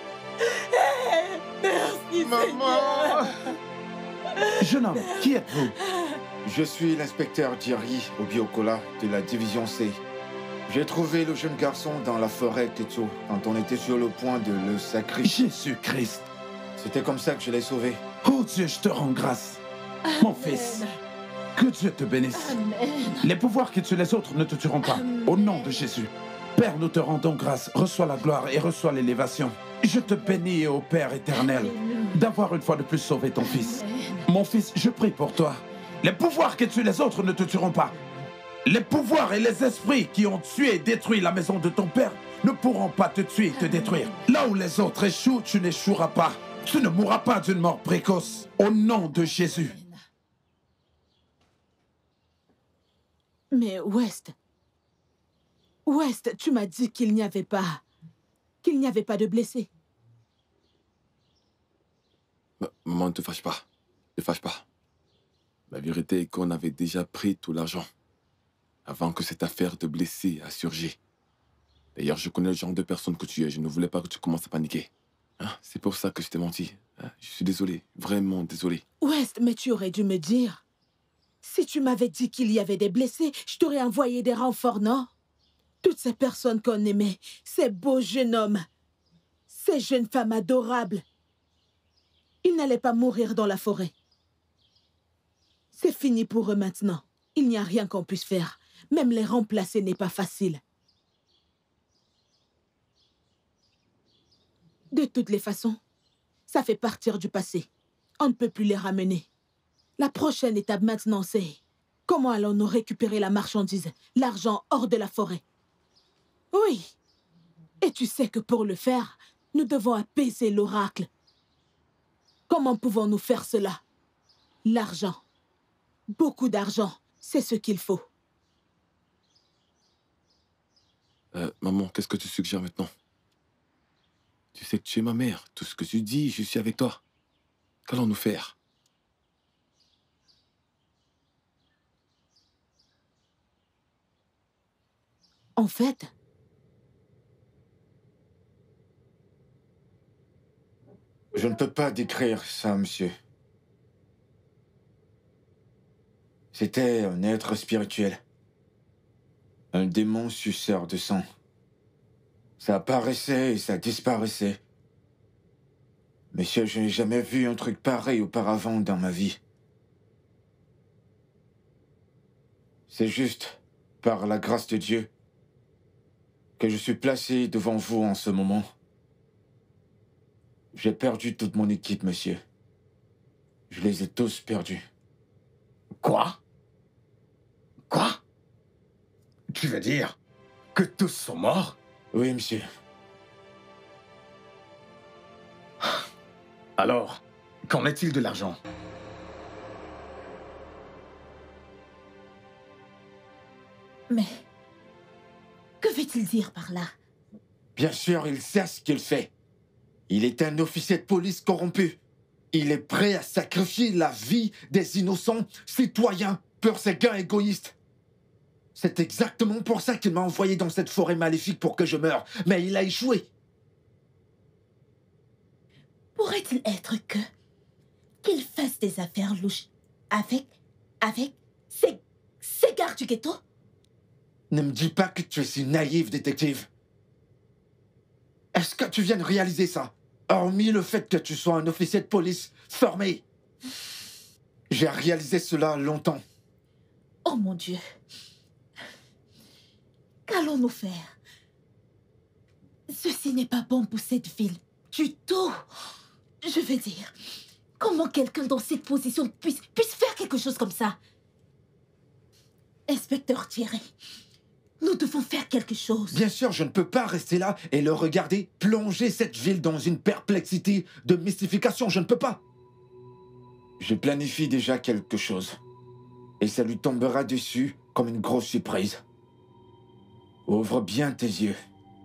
Merci, Maman. Jeune homme, qui êtes-vous? Je suis l'inspecteur Jerry Obiokola de la division C. J'ai trouvé le jeune garçon dans la forêt Keto quand on était sur le point de le sacrifier. Jésus-Christ. C'était comme ça que je l'ai sauvé. Oh Dieu, je te rends grâce. Mon fils, que Dieu te bénisse. Amen. Les pouvoirs qui tuent les autres ne te tueront pas. Au nom de Jésus. Père, nous te rendons grâce. Reçois la gloire et reçois l'élévation. Je te bénis, ô Père éternel, d'avoir une fois de plus sauvé ton fils. Mon fils, je prie pour toi. Les pouvoirs qui tuent les autres ne te tueront pas. Les pouvoirs et les esprits qui ont tué et détruit la maison de ton père ne pourront pas te tuer et te détruire. Là où les autres échouent, tu n'échoueras pas. Tu ne mourras pas d'une mort précoce. Au nom de Jésus. Mais West, tu m'as dit qu'il n'y avait pas de blessés. Maman, ne te fâche pas. Ne te fâche pas. La vérité est qu'on avait déjà pris tout l'argent avant que cette affaire de blessés a surgi. D'ailleurs, je connais le genre de personne que tu es. Je ne voulais pas que tu commences à paniquer. Hein? C'est pour ça que je t'ai menti. Hein? Je suis désolé. Vraiment désolé. West, mais tu aurais dû me dire. Si tu m'avais dit qu'il y avait des blessés, je t'aurais envoyé des renforts, non? Toutes ces personnes qu'on aimait, ces beaux jeunes hommes, ces jeunes femmes adorables, ils n'allaient pas mourir dans la forêt. C'est fini pour eux maintenant. Il n'y a rien qu'on puisse faire. Même les remplacer n'est pas facile. De toutes les façons, ça fait partir du passé. On ne peut plus les ramener. La prochaine étape maintenant, c'est comment allons-nous récupérer la marchandise, l'argent hors de la forêt? Oui. Et tu sais que pour le faire, nous devons apaiser l'oracle. Comment pouvons-nous faire cela? L'argent. Beaucoup d'argent, c'est ce qu'il faut. Maman, qu'est-ce que tu suggères maintenant? Tu sais que tu es ma mère. Tout ce que tu dis, je suis avec toi. Qu'allons-nous faire? En fait, je ne peux pas décrire ça, monsieur. C'était un être spirituel. Un démon suceur de sang. Ça apparaissait et ça disparaissait. Monsieur, je n'ai jamais vu un truc pareil auparavant dans ma vie. C'est juste, par la grâce de Dieu, que je suis placé devant vous en ce moment. J'ai perdu toute mon équipe, monsieur. Je les ai tous perdus. Quoi? Quoi? Tu veux dire que tous sont morts? Oui, monsieur. Alors, qu'en est-il de l'argent? Mais que veut-il dire par là? Bien sûr, il sait ce qu'il fait. Il est un officier de police corrompu. Il est prêt à sacrifier la vie des innocents citoyens pour ses gains égoïstes. C'est exactement pour ça qu'il m'a envoyé dans cette forêt maléfique pour que je meure. Mais il a échoué. Pourrait-il être qu'il fasse des affaires louches avec ces gardes du ghetto? Ne me dis pas que tu es si naïve, détective. Est-ce que tu viens de réaliser ça? Hormis le fait que tu sois un officier de police formé. J'ai réalisé cela longtemps. Oh mon Dieu. Qu'allons-nous faire? Ceci n'est pas bon pour cette ville. Du tout. Je veux dire, comment quelqu'un dans cette position puisse faire quelque chose comme ça? Inspecteur Thierry, nous devons faire quelque chose. Bien sûr, je ne peux pas rester là et le regarder plonger cette ville dans une perplexité de mystification. Je ne peux pas. Je planifie déjà quelque chose. Et ça lui tombera dessus comme une grosse surprise. Ouvre bien tes yeux.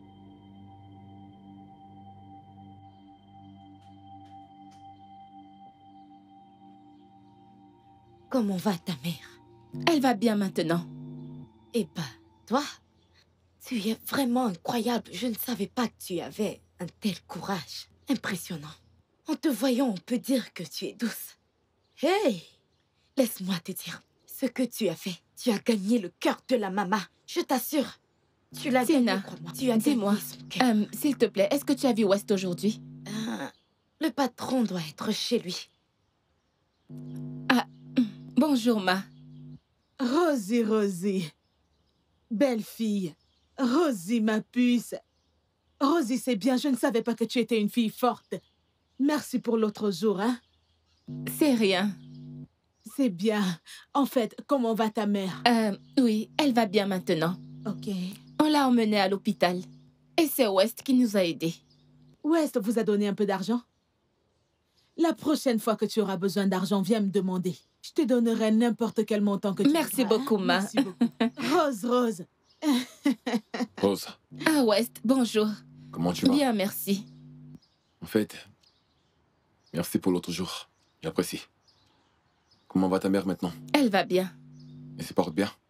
Comment va ta mère? Elle va bien maintenant. Eh ben, toi, tu es vraiment incroyable. Je ne savais pas que tu avais un tel courage. Impressionnant. En te voyant, on peut dire que tu es douce. Hey! Laisse-moi te dire ce que tu as fait. Tu as gagné le cœur de la maman. Je t'assure. Tu l'as gagné, crois-moi. Tu as dis-moi, gagné son cœur. s'il te plaît, est-ce que tu as vu West aujourd'hui? Le patron doit être chez lui. Ah, bonjour, Ma. Rosie, Rosie. Belle fille. Rosie, ma puce. Rosie, c'est bien, je ne savais pas que tu étais une fille forte. Merci pour l'autre jour, hein? C'est rien. C'est bien. En fait, comment va ta mère? Oui, elle va bien maintenant. Ok. On l'a emmenée à l'hôpital. Et c'est West qui nous a aidés. West vous a donné un peu d'argent? La prochaine fois que tu auras besoin d'argent, viens me demander. Je te donnerai n'importe quel montant que tu veux. Merci beaucoup, Ma. Merci beaucoup. Rose, Rose. Rose. Ah, West, bonjour. Comment tu vas? Bien, merci. En fait, merci pour l'autre jour. J'apprécie. Comment va ta mère maintenant? Elle va bien. Elle se porte bien?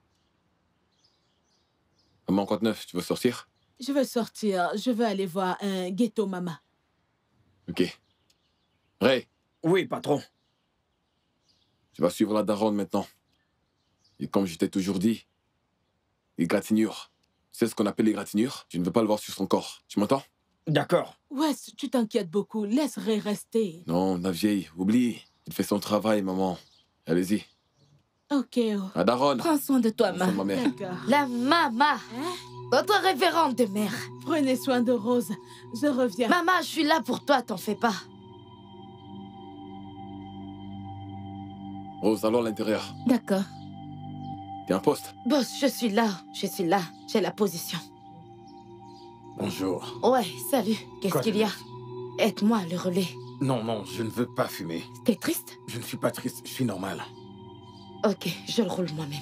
Maman, quoi de neuf? Tu veux sortir? Je veux sortir. Je veux aller voir un ghetto, maman. Ok. Ray. Oui, patron. Tu vas suivre la daronne maintenant. Et comme je t'ai toujours dit, l'égratignure. Tu sais ce qu'on appelle l'égratignure? Tu ne veux pas le voir sur son corps. Tu m'entends? D'accord. West, tu t'inquiètes beaucoup. Laisse Ray rester. Non, la vieille, oublie. Il fait son travail, maman. Allez-y. Ok. La daronne. Prends soin de toi, Ma. Ma mère. La maman. Notre révérende de mère. Prenez soin de Rose. Je reviens. Maman, je suis là pour toi, t'en fais pas. Rose, allons à l'intérieur. D'accord. T'es un poste? Boss, je suis là. J'ai la position. Bonjour. Ouais, salut. Qu'est-ce Quoi de qu'il y a? neuf? Aide-moi le relais. Non, non, je ne veux pas fumer. T'es triste? Je ne suis pas triste, je suis normal. Ok, je le roule moi-même.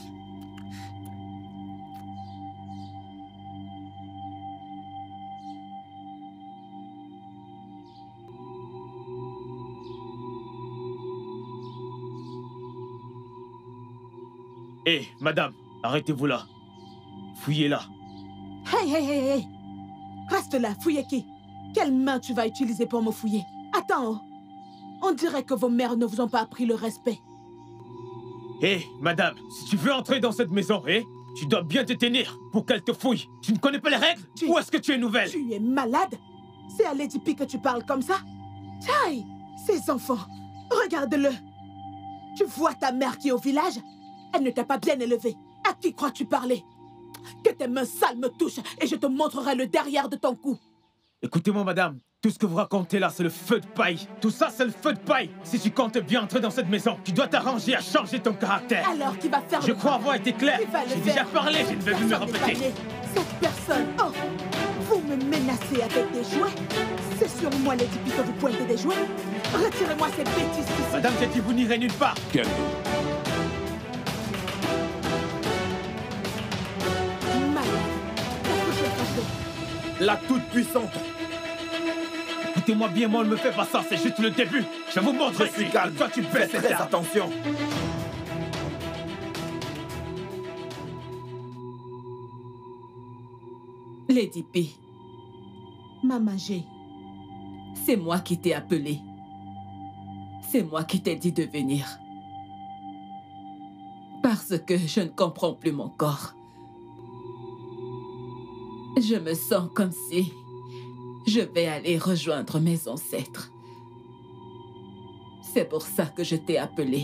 Hé, madame, arrêtez-vous là. Fouillez là. Hey, hey, hey, hey. Reste là, fouiller qui? Quelle main tu vas utiliser pour me fouiller? Attends. On dirait que vos mères ne vous ont pas appris le respect. Hé, madame, si tu veux entrer dans cette maison, tu dois bien te tenir pour qu'elle te fouille. Tu ne connais pas les règles? Ou est-ce que tu es nouvelle? Tu es malade? C'est à Lady P que tu parles comme ça? Taille, ces enfants, regarde-le. Tu vois ta mère qui est au village? Elle ne t'a pas bien élevée. À qui crois-tu parler? Que tes mains sales me touchent et je te montrerai le derrière de ton cou. Écoutez-moi, madame. Tout ce que vous racontez là, c'est le feu de paille. Tout ça, c'est le feu de paille. Si tu comptes bien entrer dans cette maison, tu dois t'arranger à changer ton caractère. Alors, qui va faire Je crois avoir été clair. J'ai déjà parlé, je ne vais plus me répéter. Cette personne, oh, vous me menacez avec des jouets? C'est sur moi, Lady P, que vous pointez des jouets? Retirez-moi ces bêtises ici. Madame, j'ai dit vous n'irez nulle part. La toute-puissante. Écoutez-moi bien, moi, on ne me fait pas ça, c'est juste le début. Je vais vous montrer. Je suis calme. Toi, tu baisses Fais très attention. Lady P. Maman G. C'est moi qui t'ai appelé. C'est moi qui t'ai dit de venir. Parce que je ne comprends plus mon corps. Je me sens comme si je vais aller rejoindre mes ancêtres. C'est pour ça que je t'ai appelé.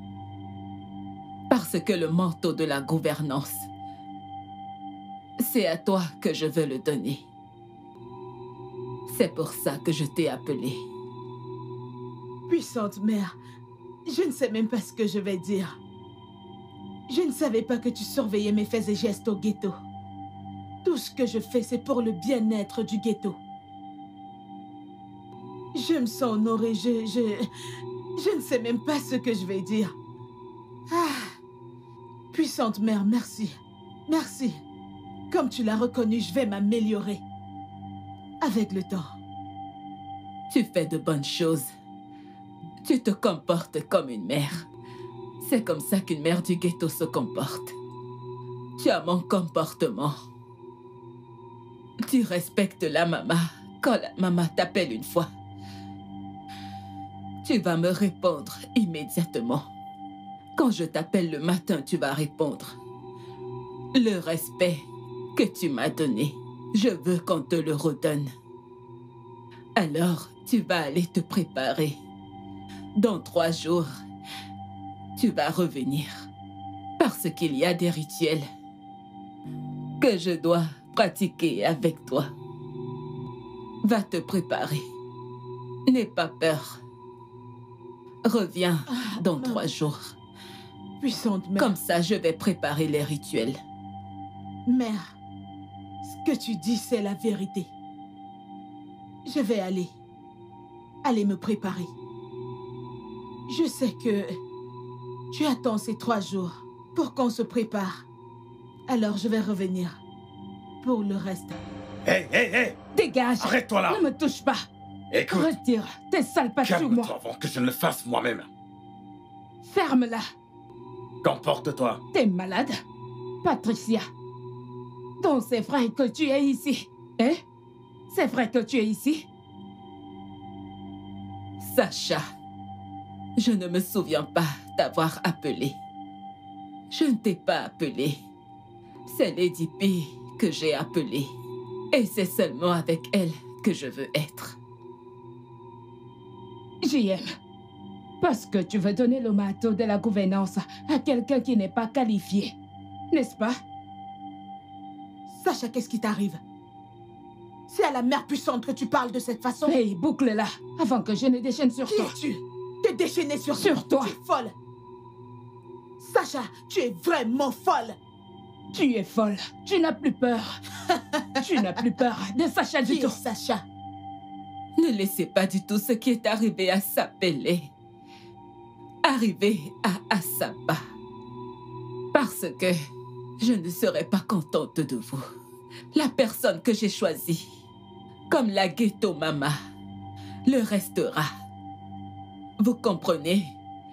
Parce que le manteau de la gouvernance, c'est à toi que je veux le donner. C'est pour ça que je t'ai appelé. Puissante mère, je ne sais même pas ce que je vais dire. Je ne savais pas que tu surveillais mes faits et gestes au ghetto. Tout ce que je fais, c'est pour le bien-être du ghetto. Je me sens honorée, Je ne sais même pas ce que je vais dire. Ah, puissante mère, merci. Merci. Comme tu l'as reconnu, je vais m'améliorer. Avec le temps. Tu fais de bonnes choses. Tu te comportes comme une mère. C'est comme ça qu'une mère du ghetto se comporte. Tu as mon comportement. Tu respectes la maman. Quand la maman t'appelle une fois, tu vas me répondre immédiatement. Quand je t'appelle le matin, tu vas répondre. Le respect que tu m'as donné, je veux qu'on te le redonne. Alors, tu vas aller te préparer. Dans 3 jours, tu vas revenir. Parce qu'il y a des rituels que je dois pratiquer avec toi. Va te préparer. N'aie pas peur. Reviens dans 3 jours. Puissante mère. Comme ça, je vais préparer les rituels. Mère, ce que tu dis, c'est la vérité. Je vais aller me préparer. Je sais que tu attends ces 3 jours pour qu'on se prépare. Alors je vais revenir pour le reste. Hé, hé, hé! Dégage! Arrête-toi là! Ne me touche pas! Écoute! Retire tes sales pattes sur moi! Calme-toi avant que je ne le fasse moi-même. Ferme-la! Comporte-toi. T'es malade? Patricia! Donc c'est vrai que tu es ici, hein? C'est vrai que tu es ici? Sacha, je ne me souviens pas t'avoir appelé. Je ne t'ai pas appelé. C'est Lady P que j'ai appelée. Et c'est seulement avec elle que je veux être. JM, parce que tu veux donner le marteau de la gouvernance à quelqu'un qui n'est pas qualifié, n'est-ce pas? Sacha, qu'est-ce qui t'arrive? C'est à la mère puissante que tu parles de cette façon? Hey, boucle-la avant que je ne déchaîne sur toi. Qui es-tu? T'es déchaîné sur toi. Tu es folle. Sacha, tu es vraiment folle. Tu es folle. Tu n'as plus peur. Tu n'as plus peur de Sacha du tout. Sacha? Ne laissez pas du tout ce qui est arrivé à Sapele arriver à Asaba. Parce que je ne serai pas contente de vous. La personne que j'ai choisie, comme la ghetto mama, le restera. Vous comprenez?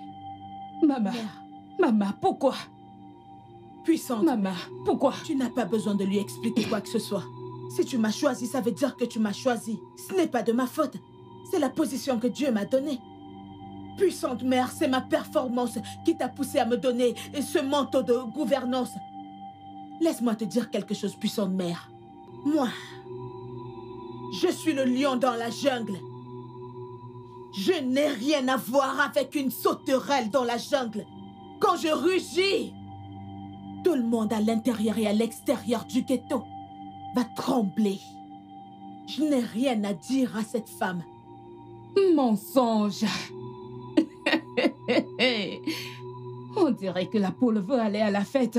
Maman, pourquoi? Puissante. Maman, pourquoi? Tu n'as pas besoin de lui expliquer quoi que ce soit. Si tu m'as choisi, ça veut dire que tu m'as choisi. Ce n'est pas de ma faute. C'est la position que Dieu m'a donnée. Puissante mère, c'est ma performance qui t'a poussé à me donner ce manteau de gouvernance. Laisse-moi te dire quelque chose, puissante mère. Moi, je suis le lion dans la jungle. Je n'ai rien à voir avec une sauterelle dans la jungle. Quand je rugis, tout le monde à l'intérieur et à l'extérieur du ghetto va trembler. Je n'ai rien à dire à cette femme. Mensonge. On dirait que la poule veut aller à la fête.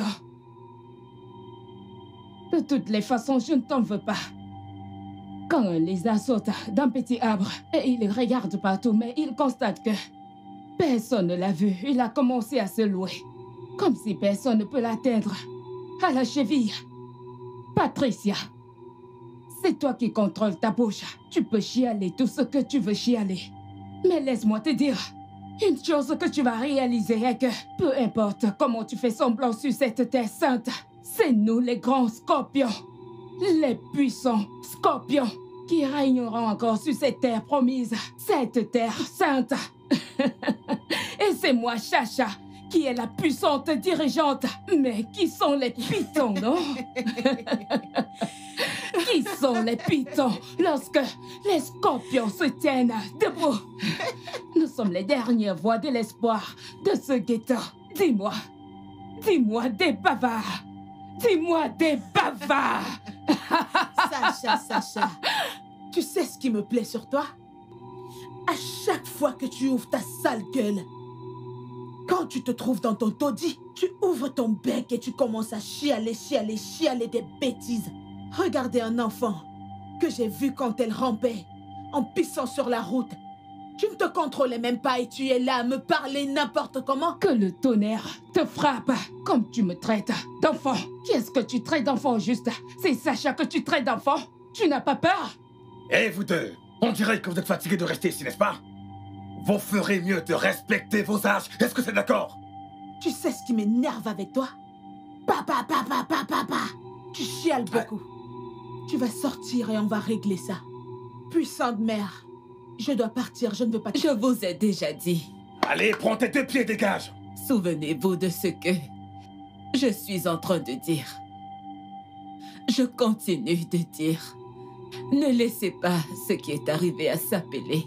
De toutes les façons, je ne t'en veux pas. Quand un lézard saute d'un petit arbre et il regarde partout, mais il constate que personne ne l'a vu, il a commencé à se louer. Comme si personne ne peut l'atteindre. À la cheville. Patricia, c'est toi qui contrôles ta bouche. Tu peux chialer tout ce que tu veux chialer. Mais laisse-moi te dire, une chose que tu vas réaliser est que, peu importe comment tu fais semblant sur cette terre sainte, c'est nous les grands scorpions, les puissants scorpions, qui régneront encore sur cette terre promise, cette terre sainte. Et c'est moi, Chacha, qui est la puissante dirigeante. Mais qui sont les pitons, non? Qui sont les pitons lorsque les scorpions se tiennent debout? Nous sommes les dernières voix de l'espoir de ce ghetto. Dis-moi des bavards. Dis-moi des bavards. Sacha, tu sais ce qui me plaît sur toi? À chaque fois que tu ouvres ta sale gueule, quand tu te trouves dans ton taudis, tu ouvres ton bec et tu commences à chialer des bêtises. Regardez un enfant que j'ai vu quand elle rampait, en pissant sur la route. Tu ne te contrôlais même pas et tu es là à me parler n'importe comment. Que le tonnerre te frappe comme tu me traites d'enfant. Qui est-ce que tu traites d'enfant au juste? C'est Sacha que tu traites d'enfant? Tu n'as pas peur? Eh vous deux, on dirait que vous êtes fatigués de rester ici, n'est-ce pas? Vous ferez mieux de respecter vos âges. Est-ce que c'est d'accord? Tu sais ce qui m'énerve avec toi? Papa. Tu chiales beaucoup. Tu vas sortir et on va régler ça. Puissante mère. Je dois partir, je ne veux pas... Je vous ai déjà dit. Allez, prends tes 2 pieds, dégage. Souvenez-vous de ce que je suis en train de dire. Je continue de dire. Ne laissez pas ce qui est arrivé à Sapélé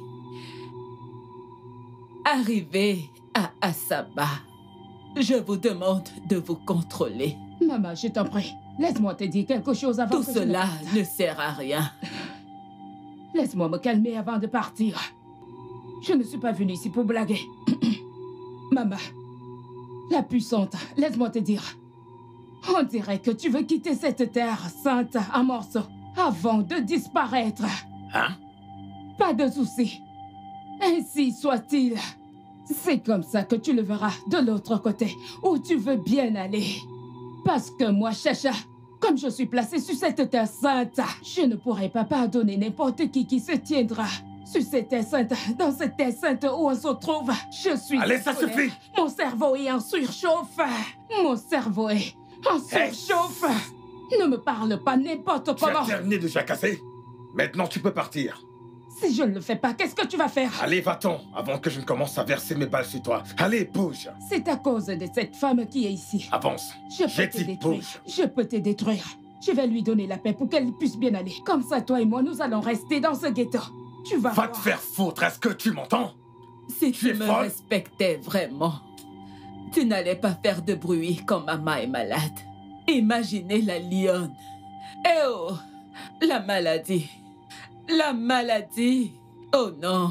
arriver à Asaba. Je vous demande de vous contrôler. Maman, je t'en prie. Laisse-moi te dire quelque chose avant Tout que cela je ne sert à rien. Laisse-moi me calmer avant de partir. Je ne suis pas venue ici pour blaguer. Maman, la puissante, laisse-moi te dire. On dirait que tu veux quitter cette terre sainte en morceaux avant de disparaître. Hein? Pas de souci. Ainsi soit-il. C'est comme ça que tu le verras de l'autre côté, où tu veux bien aller. Parce que moi, Chacha, comme je suis placée sur cette terre sainte, je ne pourrai pas pardonner n'importe qui se tiendra sur cette terre sainte, dans cette terre sainte où on se trouve. Je suis... Allez, ça suffit! Mon cerveau est en surchauffe. Mon cerveau est en surchauffe. Ne me parle pas n'importe Tu as comment. terminé de jacasser? Maintenant, tu peux partir. Si je ne le fais pas, qu'est-ce que tu vas faire? Allez, va-t'en, avant que je ne commence à verser mes balles sur toi. Allez, bouge. C'est à cause de cette femme qui est ici. Avance. Je peux te détruire. bouge. Je peux te détruire. Je vais lui donner la paix pour qu'elle puisse bien aller. Comme ça, toi et moi, nous allons rester dans ce ghetto. Tu vas Va voir. te faire foutre, est-ce que tu m'entends? Si tu me folle? respectais vraiment, tu n'allais pas faire de bruit quand maman est malade. Imaginez la lionne. Eh oh, la maladie. La maladie. Oh non.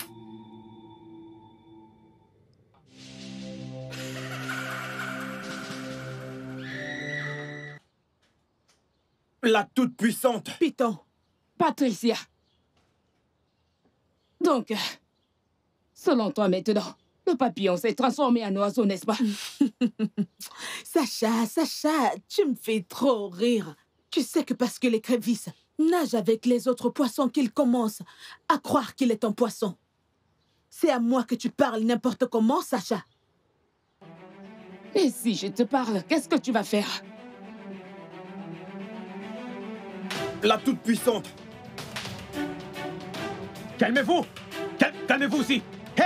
La toute-puissante. Python. Patricia. Donc, selon toi maintenant, le papillon s'est transformé en oiseau, n'est-ce pas? Sacha, tu me fais trop rire. Tu sais que parce que l'écrevisse nage avec les autres poissons qu'il commence à croire qu'il est un poisson. C'est à moi que tu parles n'importe comment, Sacha. Et si je te parle, qu'est-ce que tu vas faire? La toute-puissante. Calmez-vous! Calmez-vous aussi!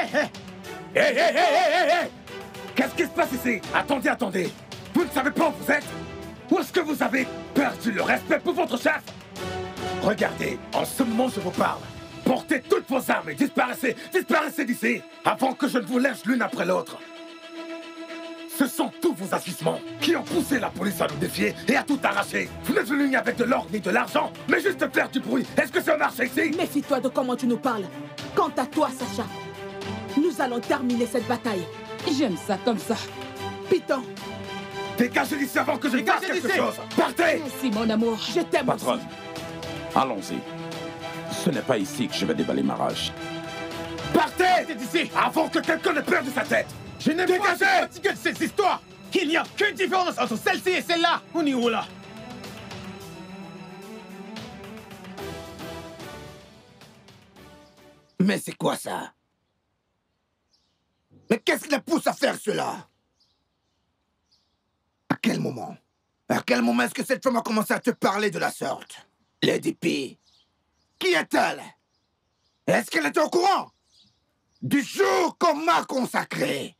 Hé! Qu'est-ce qui se passe ici? Attendez! Vous ne savez pas où vous êtes? Où est-ce que vous avez perdu le respect pour votre chef? Regardez, en ce moment je vous parle. Portez toutes vos armes et disparaissez d'ici, avant que je ne vous lèche l'une après l'autre. Ce sont tous vos agissements qui ont poussé la police à nous défier et à tout arracher. Vous n'êtes venus ni avec de l'or ni de l'argent, mais juste faire du bruit. Est-ce que ça marche ici? Méfie-toi de comment tu nous parles. Quant à toi, Sacha, nous allons terminer cette bataille. J'aime ça comme ça. Python. Dégagez d'ici avant que je fasse quelque chose. Partez! Merci, mon amour. Je t'aime. Patronne, allons-y. Ce n'est pas ici que je vais déballer ma rage. Partez d'ici avant que quelqu'un ne perde sa tête. Je n'aime pas être fatigué de cette histoire! Il n'y a qu'une différence entre celle-ci et celle-là! On y est où là? Mais c'est quoi ça? Mais qu'est-ce qui la pousse à faire cela? À quel moment? À quel moment est-ce que cette femme a commencé à te parler de la sorte? Lady P, qui est-elle? Est-ce qu'elle est au courant du jour qu'on m'a consacré?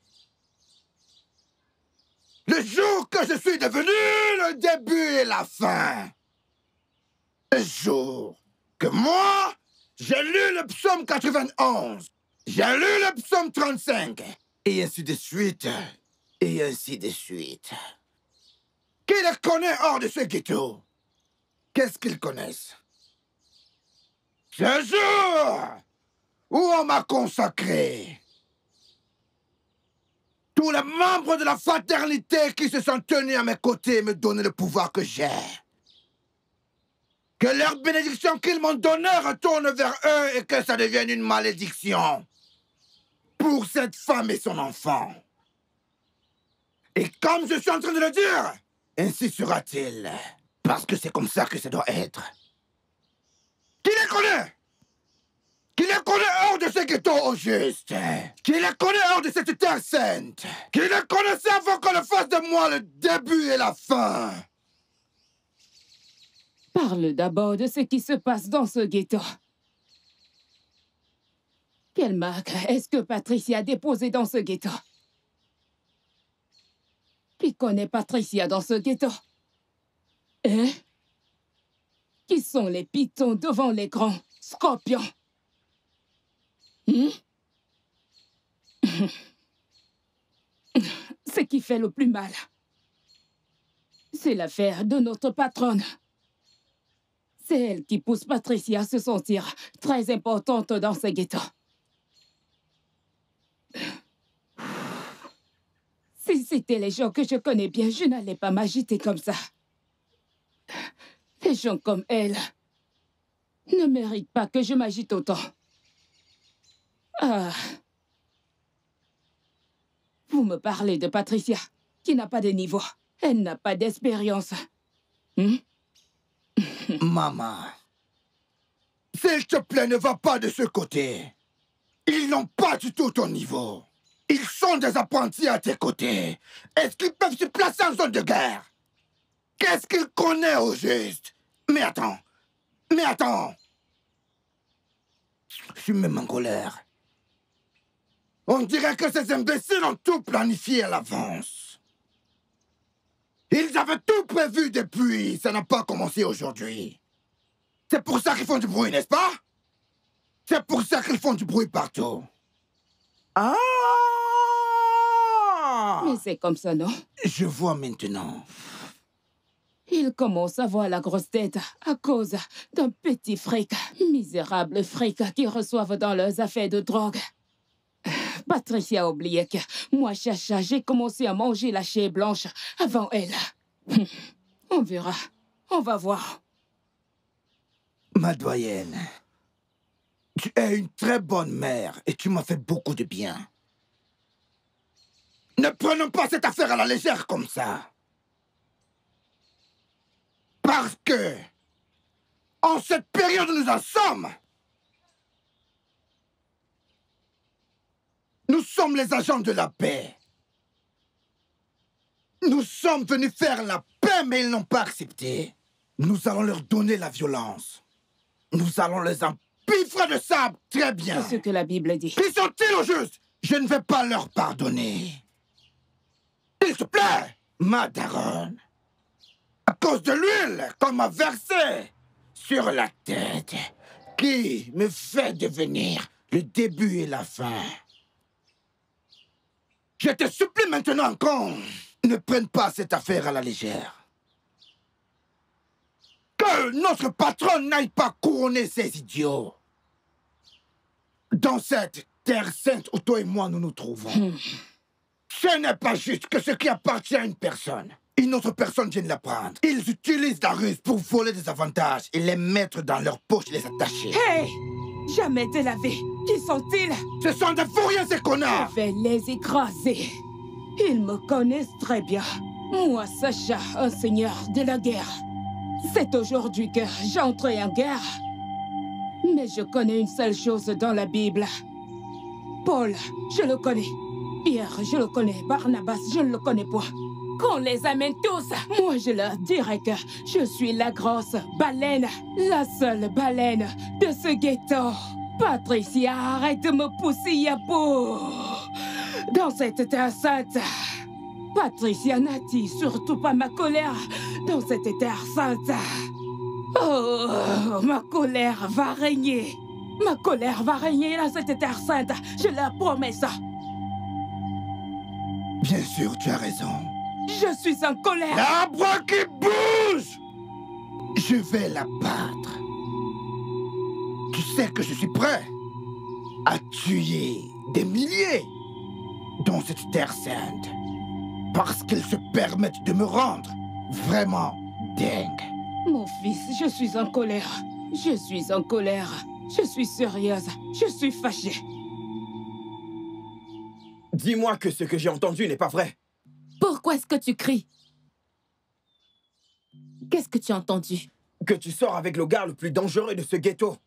Le jour que je suis devenu le début et la fin. Le jour que moi, j'ai lu le psaume 91. J'ai lu le psaume 35. Et ainsi de suite. Et ainsi de suite. Qui les connaît hors de ce ghetto? Qu'est-ce qu'ils connaissent? Ce jour où on m'a consacré. Tous les membres de la fraternité qui se sont tenus à mes côtés me donner le pouvoir que j'ai. Que leur bénédiction qu'ils m'ont donnée retourne vers eux et que ça devienne une malédiction. pour cette femme et son enfant. Et comme je suis en train de le dire, ainsi sera-t-il. Parce que c'est comme ça que ça doit être. Qui les connaît? Qui les connaît hors de ce ghetto au juste? Qui les connaît hors de cette terre sainte? Qui les connaissait avant qu'on ne fasse de moi le début et la fin? Parle d'abord de ce qui se passe dans ce ghetto. Quelle marque est-ce que Patricia a déposé dans ce ghetto? Qui connaît Patricia dans ce ghetto? Hein? Qui sont les pitons devant les grands scorpions? Ce qui fait le plus mal, c'est l'affaire de notre patronne. C'est elle qui pousse Patricia à se sentir très importante dans ce ghetto. Si c'était les gens que je connais bien, je n'allais pas m'agiter comme ça. Les gens comme elle ne méritent pas que je m'agite autant. Ah. Vous me parlez de Patricia, qui n'a pas de niveau. Elle n'a pas d'expérience. Maman, s'il te plaît, ne va pas de ce côté. Ils n'ont pas du tout ton niveau. Ils sont des apprentis à tes côtés. Est-ce qu'ils peuvent se placer en zone de guerre? Qu'est-ce qu'ils connaissent au juste? Mais attends. Je suis même en colère. On dirait que ces imbéciles ont tout planifié à l'avance. Ils avaient tout prévu depuis. Ça n'a pas commencé aujourd'hui. C'est pour ça qu'ils font du bruit, n'est-ce pas? C'est pour ça qu'ils font du bruit partout. Ah! Mais c'est comme ça, non? Je vois maintenant. Ils commencent à voir la grosse tête à cause d'un petit fric, misérable fric qu'ils reçoivent dans leurs affaires de drogue. Patricia a oublié que moi, Chacha, j'ai commencé à manger la chair blanche avant elle. On verra. On va voir. Ma doyenne, tu es une très bonne mère et tu m'as fait beaucoup de bien. Ne prenons pas cette affaire à la légère comme ça. Parce que, en cette période où nous en sommes, nous sommes les agents de la paix. Nous sommes venus faire la paix, mais ils n'ont pas accepté. Nous allons leur donner la violence. Nous allons les empiffrer de sable. Très bien. C'est ce que la Bible dit. Qui sont-ils au juste? Je ne vais pas leur pardonner. S'il te plaît, ma daronne. À cause de l'huile qu'on m'a versée sur la tête, qui me fait devenir le début et la fin. Je te supplie maintenant qu'on ne prenne pas cette affaire à la légère. Que notre patron n'aille pas couronner ces idiots. Dans cette terre sainte où toi et moi nous nous trouvons. Ce n'est pas juste que ce qui appartient à une personne, une autre personne vienne la prendre. Ils utilisent la ruse pour voler des avantages et les mettre dans leur poche et les attacher. Hey! Jamais de la vie. Qui sont-ils? Ce sont des fourriers, ces connards! Je vais les écraser. Ils me connaissent très bien. Moi, Sacha, un seigneur de la guerre. C'est aujourd'hui que j'entre en guerre. Mais je connais une seule chose dans la Bible. Paul, je le connais. Pierre, je le connais. Barnabas, je ne le connais pas. Qu'on les amène tous. Moi, je leur dirai que je suis la grosse baleine. La seule baleine de ce ghetto. Patricia, arrête de me pousser, Yabou. Dans cette terre sainte. Patricia n'attire surtout pas ma colère dans cette terre sainte. Oh, ma colère va régner. Ma colère va régner dans cette terre sainte. Je leur promets ça. Bien sûr, tu as raison. Je suis en colère. L'arbre qui bouge! Je vais la battre. Tu sais que je suis prêt à tuer des milliers dans cette terre sainte. Parce qu'ils se permettent de me rendre vraiment dingue. Mon fils, je suis en colère. Je suis en colère. Je suis sérieuse. Je suis fâchée. Dis-moi que ce que j'ai entendu n'est pas vrai. Pourquoi est-ce que tu cries? Qu'est-ce que tu as entendu? Que tu sors avec le gars le plus dangereux de ce ghetto.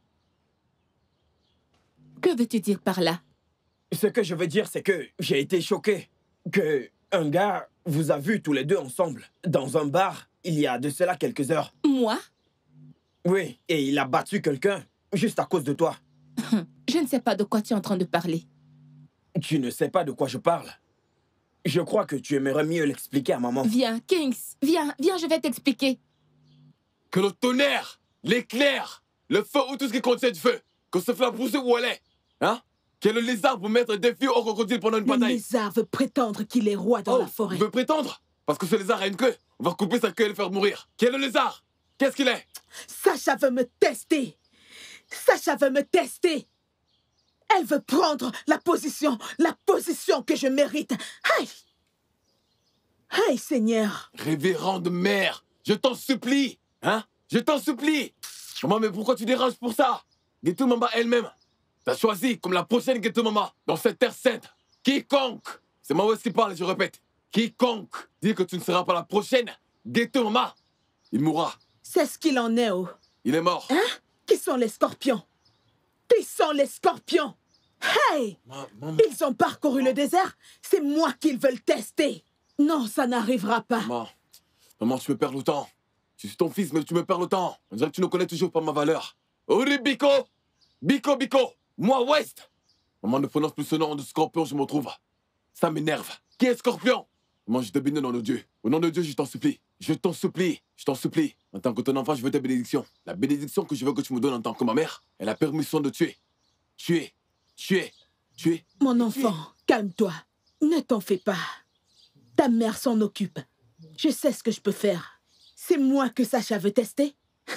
Que veux-tu dire par là? Ce que je veux dire, c'est que j'ai été choqué. Que un gars vous a vus tous les deux ensemble, dans un bar, il y a de cela quelques heures. Moi? Oui, et il a battu quelqu'un, juste à cause de toi. Je ne sais pas de quoi tu es en train de parler. Tu ne sais pas de quoi je parle. Je crois que tu aimerais mieux l'expliquer à maman. Viens, Kings, viens, je vais t'expliquer. Que le tonnerre, l'éclair, le feu ou tout ce qui contient du feu, que ce flamme pousse où elle est, hein? Que le lézard pour mettre des filles au crocodile pendant une bataille. Le lézard veut prétendre qu'il est roi dans la forêt. Il veut prétendre? Parce que ce lézard a une queue. On va couper sa queue et le faire mourir. Qui est le lézard? Qu'est-ce qu'il est? Sacha veut me tester. Sacha veut me tester. Elle veut prendre la position que je mérite. Aïe! Aïe, Seigneur! Révérende mère, je t'en supplie, hein? Je t'en supplie! Maman, mais pourquoi tu déranges pour ça? Ghetto Mama elle-même, t'as choisi comme la prochaine Ghetto Mama dans cette terre sainte. Quiconque, c'est moi qui parle, je répète, quiconque dit que tu ne seras pas la prochaine Ghetto Mama, il mourra. C'est ce qu'il en est, oh. Il est mort. Hein? Qui sont les scorpions? Qui sont les scorpions? Hey! Ils ont parcouru le désert. C'est moi qu'ils veulent tester. Non, ça n'arrivera pas. Maman, tu me perds le temps. Je suis ton fils, mais tu me perds le temps. On dirait que tu ne connais toujours pas ma valeur. Ori Biko! Biko, Biko! Moi, West! Maman, ne prononce plus ce nom de scorpion, je me retrouve. Ça m'énerve. Qui est scorpion? Maman, je te bénis au nom de Dieu. Au nom de Dieu, je t'en supplie. Je t'en supplie. Je t'en supplie. En tant que ton enfant, je veux ta bénédiction. La bénédiction que je veux que tu me donnes en tant que ma mère est la permission de tuer. Tuer. Mon enfant, calme-toi. Ne t'en fais pas. Ta mère s'en occupe. Je sais ce que je peux faire. C'est moi que Sacha veut tester.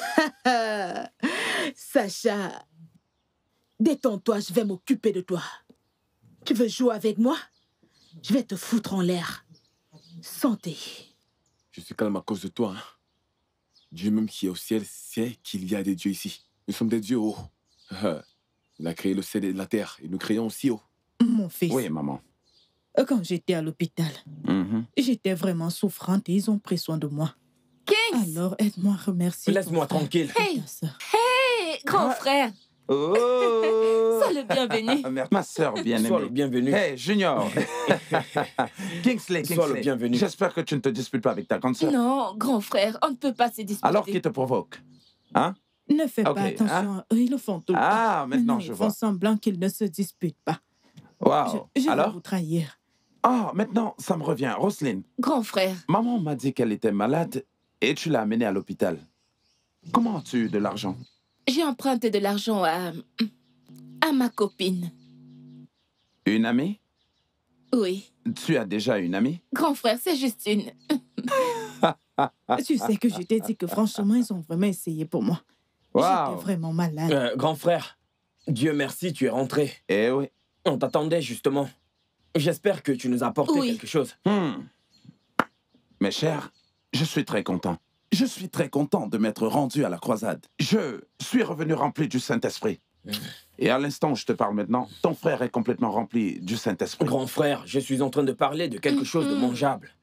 Sacha, détends-toi, je vais m'occuper de toi. Tu veux jouer avec moi? Je vais te foutre en l'air. Santé. Je suis calme à cause de toi. Hein? Dieu même qui est au ciel sait qu'il y a des dieux ici. Nous sommes des dieux hauts. Il a créé le ciel et la terre, et nous créons aussi haut. Mon fils. Oui, maman. Quand j'étais à l'hôpital, j'étais vraiment souffrante et ils ont pris soin de moi. Kings! Alors, aide-moi à remercier. Laisse-moi tranquille. Hey! Hey, grand frère! Oh! Sois le bienvenu. Ma sœur bien-aimée. Sois le bienvenu. Hey, Junior. Kingsley. Sois le bienvenu. J'espère que tu ne te disputes pas avec ta grande sœur. Non, grand frère, on ne peut pas se disputer. Alors, qui te provoque? Hein? Ne fais pas Ok, attention à eux, ils le font tout le temps. Ah, maintenant je ils vois. font semblant qu'ils ne se disputent pas. Waouh. Je vais Alors? vous trahir. Ah, maintenant, ça me revient. Roselyne. Grand frère. Maman m'a dit qu'elle était malade et tu l'as amenée à l'hôpital. Comment as-tu eu de l'argent? J'ai emprunté de l'argent à ma copine. Une amie? Oui. Tu as déjà une amie? Grand frère, c'est juste une. Tu sais que je t'ai dit que franchement, ils ont vraiment essayé pour moi. Wow. J'étais vraiment malade. Grand frère, Dieu merci, tu es rentré. Eh oui. On t'attendait justement. J'espère que tu nous as apporté quelque chose. Mes chers, je suis très content. Je suis très content de m'être rendu à la croisade. Je suis revenu rempli du Saint-Esprit. Et à l'instant où je te parle maintenant, ton frère est complètement rempli du Saint-Esprit. Grand frère, je suis en train de parler de quelque chose de mangeable.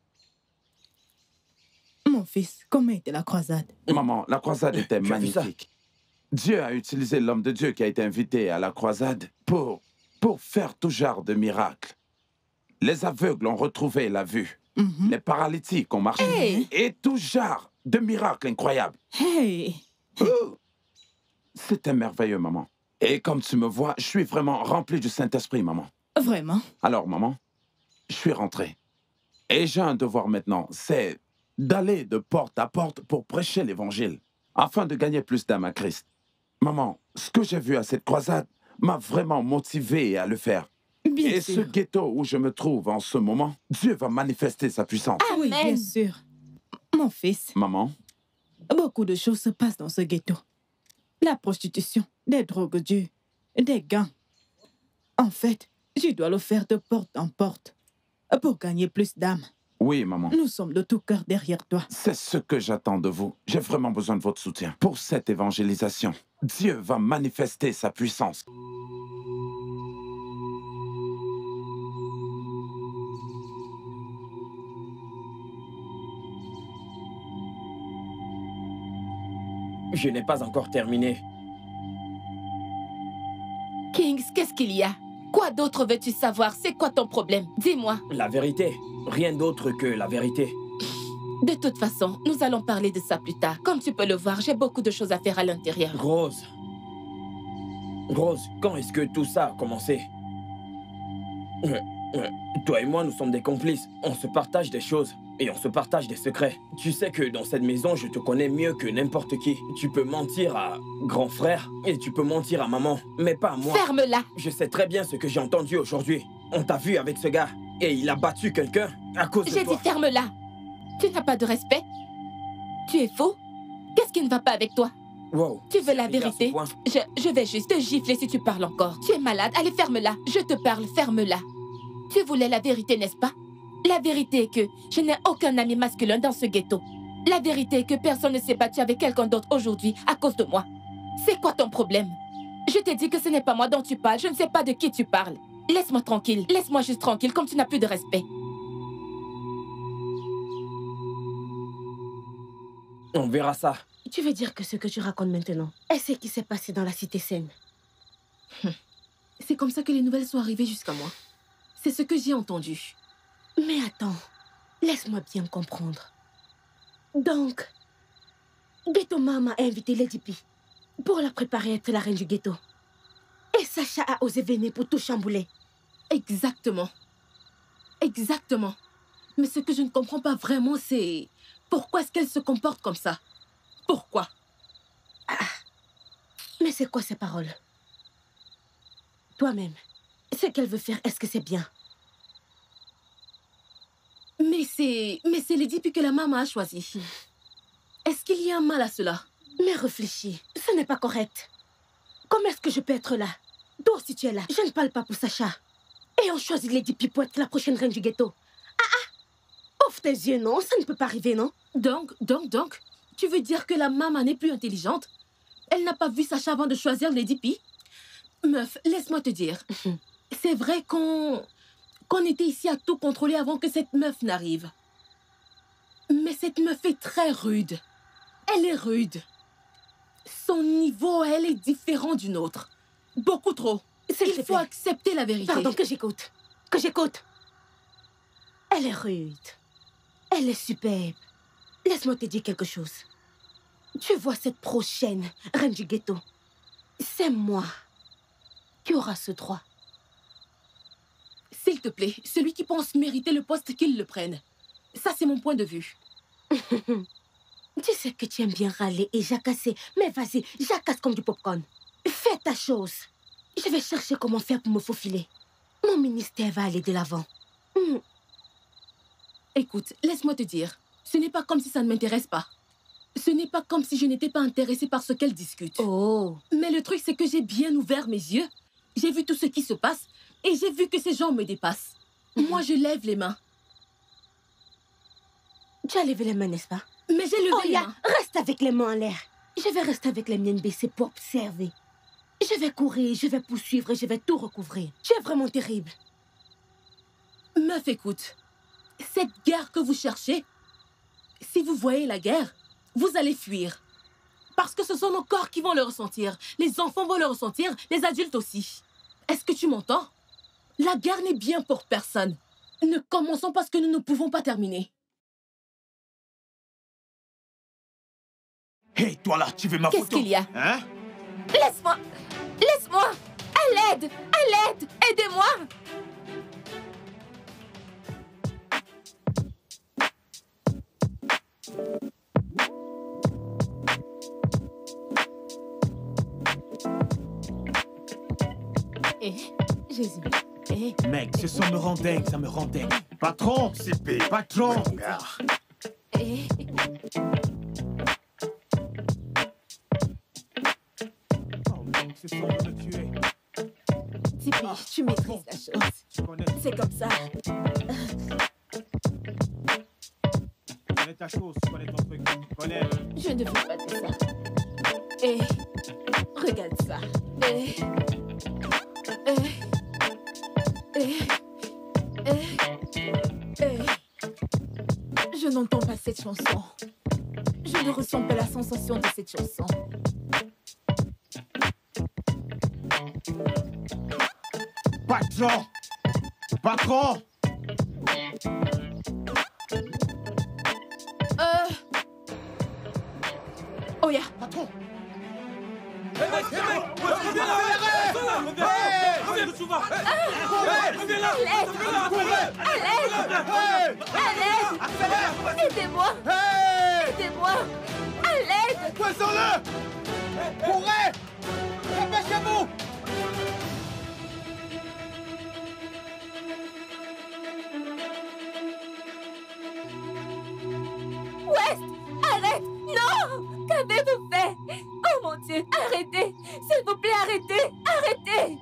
Mon fils, comment était la croisade? Maman, la croisade était Tu as vu ça? magnifique. Dieu a utilisé l'homme de Dieu qui a été invité à la croisade pour faire tout genre de miracles. Les aveugles ont retrouvé la vue. Les paralytiques ont marché. Hey! Et tout genre de miracles incroyables. Hey! C'était merveilleux, maman. Et comme tu me vois, je suis vraiment rempli du Saint-Esprit, maman. Vraiment? Alors, maman, je suis rentré. Et j'ai un devoir maintenant, c'est d'aller de porte à porte pour prêcher l'Évangile, afin de gagner plus d'âmes à Christ. Maman, ce que j'ai vu à cette croisade m'a vraiment motivé à le faire. Bien sûr. sûr. Ce ghetto où je me trouve en ce moment, Dieu va manifester sa puissance. Ah oui, bien sûr. Mon fils, Maman, beaucoup de choses se passent dans ce ghetto. La prostitution, des drogues dures, des gangs. En fait, je dois le faire de porte en porte pour gagner plus d'âmes. oui, maman. Nous sommes de tout cœur derrière toi. C'est ce que j'attends de vous. J'ai vraiment besoin de votre soutien pour cette évangélisation. Dieu va manifester sa puissance. Je n'ai pas encore terminé. Kings, qu'est-ce qu'il y a? Quoi d'autre veux-tu savoir? C'est quoi ton problème? Dis-moi. La vérité. Rien d'autre que la vérité. De toute façon, nous allons parler de ça plus tard. Comme tu peux le voir, j'ai beaucoup de choses à faire à l'intérieur. Rose. Rose, quand est-ce que tout ça a commencé? Toi et moi, nous sommes des complices. On se partage des choses et on se partage des secrets. Tu sais que dans cette maison, je te connais mieux que n'importe qui. Tu peux mentir à grand frère et tu peux mentir à maman, mais pas à moi. Ferme-la! Je sais très bien ce que j'ai entendu aujourd'hui. On t'a vu avec ce gars et il a battu quelqu'un à cause de toi. J'ai dit ferme-la! Tu n'as pas de respect? Tu es fou? Qu'est-ce qui ne va pas avec toi? Wow. Tu veux la vérité? Je vais juste te gifler si tu parles encore. Tu es malade? Allez, ferme-la. Je te parle, ferme-la. Tu voulais la vérité, n'est-ce pas? La vérité est que je n'ai aucun ami masculin dans ce ghetto. La vérité est que personne ne s'est battu avec quelqu'un d'autre aujourd'hui à cause de moi. C'est quoi ton problème? Je t'ai dit que ce n'est pas moi dont tu parles. Je ne sais pas de qui tu parles. Laisse-moi tranquille. Laisse-moi juste tranquille, comme tu n'as plus de respect. On verra ça. Tu veux dire que ce que tu racontes maintenant est ce qui s'est passé dans la cité saine? C'est comme ça que les nouvelles sont arrivées jusqu'à moi. C'est ce que j'ai entendu. Mais attends, laisse-moi bien comprendre. Donc, Ghetto Mama a invité Lady P pour la préparer à être la reine du ghetto. Et Sacha a osé venir pour tout chambouler. Exactement. Exactement. Mais ce que je ne comprends pas vraiment, c'est... Pourquoi est-ce qu'elle se comporte comme ça? Pourquoi? Mais c'est quoi ces paroles? Toi-même, ce qu'elle veut faire, est-ce que c'est bien? Mais c'est Lady P que la maman a choisi. Est-ce qu'il y a un mal à cela? Mais réfléchis, ce n'est pas correct. Comment est-ce que je peux être là? Toi aussi tu es là. Je ne parle pas pour Sacha. Et on choisit Lady P pour être la prochaine reine du ghetto. Ouvre tes yeux, non? Ça ne peut pas arriver, non? Donc, tu veux dire que la maman n'est plus intelligente? Elle n'a pas vu Sacha avant de choisir Lady P? Meuf, laisse-moi te dire. C'est vrai qu'on était ici à tout contrôler avant que cette meuf n'arrive. Mais cette meuf est très rude. Elle est rude. Son niveau, elle est différent du nôtre. Beaucoup trop. Il faut accepter la vérité. Pardon, que j'écoute. Que j'écoute. Elle est rude. Elle est superbe. Laisse-moi te dire quelque chose. Tu vois cette prochaine reine du ghetto? C'est moi qui aura ce droit. S'il te plaît, celui qui pense mériter le poste, qu'il le prenne. Ça, c'est mon point de vue. Tu sais que tu aimes bien râler et jacasser. Mais vas-y, jacasse comme du popcorn. Fais ta chose. Je vais chercher comment faire pour me faufiler. Mon ministère va aller de l'avant. Écoute, laisse-moi te dire. Ce n'est pas comme si ça ne m'intéresse pas. Ce n'est pas comme si je n'étais pas intéressée par ce qu'elle discute. Oh. Mais le truc, c'est que j'ai bien ouvert mes yeux. J'ai vu tout ce qui se passe et j'ai vu que ces gens me dépassent. Moi, je lève les mains. Tu as levé les mains, n'est-ce pas? Mais j'ai levé les mains. Reste avec les mains en l'air. Je vais rester avec les miennes baissées pour observer. Je vais courir, je vais poursuivre et je vais tout recouvrir. Tu es vraiment terrible. Meuf, écoute. Cette guerre que vous cherchez, si vous voyez la guerre, vous allez fuir. Parce que ce sont nos corps qui vont le ressentir. Les enfants vont le ressentir, les adultes aussi. Est-ce que tu m'entends? La guerre n'est bien pour personne. Ne commençons parce que nous ne pouvons pas terminer. Hé, toi là, tu veux ma photo? Qu'est-ce qu'il y a? Hein? Laisse-moi! Laisse-moi! À l'aide! À l'aide! Aidez-moi! Jésus. Mec, ce son me rend dingue, ça me rend dingue. Patron, CP, patron. Oh mec, ce son veut me tuer. Tipeee, tu maîtrises la chose. C'est comme ça. Tu connais ta chose, tu connais ton truc, tu connais. Je ne veux pas de ça. Regarde ça. Je n'entends pas cette chanson. Je ne ressens pas la sensation de cette chanson. Patron! Patron! Oh yeah. Patron! Aidez-moi! Aidez-moi! À l'aide! Poissons-le! Courez! Dépêchez-vous! West! Arrête! Non! Qu'avez-vous fait? Oh mon Dieu! Arrêtez! S'il vous plaît, arrêtez! Arrêtez!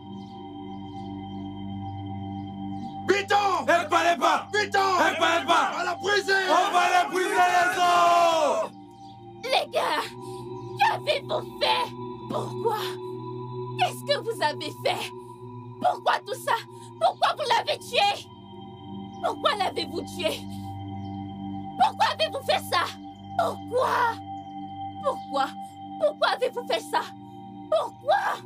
Piton! Elle parlait pas! Piton! Elle parlait pas! On va la briser! On va la briser les os! Les gars! Qu'avez-vous fait? Pourquoi? Qu'est-ce que vous avez fait? Pourquoi tout ça? Pourquoi vous l'avez tué? Pourquoi l'avez-vous tué? Pourquoi avez-vous fait ça? Pourquoi? Pourquoi? Pourquoi avez-vous fait ça? Pourquoi?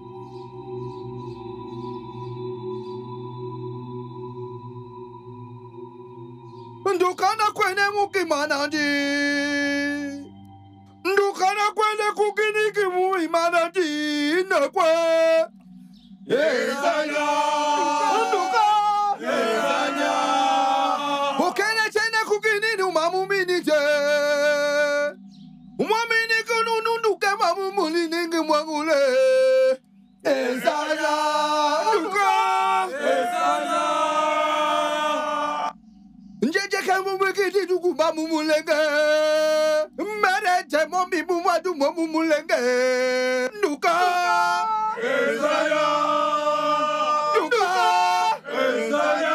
Ndukana kwene mukimanandi. Ndukana kwene kukiniki muimanandi. Ndakwe. Ezanya. Nduka. Ezanya. Okene chene kukinini umamuminije. Umamini kunu nduke mamumuliningi mwangule. Ezanya. Nduka. Ezanya. Njeje kamumwekiti tukuma mumulenge. Merete mombi mumwadu momumulenge. Nduka. Ezanya. Nduka. Ezanya.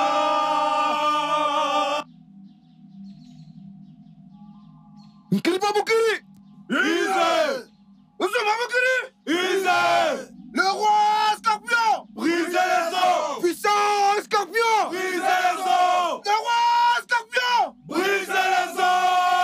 Nkilipa bukiri. Ize. Uzuma bukiri. Ize. Le roi Scorpion. Brisez les os. Puissant Scorpion. Brisez les os. Le roi Scorpion. Brisez les os.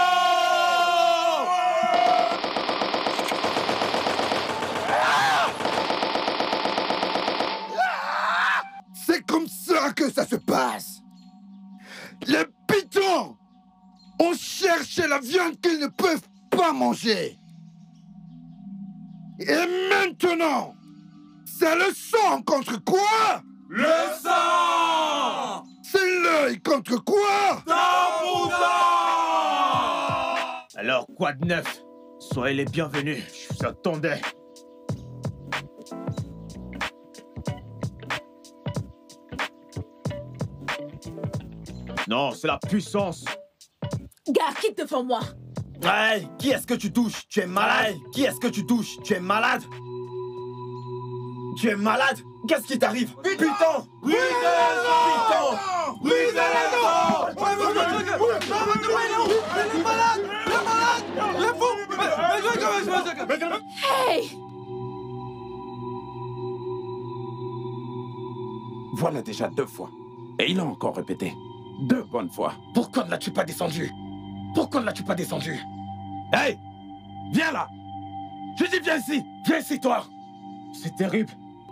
C'est comme ça que ça se passe. Les pitons ont cherché la viande qu'ils ne peuvent pas manger. Et maintenant, c'est le sang contre quoi? Le sang! C'est l'œil contre quoi? Alors, quoi de neuf? Soyez les bienvenus, je vous attendais. Non, c'est la puissance. Gars, quitte devant moi. Hey, qui est-ce que tu touches? Tu es malade. Qui est-ce que tu touches? Tu es malade. Tu es malade. Qu'est-ce qui t'arrive? Putain! Brisez les os! Brisez les os! Il est malade! Il est malade! Il est fou! Hey! Voilà déjà 2 fois. Et il a encore répété. 2 bonnes fois. Pourquoi ne l'as-tu pas descendu? Pourquoi ne l'as-tu pas descendu? Hey! Viens là! Je dis viens ici! Viens ici, toi! C'est terrible.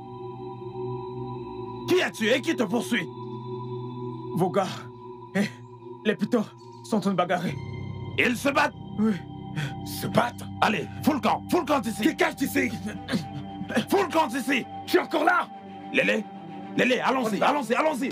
Qui as-tu et qui te poursuit? Vos gars, les pitons sont en train de bagarrer. Ils se battent? Oui. Se battent? Allez, full camp ici! Qui cache ici? Full camp ici! Je suis encore là! Lélé, allons-y, allons-y, allons-y!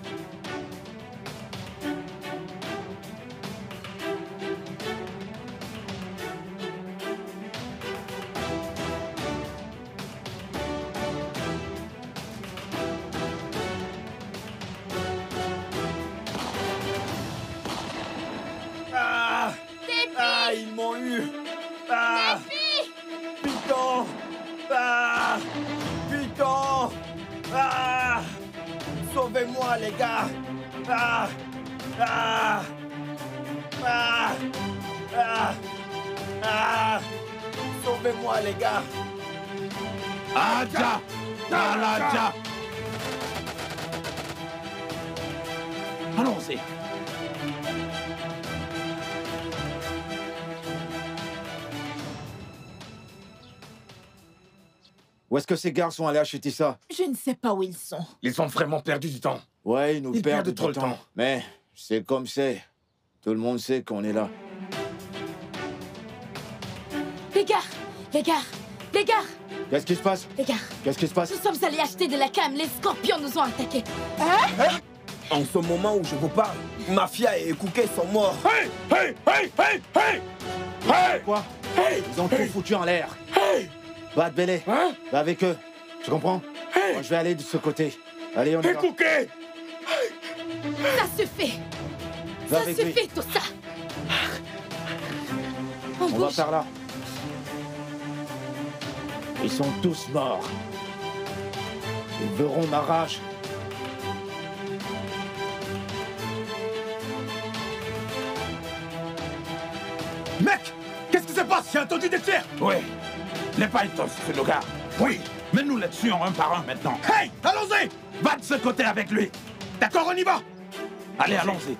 Ah, ils m'ont eu. Ah, putain. Ah, putain. Ah, sauvez-moi, les gars. Ah, ah, ah, ah, ah, sauvez-moi, les gars. Adja, Talaja. Allons-y. Où est-ce que ces gars sont allés acheter ça? Je ne sais pas où ils sont. Ils ont vraiment perdu du temps. Ouais, ils nous Ils perdent perdent trop du le temps. temps. Mais c'est comme c'est. Tout le monde sait qu'on est là. Les gars, les gars, les gars, Qu'est-ce qui se passe? les gars. Qu'est-ce qui se passe? Nous sommes allés acheter de la cam. Les scorpions nous ont attaqués. En ce moment où je vous parle, Mafia et Kouké sont morts. Hey! Hey! Hey! Hey! Hey! Hey! Quoi? Hey! Ils ont tout foutu en l'air. Hey! Va te bêler. Hein? Va avec eux. Tu comprends? Hey! Moi, je vais aller de ce côté. Allez, on y va. Kouké! Ça suffit. Va Ça avec lui. suffit tout ça. On On va bouge. par là. Ils sont tous morts. Ils verront ma rage. Mec! Qu'est-ce qui se passe? J'ai entendu des tirs! Oui. Les Pythos, c'est le gars. Oui. Mais nous les tuons un par un maintenant. Hey! Allons-y! Va de ce côté avec lui. D'accord, on y va? Allez, allons-y.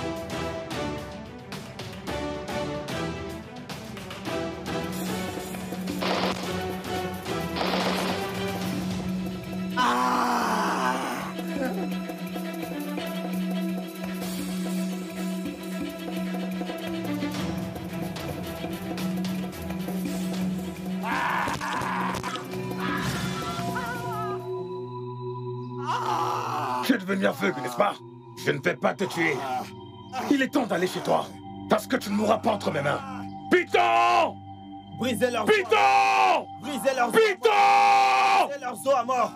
Tu es devenu aveugle, n'est-ce pas? Je ne vais pas te tuer. Il est temps d'aller chez toi. Parce que tu ne mourras pas entre mes mains. Python! Brisez leurs Python! Brisez leurs Python! Brisez leurs os à mort.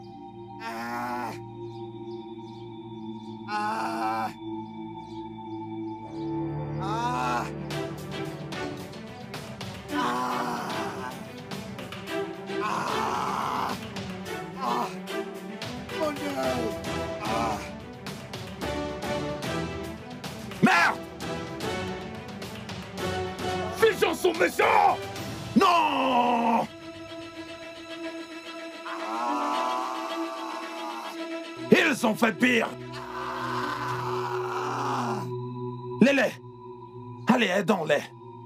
Merde! Ces gens sont méchants! Non! Ils ont fait pire! Les allez, aidons-les!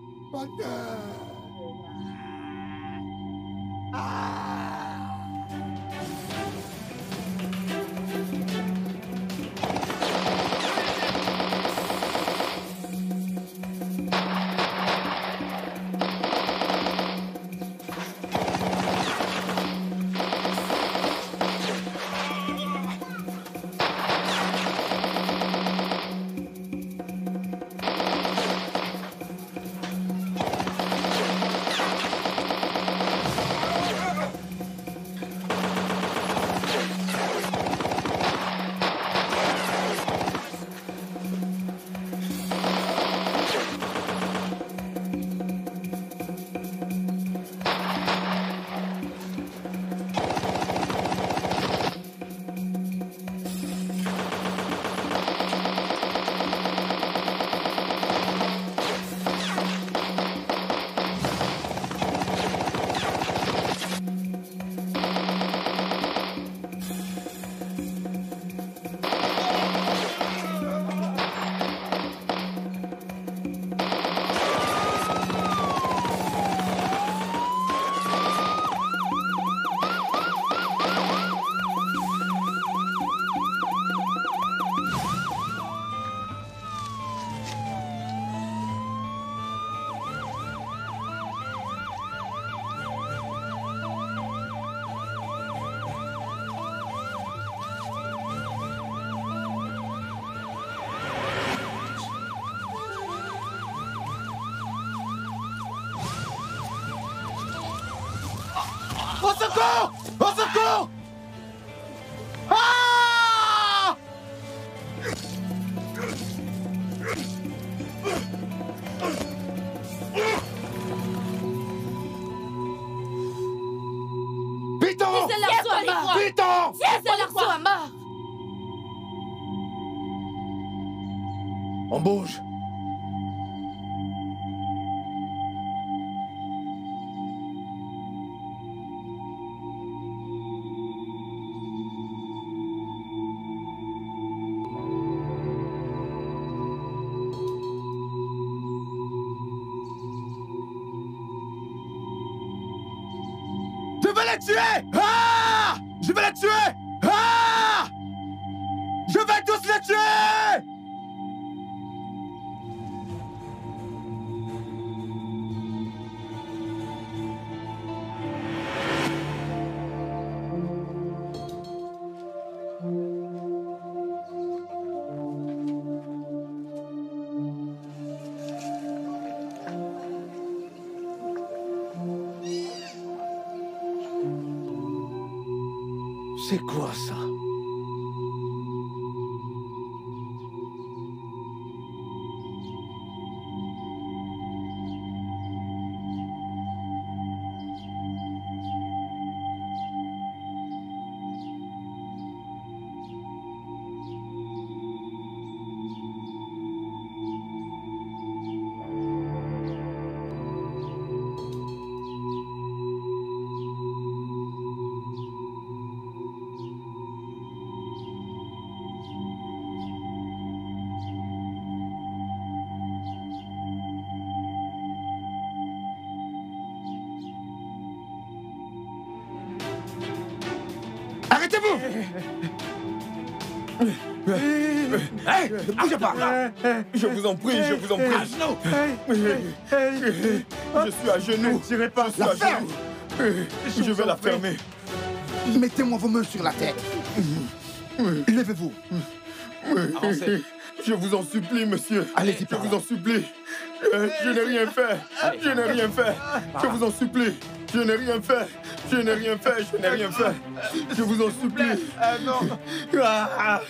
Au secours! Au secours! Ah! Python! Brisez leurs os à mort. Python! Brisez leurs os à mort. On bouge. vais les tuer! Ah! Je vais les tuer! Ah! Je vais tous les tuer! C'est quoi ça? Arrêtez-vous! Hey, bougez pas! Je vous en prie, je vous en prie. À genoux! Je suis à genoux. Tirez pas, Je suis à ferme! genoux. Je vais la fermer. Mettez-moi vos mains sur la tête. Levez-vous. Avancez. Je vous en supplie, monsieur. Allez-y, je vous en supplie. Je n'ai rien fait. Je n'ai rien fait. Je vous en supplie. Je n'ai rien fait. Je n'ai rien fait. Je n'ai rien fait. Je vous en supplie. Non. Ah.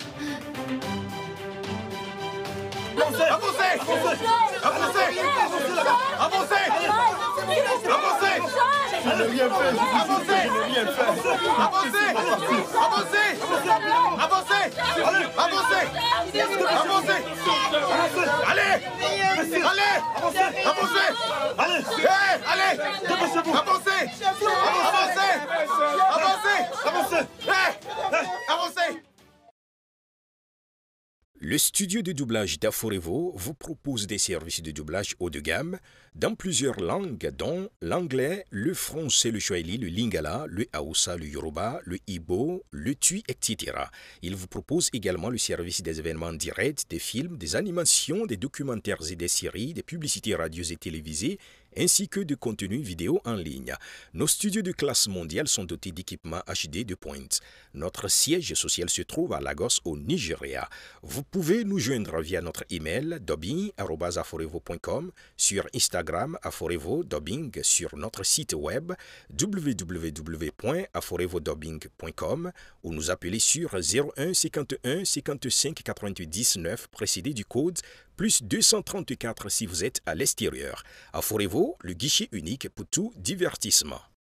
Avancez! Avancez! Avancez! Avancez! Avancez! Je n'ai rien fait. Avancez! Je n'ai rien fait. Avancez! Avancez! Avancez! Avancez! Avancez! Allez! Allez! Avancez! Allez! Allez! Avancez! Avancez! Avancez! Avancez! Avancez! Le studio de doublage d'Aforevo vous propose des services de doublage haut de gamme dans plusieurs langues, dont l'anglais, le français, le swahili, le lingala, le hausa, le yoruba, le igbo, le tui, etc. Il vous propose également le service des événements directs, des films, des animations, des documentaires et des séries, des publicités radios et télévisées, ainsi que de contenus vidéo en ligne. Nos studios de classe mondiale sont dotés d'équipements HD de pointe. Notre siège social se trouve à Lagos, au Nigeria. Vous pouvez nous joindre via notre email dubbing@aforevo.com, sur Instagram aforevo-dubbing, sur notre site web www.aforevodubbing.com ou nous appeler sur 01 51 55 88 19 précédé du code plus 234 si vous êtes à l'extérieur. Aforevo, le guichet unique pour tout divertissement.